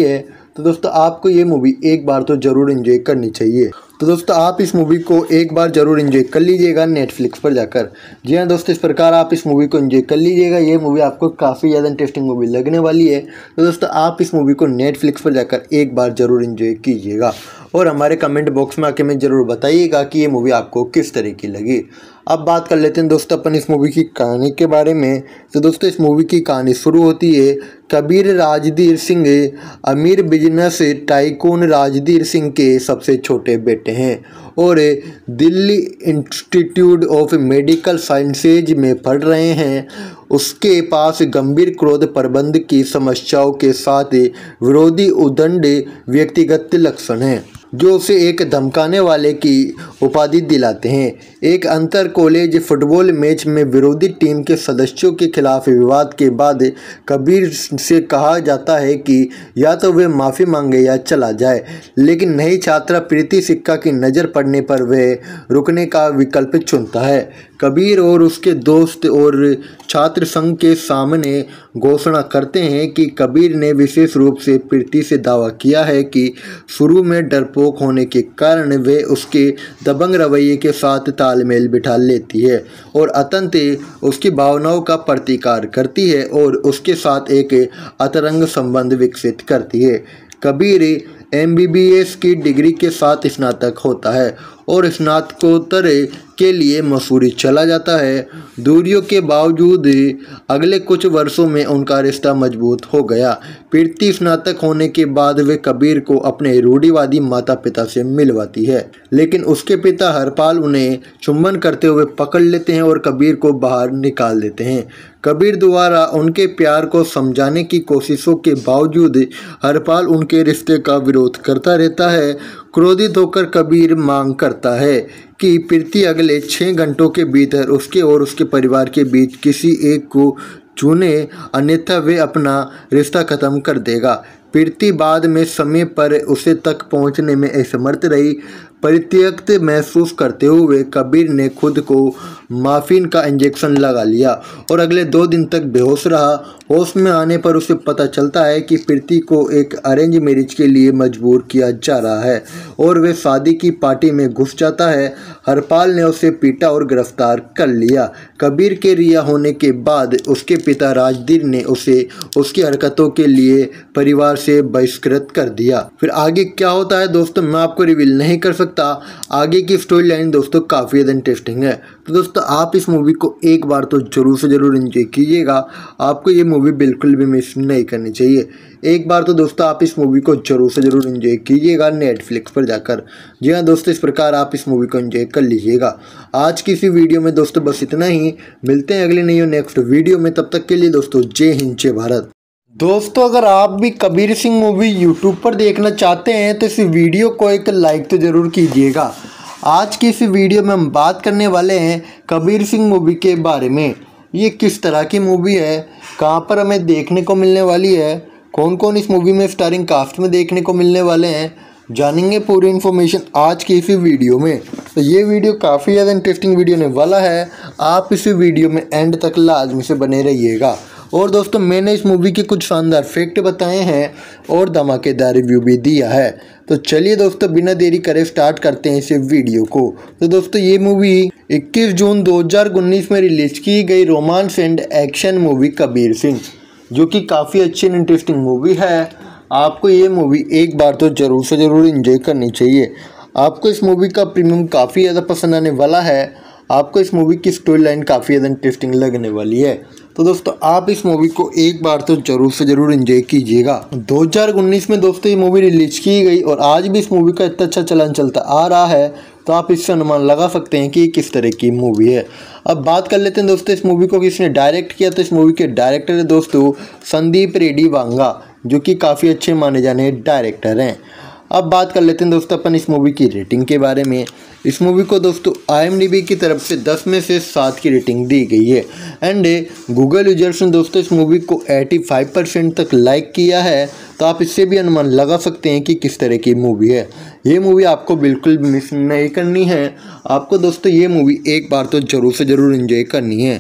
तो दोस्तों आपको ये मूवी एक बार तो ज़रूर एंजॉय करनी चाहिए। तो दोस्तों आप इस मूवी को एक बार ज़रूर एंजॉय कर लीजिएगा नेटफ्लिक्स पर जाकर। जी हाँ दोस्तों, इस प्रकार आप इस मूवी को एंजॉय कर लीजिएगा। ये मूवी आपको काफ़ी ज़्यादा इंटरेस्टिंग मूवी लगने वाली है। तो दोस्तों आप इस मूवी को नेटफ्लिक्स पर जाकर एक बार ज़रूर एंजॉय कीजिएगा और हमारे कमेंट बॉक्स में आके में ज़रूर बताइएगा कि ये मूवी आपको किस तरह की लगी। अब बात कर लेते हैं दोस्तों अपन इस मूवी की कहानी के बारे में। तो दोस्तों इस मूवी की कहानी शुरू होती है कबीर राजधीर सिंह अमीर बिजनेस टाइकून राजधीर सिंह के सबसे छोटे बेटे हैं और Delhi institute of medical sciences में पढ़ रहे हैं। उसके पास गंभीर क्रोध प्रबंध की समस्याओं के साथ विरोधी उद्दंड व्यक्तिगत लक्षण हैं जो उसे एक धमकाने वाले की उपाधि दिलाते हैं। एक अंतर कॉलेज फुटबॉल मैच में विरोधी टीम के सदस्यों के खिलाफ विवाद के बाद कबीर से कहा जाता है कि या तो वे माफ़ी मांगे या चला जाए, लेकिन नई छात्रा प्रीति सिक्का की नज़र पड़ने पर वह रुकने का विकल्प चुनता है। कबीर और उसके दोस्त और छात्र संघ के सामने घोषणा करते हैं कि कबीर ने विशेष रूप से प्रीति से दावा किया है कि शुरू में डरपोक होने के कारण वे उसके दबंग रवैये के साथ तालमेल बिठा लेती है और अंततः उसकी भावनाओं का प्रतिकार करती है और उसके साथ एक अंतरंग संबंध विकसित करती है। Kabir M B B S की डिग्री के साथ स्नातक होता है और स्नातकोत्तर के लिए मसूरी चला जाता है। दूरियों के बावजूद अगले कुछ वर्षों में उनका रिश्ता मजबूत हो गया। प्रीति स्नातक होने के बाद वे कबीर को अपने रूढ़िवादी माता पिता से मिलवाती है, लेकिन उसके पिता हरपाल उन्हें चुंबन करते हुए पकड़ लेते हैं और कबीर को बाहर निकाल देते हैं। कबीर द्वारा उनके प्यार को समझाने की कोशिशों के बावजूद हरपाल उनके रिश्ते का विरोध करता रहता है। क्रोधित होकर कबीर मांग करता है कि प्रीति अगले छः घंटों के भीतर उसके और उसके परिवार के बीच किसी एक को चुने, अन्यथा वे अपना रिश्ता खत्म कर देगा। प्रीति बाद में समय पर उसे तक पहुंचने में असमर्थ रही। परित्यक्त महसूस करते हुए कबीर ने खुद को माफिन का इंजेक्शन लगा लिया और अगले दो दिन तक बेहोश रहा। होश में आने पर उसे पता चलता है कि प्रीति को एक अरेंज मैरिज के लिए मजबूर किया जा रहा है और वे शादी की पार्टी में घुस जाता है। हरपाल ने उसे पीटा और गिरफ्तार कर लिया। कबीर के रिहा होने के बाद उसके पिता राजधीर ने उसे उसकी हरकतों के लिए परिवार से बहिष्कृत कर दिया। फिर आगे क्या होता है दोस्तों मैं आपको रिवील नहीं कर सकता। आगे की स्टोरी लाइन दोस्तों काफ़ी ज़्यादा इंटरेस्टिंग है। तो दोस्तों आप इस मूवी को एक बार तो जरूर से जरूर एंजॉय कीजिएगा। आपको ये मूवी बिल्कुल भी मिस नहीं करनी चाहिए। एक बार तो दोस्तों आप इस मूवी को जरूर से जरूर एंजॉय कीजिएगा नेटफ्लिक्स पर जाकर। जी हाँ दोस्तों, इस प्रकार आप इस मूवी को एंजॉय कर लीजिएगा। आज की इसी वीडियो में दोस्तों बस इतना ही। मिलते हैं अगली नई नेक्स्ट वीडियो में, तब तक के लिए दोस्तों जय हिंद जय भारत। दोस्तों अगर आप भी कबीर सिंह मूवी यूट्यूब पर देखना चाहते हैं तो इस वीडियो को एक लाइक तो ज़रूर कीजिएगा। आज की इस वीडियो में हम बात करने वाले हैं कबीर सिंह मूवी के बारे में। ये किस तरह की मूवी है, कहां पर हमें देखने को मिलने वाली है, कौन कौन इस मूवी में स्टारिंग कास्ट में देखने को मिलने वाले हैं, जानेंगे पूरी इन्फॉर्मेशन आज की इसी वीडियो में। तो ये वीडियो काफ़ी ज़्यादा इंटरेस्टिंग वीडियो होने वाला है। आप इस वीडियो में एंड तक लाजमी से बने रहिएगा। और दोस्तों मैंने इस मूवी के कुछ शानदार फैक्ट बताए हैं और धमाकेदार रिव्यू भी दिया है। तो चलिए दोस्तों बिना देरी करे स्टार्ट करते हैं इस वीडियो को। तो दोस्तों ये मूवी इक्कीस जून दो हज़ार उन्नीस में रिलीज की गई romance and action movie Kabir Singh, जो कि काफ़ी अच्छी एंड इंटरेस्टिंग मूवी है। आपको ये मूवी एक बार तो ज़रूर से ज़रूर एंजॉय करनी चाहिए। आपको इस मूवी का प्रीमियम काफ़ी ज़्यादा पसंद आने वाला है। आपको इस मूवी की स्टोरी लाइन काफ़ी ज़्यादा इंटरेस्टिंग लगने वाली है। तो दोस्तों आप इस मूवी को एक बार तो जरूर से जरूर एंजॉय कीजिएगा। दो हज़ार उन्नीस में दोस्तों ये मूवी रिलीज की गई और आज भी इस मूवी का इतना अच्छा चलन चलता आ रहा है, तो आप इससे अनुमान लगा सकते हैं कि किस तरह की मूवी है। अब बात कर लेते हैं दोस्तों इस मूवी को किसने डायरेक्ट किया। तो इस मूवी के डायरेक्टर है दोस्तों संदीप रेड्डी वांगा, जो कि काफ़ी अच्छे माने जाने डायरेक्टर हैं। अब बात कर लेते हैं दोस्तों अपन इस मूवी की रेटिंग के बारे में। इस मूवी को दोस्तों आई एम डी बी की तरफ से दस में से सात की रेटिंग दी गई है एंड गूगल यूजर्स ने दोस्तों इस मूवी को पचासी परसेंट तक लाइक किया है। तो आप इससे भी अनुमान लगा सकते हैं कि किस तरह की मूवी है। ये मूवी आपको बिल्कुल मिस नहीं करनी है। आपको दोस्तों ये मूवी एक बार तो ज़रूर से ज़रूर एंजॉय करनी है।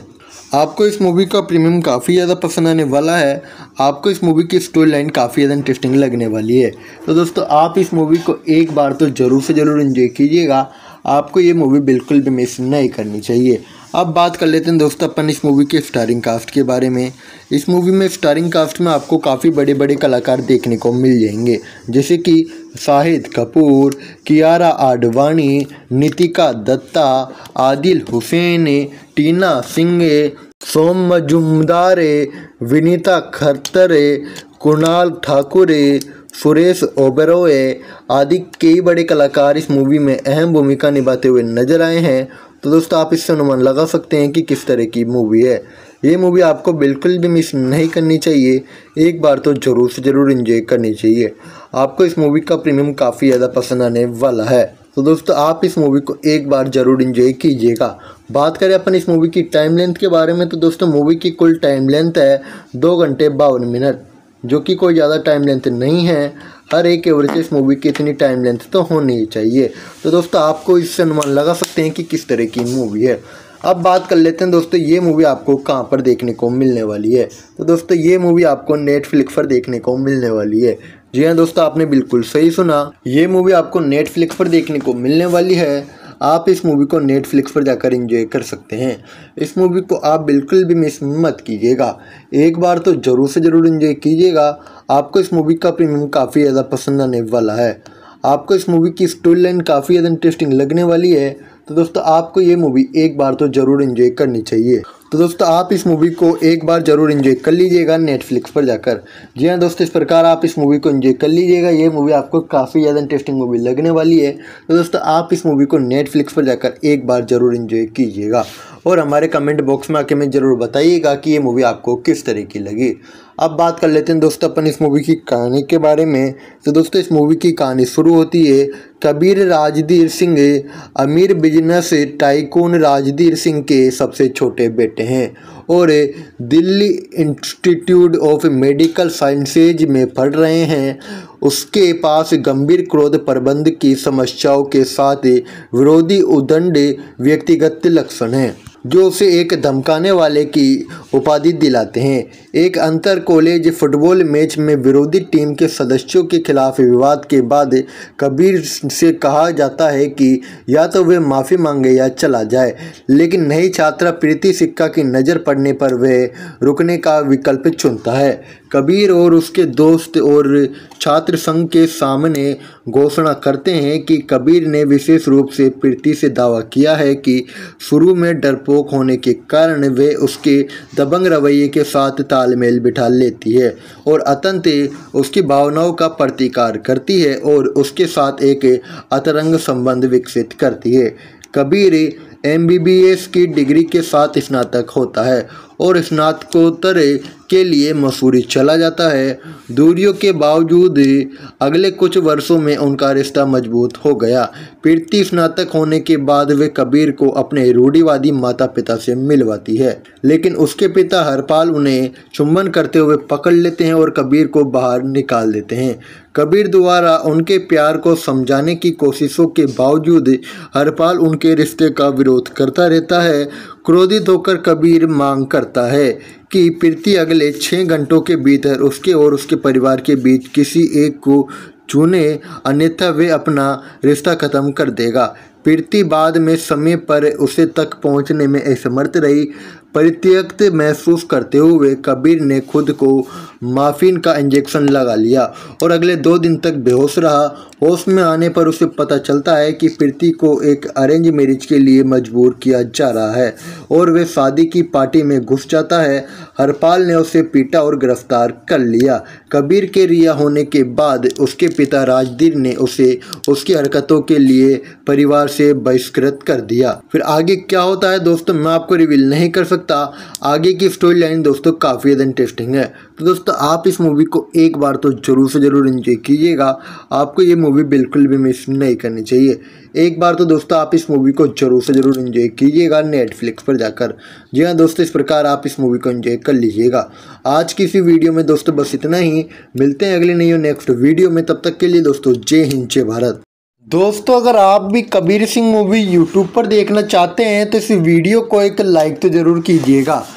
आपको इस मूवी का प्रीमियम काफ़ी ज़्यादा पसंद आने वाला है। आपको इस मूवी की स्टोरी लाइन काफ़ी ज़्यादा इंटरेस्टिंग लगने वाली है। तो दोस्तों आप इस मूवी को एक बार तो ज़रूर से ज़रूर एंजॉय कीजिएगा। आपको ये मूवी बिल्कुल भी मिस नहीं करनी चाहिए। अब बात कर लेते हैं दोस्तों अपन इस मूवी के स्टारिंग कास्ट के बारे में। इस मूवी में स्टारिंग कास्ट में आपको काफ़ी बड़े बड़े कलाकार देखने को मिल जाएंगे, जैसे कि शाहिद कपूर, कियारा आडवाणी, नितिका दत्ता, आदिल हुसैन, टीना सिंह, सोम मजुमदार, विनीता खरतर, कुणाल ठाकुर, सुरेश ओबेरॉय आदि कई बड़े कलाकार इस मूवी में अहम भूमिका निभाते हुए नजर आए हैं। तो दोस्तों आप इससे अनुमान लगा सकते हैं कि किस तरह की मूवी है। ये मूवी आपको बिल्कुल भी मिस नहीं करनी चाहिए। एक बार तो ज़रूर से ज़रूर एंजॉय करनी चाहिए। आपको इस मूवी का प्रीमियम काफ़ी ज़्यादा पसंद आने वाला है। तो दोस्तों आप इस मूवी को एक बार ज़रूर एंजॉय कीजिएगा। बात करें अपन इस मूवी की टाइम लेंथ के बारे में, तो दोस्तों मूवी की कुल टाइम लेंथ है दो घंटे बावन मिनट, जो कि कोई ज़्यादा टाइम लेंथ नहीं है। हर एक एवरेज इस मूवी की इतनी टाइम लेंथ तो होनी ही चाहिए। तो दोस्तों आपको इससे अनुमान लगा सकते हैं कि किस तरह की मूवी है। अब बात कर लेते हैं दोस्तों ये मूवी आपको कहाँ पर देखने को मिलने वाली है। तो दोस्तों ये मूवी आपको नेटफ्लिक्स पर देखने को मिलने वाली है। जी हाँ दोस्तों, आपने बिल्कुल सही सुना, ये मूवी आपको नेटफ्लिक्स पर देखने को मिलने वाली है। आप इस मूवी को नेटफ्लिक्स पर जाकर एंजॉय कर सकते हैं। इस मूवी को आप बिल्कुल भी मिस मत कीजिएगा। एक बार तो ज़रूर से ज़रूर एंजॉय कीजिएगा। आपको इस मूवी का प्रीमियम काफ़ी ज़्यादा पसंद आने वाला है। आपको इस मूवी की स्टोरी लाइन काफ़ी ज़्यादा इंटरेस्टिंग लगने वाली है। तो दोस्तों आपको ये मूवी एक बार तो ज़रूर एंजॉय करनी चाहिए। तो दोस्तों आप इस मूवी को एक बार ज़रूर एंजॉय कर लीजिएगा नेटफ्लिक्स पर जाकर। जी हाँ दोस्तों, इस प्रकार आप इस मूवी को एंजॉय कर लीजिएगा। ये मूवी आपको काफ़ी ज़्यादा इंटरेस्टिंग मूवी लगने वाली है। तो दोस्तों आप इस मूवी को नेटफ्लिक्स पर जाकर एक बार ज़रूर एंजॉय कीजिएगा और हमारे कमेंट बॉक्स में आके हमें ज़रूर बताइएगा कि ये मूवी आपको किस तरह की लगी। अब बात कर लेते हैं दोस्तों अपन इस मूवी की कहानी के बारे में। तो दोस्तों इस मूवी की कहानी शुरू होती है कबीर राजधीर सिंह अमीर बिजनेस टाइकून राजधीर सिंह के सबसे छोटे बेटे हैं और Delhi institute of medical sciences में पढ़ रहे हैं। उसके पास गंभीर क्रोध प्रबंध की समस्याओं के साथ विरोधी उदंड व्यक्तिगत लक्षण हैं, जो उसे एक धमकाने वाले की उपाधि दिलाते हैं। एक अंतर कॉलेज फुटबॉल मैच में विरोधी टीम के सदस्यों के खिलाफ विवाद के बाद कबीर से कहा जाता है कि या तो वे माफ़ी मांगे या चला जाए, लेकिन नई छात्रा प्रीति सिक्का की नज़र पड़ने पर वह रुकने का विकल्प चुनता है। कबीर और उसके दोस्त और छात्र संघ के सामने घोषणा करते हैं कि कबीर ने विशेष रूप से प्रीति से दावा किया है कि शुरू में डरपोक होने के कारण वे उसके दबंग रवैये के साथ तालमेल बिठा लेती है और अंततः उसकी भावनाओं का प्रतिकार करती है और उसके साथ एक अंतरंग संबंध विकसित करती है। Kabir M B B S की डिग्री के साथ स्नातक होता है और स्नातकोत्तर के लिए मसूरी चला जाता है। दूरियों के बावजूद अगले कुछ वर्षों में उनका रिश्ता मजबूत हो गया। प्रीति स्नातक होने के बाद वे कबीर को अपने रूढ़िवादी माता पिता से मिलवाती है, लेकिन उसके पिता हरपाल उन्हें चुंबन करते हुए पकड़ लेते हैं और कबीर को बाहर निकाल देते हैं। कबीर द्वारा उनके प्यार को समझाने की कोशिशों के बावजूद हरपाल उनके रिश्ते का विरोध करता रहता है। क्रोधित होकर कबीर मांग करता है कि प्रीति अगले छः घंटों के भीतर उसके और उसके परिवार के बीच किसी एक को चुने, अन्यथा वे अपना रिश्ता खत्म कर देगा। प्रीति बाद में समय पर उसे तक पहुंचने में असमर्थ रही। परित्यक्त महसूस करते हुए कबीर ने खुद को माफिन का इंजेक्शन लगा लिया और अगले दो दिन तक बेहोश रहा। होश में आने पर उसे पता चलता है कि प्रीति को एक अरेंज मैरिज के लिए मजबूर किया जा रहा है और वे शादी की पार्टी में घुस जाता है। हरपाल ने उसे पीटा और गिरफ्तार कर लिया। कबीर के रिहा होने के बाद उसके पिता राजधीर ने उसे उसकी हरकतों के लिए परिवार से बहिष्कृत कर दिया। फिर आगे क्या होता है दोस्तों मैं आपको रिवील नहीं कर सकता। आगे की स्टोरी लाइन दोस्तों काफ़ी ज़्यादा इंटरेस्टिंग है। तो दोस्तों आप इस मूवी को एक बार तो जरूर से जरूर एंजॉय कीजिएगा। आपको ये मूवी बिल्कुल भी मिस नहीं करनी चाहिए। एक बार तो दोस्तों आप इस मूवी को जरूर से जरूर एंजॉय कीजिएगा नेटफ्लिक्स पर जाकर। जी हाँ दोस्तों, इस प्रकार आप इस मूवी को एंजॉय कर लीजिएगा। आज की इसी वीडियो में दोस्तों बस इतना ही। मिलते हैं अगली नई और नेक्स्ट वीडियो में, तब तक के लिए दोस्तों जय हिंद जय भारत। दोस्तों अगर आप भी कबीर सिंह मूवी यूट्यूब पर देखना चाहते हैं तो इस वीडियो को एक लाइक तो ज़रूर कीजिएगा।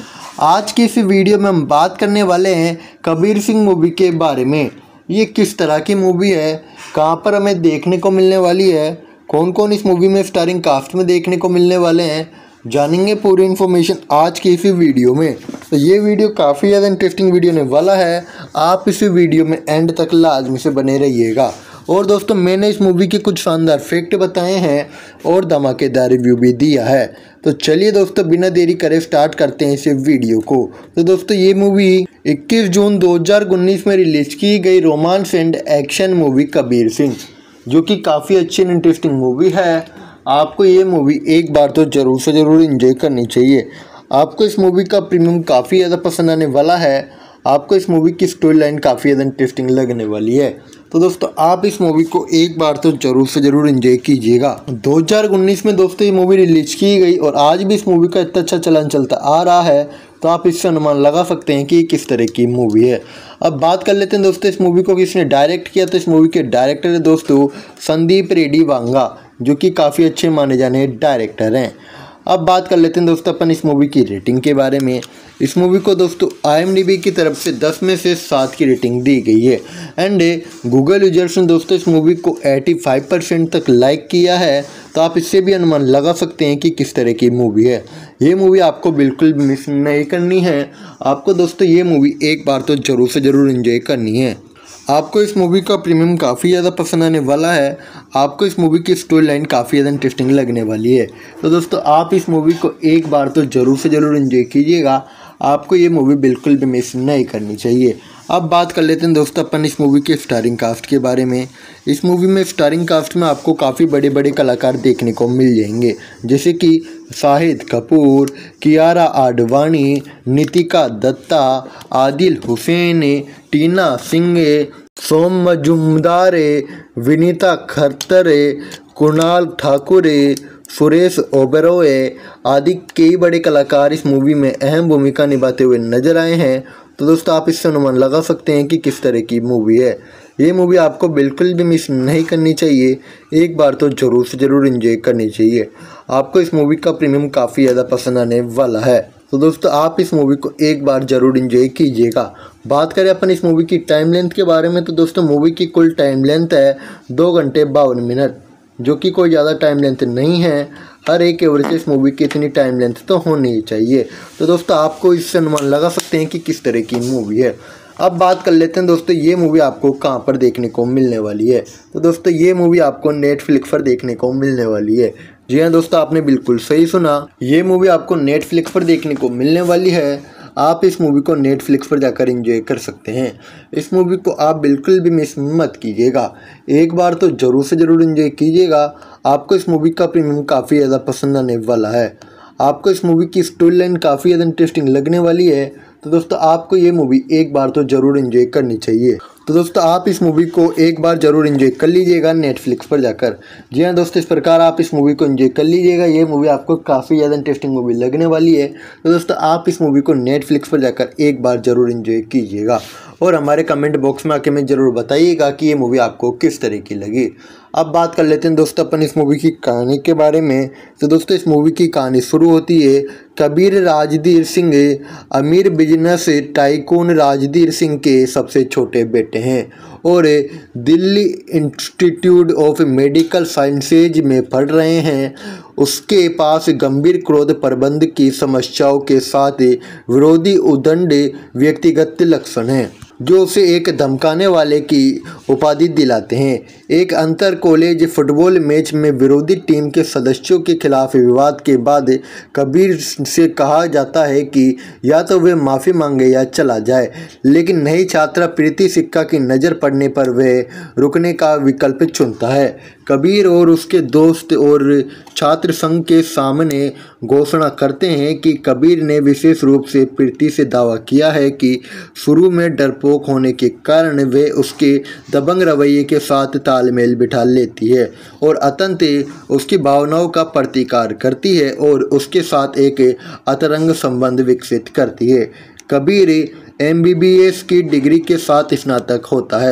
आज की इस वीडियो में हम बात करने वाले हैं कबीर सिंह मूवी के बारे में। ये किस तरह की मूवी है, कहां पर हमें देखने को मिलने वाली है, कौन कौन इस मूवी में स्टारिंग कास्ट में देखने को मिलने वाले हैं, जानेंगे पूरी इन्फॉर्मेशन आज की इसी वीडियो में। तो ये वीडियो काफ़ी ज़्यादा इंटरेस्टिंग वीडियो होने वाला है, आप इस वीडियो में एंड तक लाजमी से बने रहिएगा। और दोस्तों, मैंने इस मूवी के कुछ शानदार फैक्ट बताए हैं और धमाकेदार रिव्यू भी दिया है। तो चलिए दोस्तों, बिना देरी करे स्टार्ट करते हैं इस वीडियो को। तो दोस्तों, ये मूवी इक्कीस जून दो हज़ार उन्नीस में रिलीज की गई romance and action movie Kabir Singh, जो कि काफ़ी अच्छी एंड इंटरेस्टिंग मूवी है। आपको ये मूवी एक बार तो ज़रूर से ज़रूर एंजॉय करनी चाहिए। आपको इस मूवी का प्रीमियम काफ़ी ज़्यादा पसंद आने वाला है। आपको इस मूवी की स्टोरी लाइन काफ़ी ज़्यादा इंटरेस्टिंग लगने वाली है। तो दोस्तों, आप इस मूवी को एक बार तो ज़रूर से ज़रूर एंजॉय कीजिएगा। दो हज़ार उन्नीस में दोस्तों ये मूवी रिलीज की गई और आज भी इस मूवी का इतना अच्छा चलन चलता आ रहा है, तो आप इससे अनुमान लगा सकते हैं कि किस तरह की मूवी है। अब बात कर लेते हैं दोस्तों, इस मूवी को किसने डायरेक्ट किया। तो इस मूवी के डायरेक्टर है दोस्तों संदीप रेड्डी वांगा, जो कि काफ़ी अच्छे माने जाने डायरेक्टर हैं। अब बात कर लेते हैं दोस्तों अपन इस मूवी की रेटिंग के बारे में। इस मूवी को दोस्तों आई एम डी बी की तरफ से दस में से सात की रेटिंग दी गई है। एंड गूगल यूजर्स ने दोस्तों इस मूवी को पचासी परसेंट तक लाइक किया है। तो आप इससे भी अनुमान लगा सकते हैं कि किस तरह की मूवी है। ये मूवी आपको बिल्कुल भी मिस नहीं करनी है। आपको दोस्तों ये मूवी एक बार तो ज़रूर से ज़रूर एंजॉय करनी है। आपको इस मूवी का प्रीमियम काफ़ी ज़्यादा पसंद आने वाला है। आपको इस मूवी की स्टोरी लाइन काफ़ी ज़्यादा इंटरेस्टिंग लगने वाली है। तो दोस्तों, आप इस मूवी को एक बार तो ज़रूर से ज़रूर एंजॉय कीजिएगा। आपको ये मूवी बिल्कुल भी मिस नहीं करनी चाहिए। अब बात कर लेते हैं दोस्तों अपन इस मूवी के स्टारिंग कास्ट के बारे में। इस मूवी में स्टारिंग कास्ट में आपको काफ़ी बड़े बड़े कलाकार देखने को मिल जाएंगे, जैसे कि शाहिद कपूर, कियारा आडवाणी, नितिका दत्ता, आदिल हुसैन, टीना सिंह, सोम मजुमदार, विनीता खरतर, कुणाल ठाकुर, सुरेश ओबेरॉय आदि कई बड़े कलाकार इस मूवी में अहम भूमिका निभाते हुए नजर आए हैं। तो दोस्तों, आप इससे अनुमान लगा सकते हैं कि किस तरह की मूवी है। ये मूवी आपको बिल्कुल भी मिस नहीं करनी चाहिए। एक बार तो ज़रूर से ज़रूर एंजॉय करनी चाहिए। आपको इस मूवी का प्रीमियम काफ़ी ज़्यादा पसंद आने वाला है। तो दोस्तों, आप इस मूवी को एक बार ज़रूर एंजॉय कीजिएगा। बात करें अपन इस मूवी की टाइम लेंथ के बारे में, तो दोस्तों मूवी की कुल टाइम लेंथ है दो घंटे बावन मिनट, जो कि कोई ज़्यादा टाइम लेंथ नहीं है। हर एक एवरेज इस मूवी की इतनी टाइम लेंथ तो होनी ही चाहिए। तो दोस्तों, आपको इससे अनुमान लगा सकते हैं कि किस तरह की मूवी है। अब बात कर लेते हैं दोस्तों, ये मूवी आपको कहां पर देखने को मिलने वाली है। तो दोस्तों, ये मूवी आपको नेटफ्लिक्स पर देखने को मिलने वाली है। जी हाँ दोस्तों, आपने बिल्कुल सही सुना, ये मूवी आपको नेटफ्लिक्स पर देखने को मिलने वाली है। आप इस मूवी को नेटफ्लिक्स पर जाकर एंजॉय कर सकते हैं। इस मूवी को आप बिल्कुल भी मिस मत कीजिएगा। एक बार तो ज़रूर से ज़रूर एंजॉय कीजिएगा। आपको इस मूवी का प्रीमियम काफ़ी ज़्यादा पसंद आने वाला है। आपको इस मूवी की स्टोरी लाइन काफ़ी ज़्यादा इंटरेस्टिंग लगने वाली है। तो दोस्तों, आपको ये मूवी एक बार तो ज़रूर एंजॉय करनी चाहिए। तो दोस्तों, आप इस मूवी को एक बार ज़रूर एंजॉय कर लीजिएगा नेटफ्लिक्स पर जाकर। जी हाँ दोस्तों, इस प्रकार आप इस मूवी को एंजॉय कर लीजिएगा। ये मूवी आपको काफ़ी ज़्यादा इंटरेस्टिंग मूवी लगने वाली है। तो दोस्तों, आप इस मूवी को नेटफ्लिक्स पर जाकर एक बार ज़रूर एंजॉय कीजिएगा और हमारे कमेंट बॉक्स में आके में ज़रूर बताइएगा कि ये मूवी आपको किस तरह की लगी। अब बात कर लेते हैं दोस्तों अपन इस मूवी की कहानी के बारे में। तो दोस्तों, इस मूवी की कहानी शुरू होती है कबीर राजधीर सिंह अमीर बिजनेस टाइकून राजधीर सिंह के सबसे छोटे बेटे हैं और Delhi institute of medical sciences में पढ़ रहे हैं। उसके पास गंभीर क्रोध प्रबंध की समस्याओं के साथ विरोधी उदंड व्यक्तिगत लक्षण हैं, जो उसे एक धमकाने वाले की उपाधि दिलाते हैं। एक अंतर कॉलेज फुटबॉल मैच में विरोधी टीम के सदस्यों के खिलाफ विवाद के बाद कबीर से कहा जाता है कि या तो वे माफ़ी मांगे या चला जाए, लेकिन नई छात्रा प्रीति सिक्का की नज़र पड़ने पर वह रुकने का विकल्प चुनता है। कबीर और उसके दोस्त और छात्र संघ के सामने घोषणा करते हैं कि कबीर ने विशेष रूप से प्रीति से दावा किया है कि शुरू में डरपोक होने के कारण वे उसके दबंग रवैये के साथ तालमेल बिठा लेती है और अंततः उसकी भावनाओं का प्रतिकार करती है और उसके साथ एक अंतरंग संबंध विकसित करती है। Kabir M B B S की डिग्री के साथ स्नातक होता है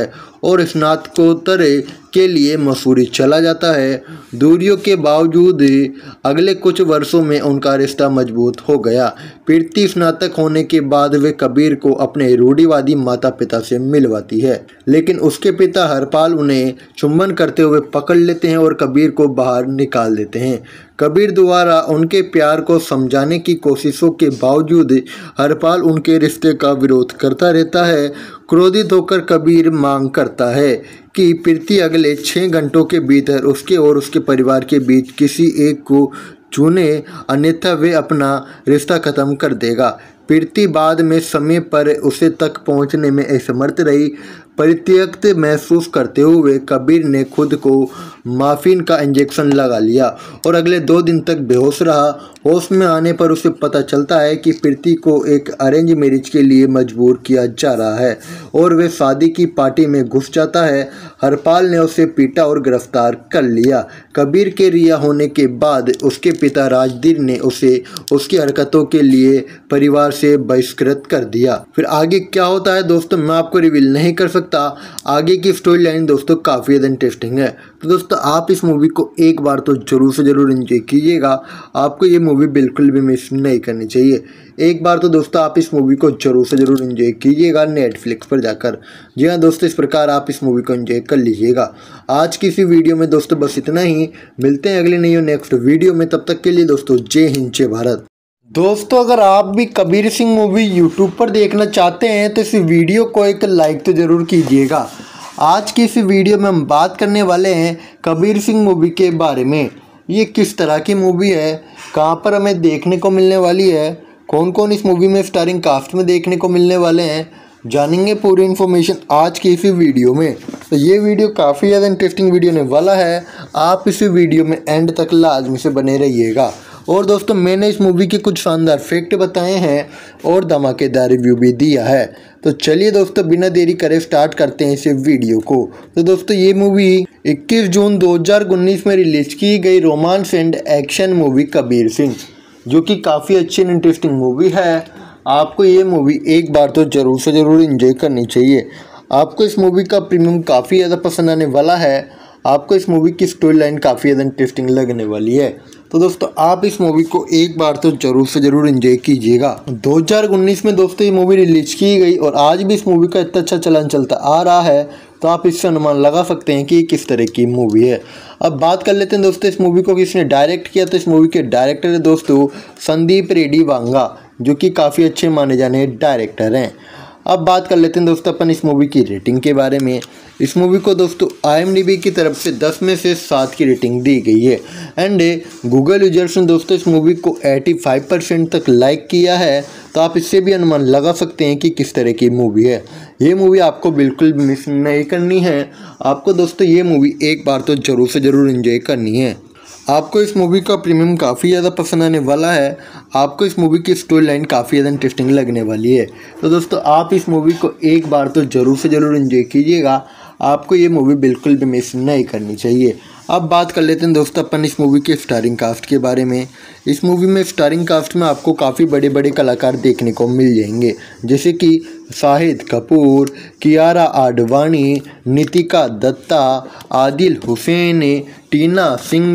और स्नातकोत्तर के लिए मसूरी चला जाता है। दूरियों के बावजूद अगले कुछ वर्षों में उनका रिश्ता मजबूत हो गया। प्रीति स्नातक होने के बाद वे कबीर को अपने रूढ़िवादी माता पिता से मिलवाती है, लेकिन उसके पिता हरपाल उन्हें चुंबन करते हुए पकड़ लेते हैं और कबीर को बाहर निकाल देते हैं। कबीर द्वारा उनके प्यार को समझाने की कोशिशों के बावजूद हरपाल उनके रिश्ते का विरोध करता रहता है। क्रोधित होकर कबीर मांग करता है कि प्रीति अगले छः घंटों के भीतर उसके और उसके परिवार के बीच किसी एक को चुने, अन्यथा वे अपना रिश्ता खत्म कर देगा। प्रीति बाद में समय पर उसे तक पहुंचने में असमर्थ रही। परित्यक्त महसूस करते हुए कबीर ने खुद को माफिन का इंजेक्शन लगा लिया और अगले दो दिन तक बेहोश रहा। होश में आने पर उसे पता चलता है कि प्रीति को एक अरेंज मैरिज के लिए मजबूर किया जा रहा है और वे शादी की पार्टी में घुस जाता है। हरपाल ने उसे पीटा और गिरफ्तार कर लिया। कबीर के रिहा होने के बाद उसके पिता राजदीर ने उसे उसकी हरकतों के लिए परिवार से बहिष्कृत कर दिया। फिर आगे क्या होता है दोस्तों मैं आपको रिवील नहीं कर सकता। आगे की स्टोरी लाइन दोस्तों काफ़ी ज़्यादा इंटरेस्टिंग है, तो दोस्तों आप इस मूवी को एक बार तो जरूर से जरूर एंजॉय कीजिएगा। आपको ये मूवी बिल्कुल भी मिस नहीं करनी चाहिए। एक बार तो दोस्तों आप इस मूवी को जरूर से जरूर एंजॉय कीजिएगा नेटफ्लिक्स पर जाकर। जी हाँ दोस्तों, इस प्रकार आप इस मूवी को एंजॉय कर लीजिएगा। आज की इसी वीडियो में दोस्तों बस इतना ही। मिलते हैं अगली नई और नेक्स्ट वीडियो में, तब तक के लिए दोस्तों जय हिंद जय भारत। दोस्तों अगर आप भी कबीर सिंह मूवी यूट्यूब पर देखना चाहते हैं तो इस वीडियो को एक लाइक तो ज़रूर कीजिएगा। आज की इस वीडियो में हम बात करने वाले हैं कबीर सिंह मूवी के बारे में। ये किस तरह की मूवी है, कहां पर हमें देखने को मिलने वाली है, कौन कौन इस मूवी में स्टारिंग कास्ट में देखने को मिलने वाले हैं, जानेंगे पूरी इन्फॉर्मेशन आज की इसी वीडियो में। तो ये वीडियो काफ़ी ज़्यादा इंटरेस्टिंग वीडियो होने वाला है। आप इस वीडियो में एंड तक लाजमी से बने रहिएगा। और दोस्तों मैंने इस मूवी के कुछ शानदार फैक्ट बताए हैं और धमाकेदार रिव्यू भी दिया है। तो चलिए दोस्तों बिना देरी करे स्टार्ट करते हैं इस वीडियो को। तो दोस्तों ये मूवी इक्कीस जून दो हज़ार उन्नीस में रिलीज की गई romance and action movie Kabir Singh, जो कि काफ़ी अच्छी एंड इंटरेस्टिंग मूवी है। आपको ये मूवी एक बार तो ज़रूर से ज़रूर एंजॉय करनी चाहिए। आपको इस मूवी का प्रीमियम काफ़ी ज़्यादा पसंद आने वाला है। आपको इस मूवी की स्टोरी लाइन काफ़ी ज़्यादा इंटरेस्टिंग लगने वाली है। तो दोस्तों आप इस मूवी को एक बार तो जरूर से जरूर एंजॉय कीजिएगा। दो हज़ार उन्नीस में दोस्तों ये मूवी रिलीज की गई और आज भी इस मूवी का इतना अच्छा चलन चलता आ रहा है, तो आप इससे अनुमान लगा सकते हैं कि ये किस तरह की मूवी है। अब बात कर लेते हैं दोस्तों इस मूवी को किसने डायरेक्ट किया। तो इस मूवी के डायरेक्टर है दोस्तों संदीप रेड्डी वांगा, जो कि काफ़ी अच्छे माने जाने डायरेक्टर हैं। अब बात कर लेते हैं दोस्तों अपन इस मूवी की रेटिंग के बारे में। इस मूवी को दोस्तों आई एम डी बी की तरफ से दस में से सात की रेटिंग दी गई है एंड गूगल यूजर्स ने दोस्तों इस मूवी को पचासी परसेंट तक लाइक किया है। तो आप इससे भी अनुमान लगा सकते हैं कि किस तरह की मूवी है। ये मूवी आपको बिल्कुल भी मिस नहीं करनी है। आपको दोस्तों ये मूवी एक बार तो ज़रूर से ज़रूर एंजॉय करनी है। आपको इस मूवी का प्रीमियम काफ़ी ज़्यादा पसंद आने वाला है। आपको इस मूवी की स्टोरी लाइन काफ़ी ज़्यादा इंटरेस्टिंग लगने वाली है। तो दोस्तों आप इस मूवी को एक बार तो ज़रूर से ज़रूर एंजॉय कीजिएगा। आपको ये मूवी बिल्कुल भी मिस नहीं करनी चाहिए। अब बात कर लेते हैं दोस्तों अपन इस मूवी के स्टारिंग कास्ट के बारे में। इस मूवी में स्टारिंग कास्ट में आपको काफ़ी बड़े बड़े कलाकार देखने को मिल जाएंगे, जैसे कि शाहिद कपूर, कियारा आडवाणी, नितिका दत्ता, आदिल हुसैन, टीना सिंह,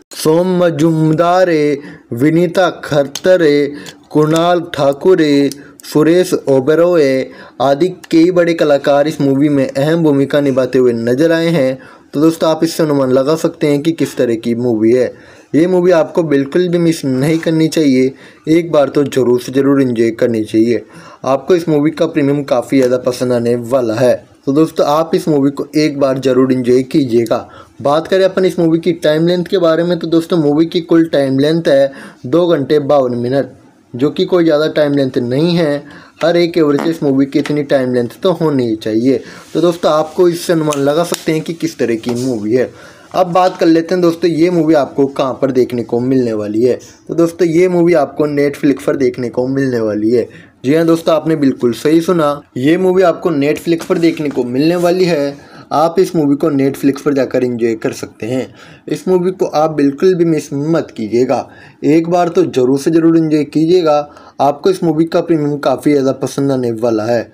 सोम मजुमदार, विनीता खत्तरे, कुणाल ठाकुर, सुरेश ओबेरॉय आदि कई बड़े कलाकार इस मूवी में अहम भूमिका निभाते हुए नजर आए हैं। तो दोस्तों आप इससे अनुमान लगा सकते हैं कि किस तरह की मूवी है। ये मूवी आपको बिल्कुल भी मिस नहीं करनी चाहिए। एक बार तो ज़रूर से ज़रूर एंजॉय करनी चाहिए। आपको इस मूवी का प्रीमियम काफ़ी ज़्यादा पसंद आने वाला है। तो दोस्तों आप इस मूवी को एक बार ज़रूर एंजॉय कीजिएगा। बात करें अपन इस मूवी की टाइम लेंथ के बारे में, तो दोस्तों मूवी की कुल टाइम लेंथ है दो घंटे बावन मिनट, जो कि कोई ज़्यादा टाइम लेंथ नहीं है। हर एक एवरेज इस मूवी की इतनी टाइम लेंथ तो होनी ही चाहिए। तो दोस्तों आपको इससे अनुमान लगा सकते हैं कि किस तरह की मूवी है। अब बात कर लेते हैं दोस्तों ये मूवी आपको कहां पर देखने को मिलने वाली है। तो दोस्तों ये मूवी आपको नेटफ्लिक्स पर देखने को मिलने वाली है। जी हाँ दोस्तों, आपने बिल्कुल सही सुना, ये मूवी आपको नेटफ्लिक्स पर देखने को मिलने वाली है। आप इस मूवी को नेटफ्लिक्स पर जाकर एंजॉय कर सकते हैं। इस मूवी को आप बिल्कुल भी मिस मत कीजिएगा। एक बार तो ज़रूर से ज़रूर एंजॉय कीजिएगा। आपको इस मूवी का प्रीमियम काफ़ी ज़्यादा पसंद आने वाला है।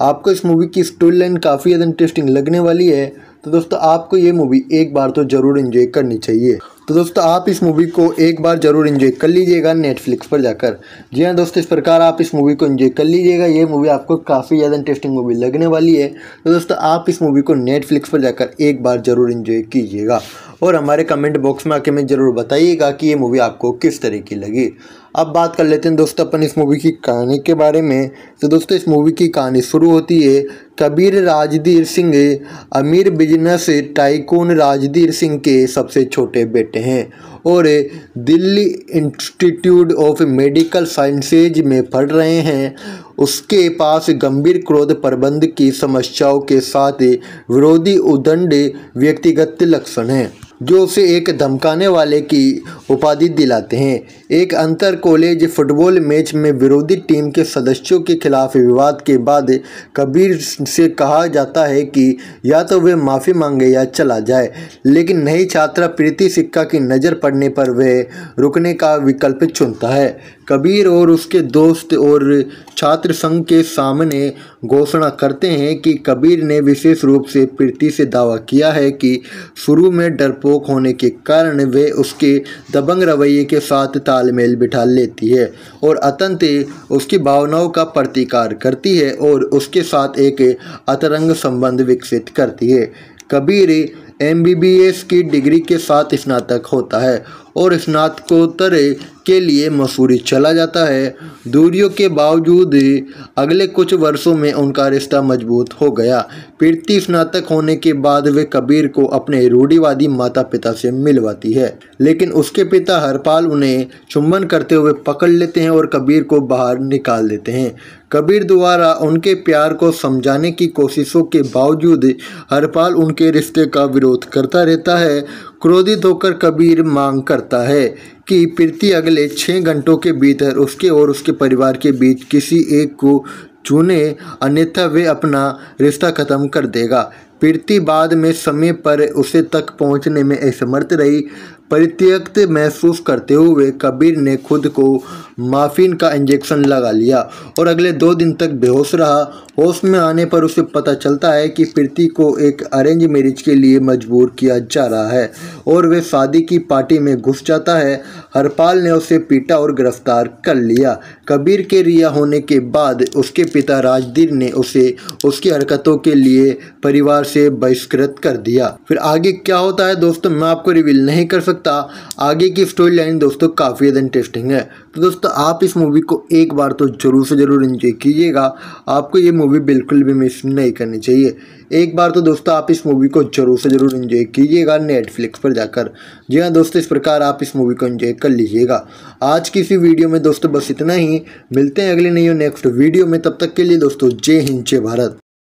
आपको इस मूवी की स्टोरी लाइन काफ़ी ज़्यादा इंटरेस्टिंग लगने वाली है। तो दोस्तों आपको ये मूवी एक बार तो ज़रूर एंजॉय करनी चाहिए। तो दोस्तों आप इस मूवी को एक बार ज़रूर एंजॉय कर लीजिएगा नेटफ्लिक्स पर जाकर। जी हाँ दोस्तों, इस प्रकार आप इस मूवी को एंजॉय कर लीजिएगा। ये मूवी आपको काफ़ी ज़्यादा इंटरेस्टिंग मूवी लगने वाली है। तो दोस्तों आप इस मूवी को नेटफ्लिक्स पर जाकर एक बार ज़रूर एंजॉय कीजिएगा और हमारे कमेंट बॉक्स में आके में ज़रूर बताइएगा कि ये मूवी आपको किस तरह की लगी। अब बात कर लेते हैं दोस्तों अपन इस मूवी की कहानी के बारे में। तो दोस्तों इस मूवी की कहानी शुरू होती है कबीर राजधीर सिंह अमीर बिजनेस टाइकून राजधीर सिंह के सबसे छोटे बेटे हैं और Delhi institute of medical sciences में पढ़ रहे हैं। उसके पास गंभीर क्रोध प्रबंध की समस्याओं के साथ विरोधी उद्दंड व्यक्तिगत लक्षण हैं जो उसे एक धमकाने वाले की उपाधि दिलाते हैं। एक अंतर कॉलेज फुटबॉल मैच में विरोधी टीम के सदस्यों के खिलाफ विवाद के बाद कबीर से कहा जाता है कि या तो वे माफ़ी मांगे या चला जाए, लेकिन नई छात्रा प्रीति सिक्का की नज़र पड़ने पर वह रुकने का विकल्प चुनता है। कबीर और उसके दोस्त और छात्र संघ के सामने घोषणा करते हैं कि कबीर ने विशेष रूप से प्रीति से दावा किया है कि शुरू में डरपोक होने के कारण वे उसके दबंग रवैये के साथ तालमेल बिठा लेती है और अंततः उसकी भावनाओं का प्रतिकार करती है और उसके साथ एक अंतरंग संबंध विकसित करती है। Kabir M B B S की डिग्री के साथ स्नातक होता है और स्नातकोत्तर के लिए मसूरी चला जाता है। दूरियों के बावजूद अगले कुछ वर्षों में उनका रिश्ता मजबूत हो गया। प्रीति स्नातक होने के बाद वे कबीर को अपने रूढ़िवादी माता पिता से मिलवाती है, लेकिन उसके पिता हरपाल उन्हें चुंबन करते हुए पकड़ लेते हैं और कबीर को बाहर निकाल देते हैं। कबीर द्वारा उनके प्यार को समझाने की कोशिशों के बावजूद हरपाल उनके रिश्ते का विरोध करता रहता है। क्रोधित होकर कबीर मांग करता है कि प्रीति अगले छः घंटों के भीतर उसके और उसके परिवार के बीच किसी एक को चुने, अन्यथा वे अपना रिश्ता खत्म कर देगा। प्रीति बाद में समय पर उसे तक पहुंचने में असमर्थ रही। परित्यक्त महसूस करते हुए कबीर ने खुद को माफिन का इंजेक्शन लगा लिया और अगले दो दिन तक बेहोश रहा। होश में आने पर उसे पता चलता है कि प्रीति को एक अरेंज मैरिज के लिए मजबूर किया जा रहा है और वे शादी की पार्टी में घुस जाता है। हरपाल ने उसे पीटा और गिरफ्तार कर लिया। कबीर के रिहा होने के बाद उसके पिता राजधीर ने उसे उसकी हरकतों के लिए परिवार से बहिष्कृत कर दिया। फिर आगे क्या होता है दोस्तों मैं आपको रिवील नहीं कर सकता। आगे की स्टोरी लाइन दोस्तों काफ़ी ज़्यादा इंटरेस्टिंग है। तो दोस्तों आप इस मूवी को एक बार तो जरूर से ज़रूर एंजॉय कीजिएगा। आपको ये मूवी बिल्कुल भी मिस नहीं करनी चाहिए। एक बार तो दोस्तों आप इस मूवी को जरूर से ज़रूर एंजॉय कीजिएगा नेटफ्लिक्स पर जाकर। जी हाँ दोस्तों, इस प्रकार आप इस मूवी को एंजॉय कर लीजिएगा। आज की इसी वीडियो में दोस्तों बस इतना ही। मिलते हैं अगली नई नेक्स्ट वीडियो में, तब तक के लिए दोस्तों जय हिंद जय भारत।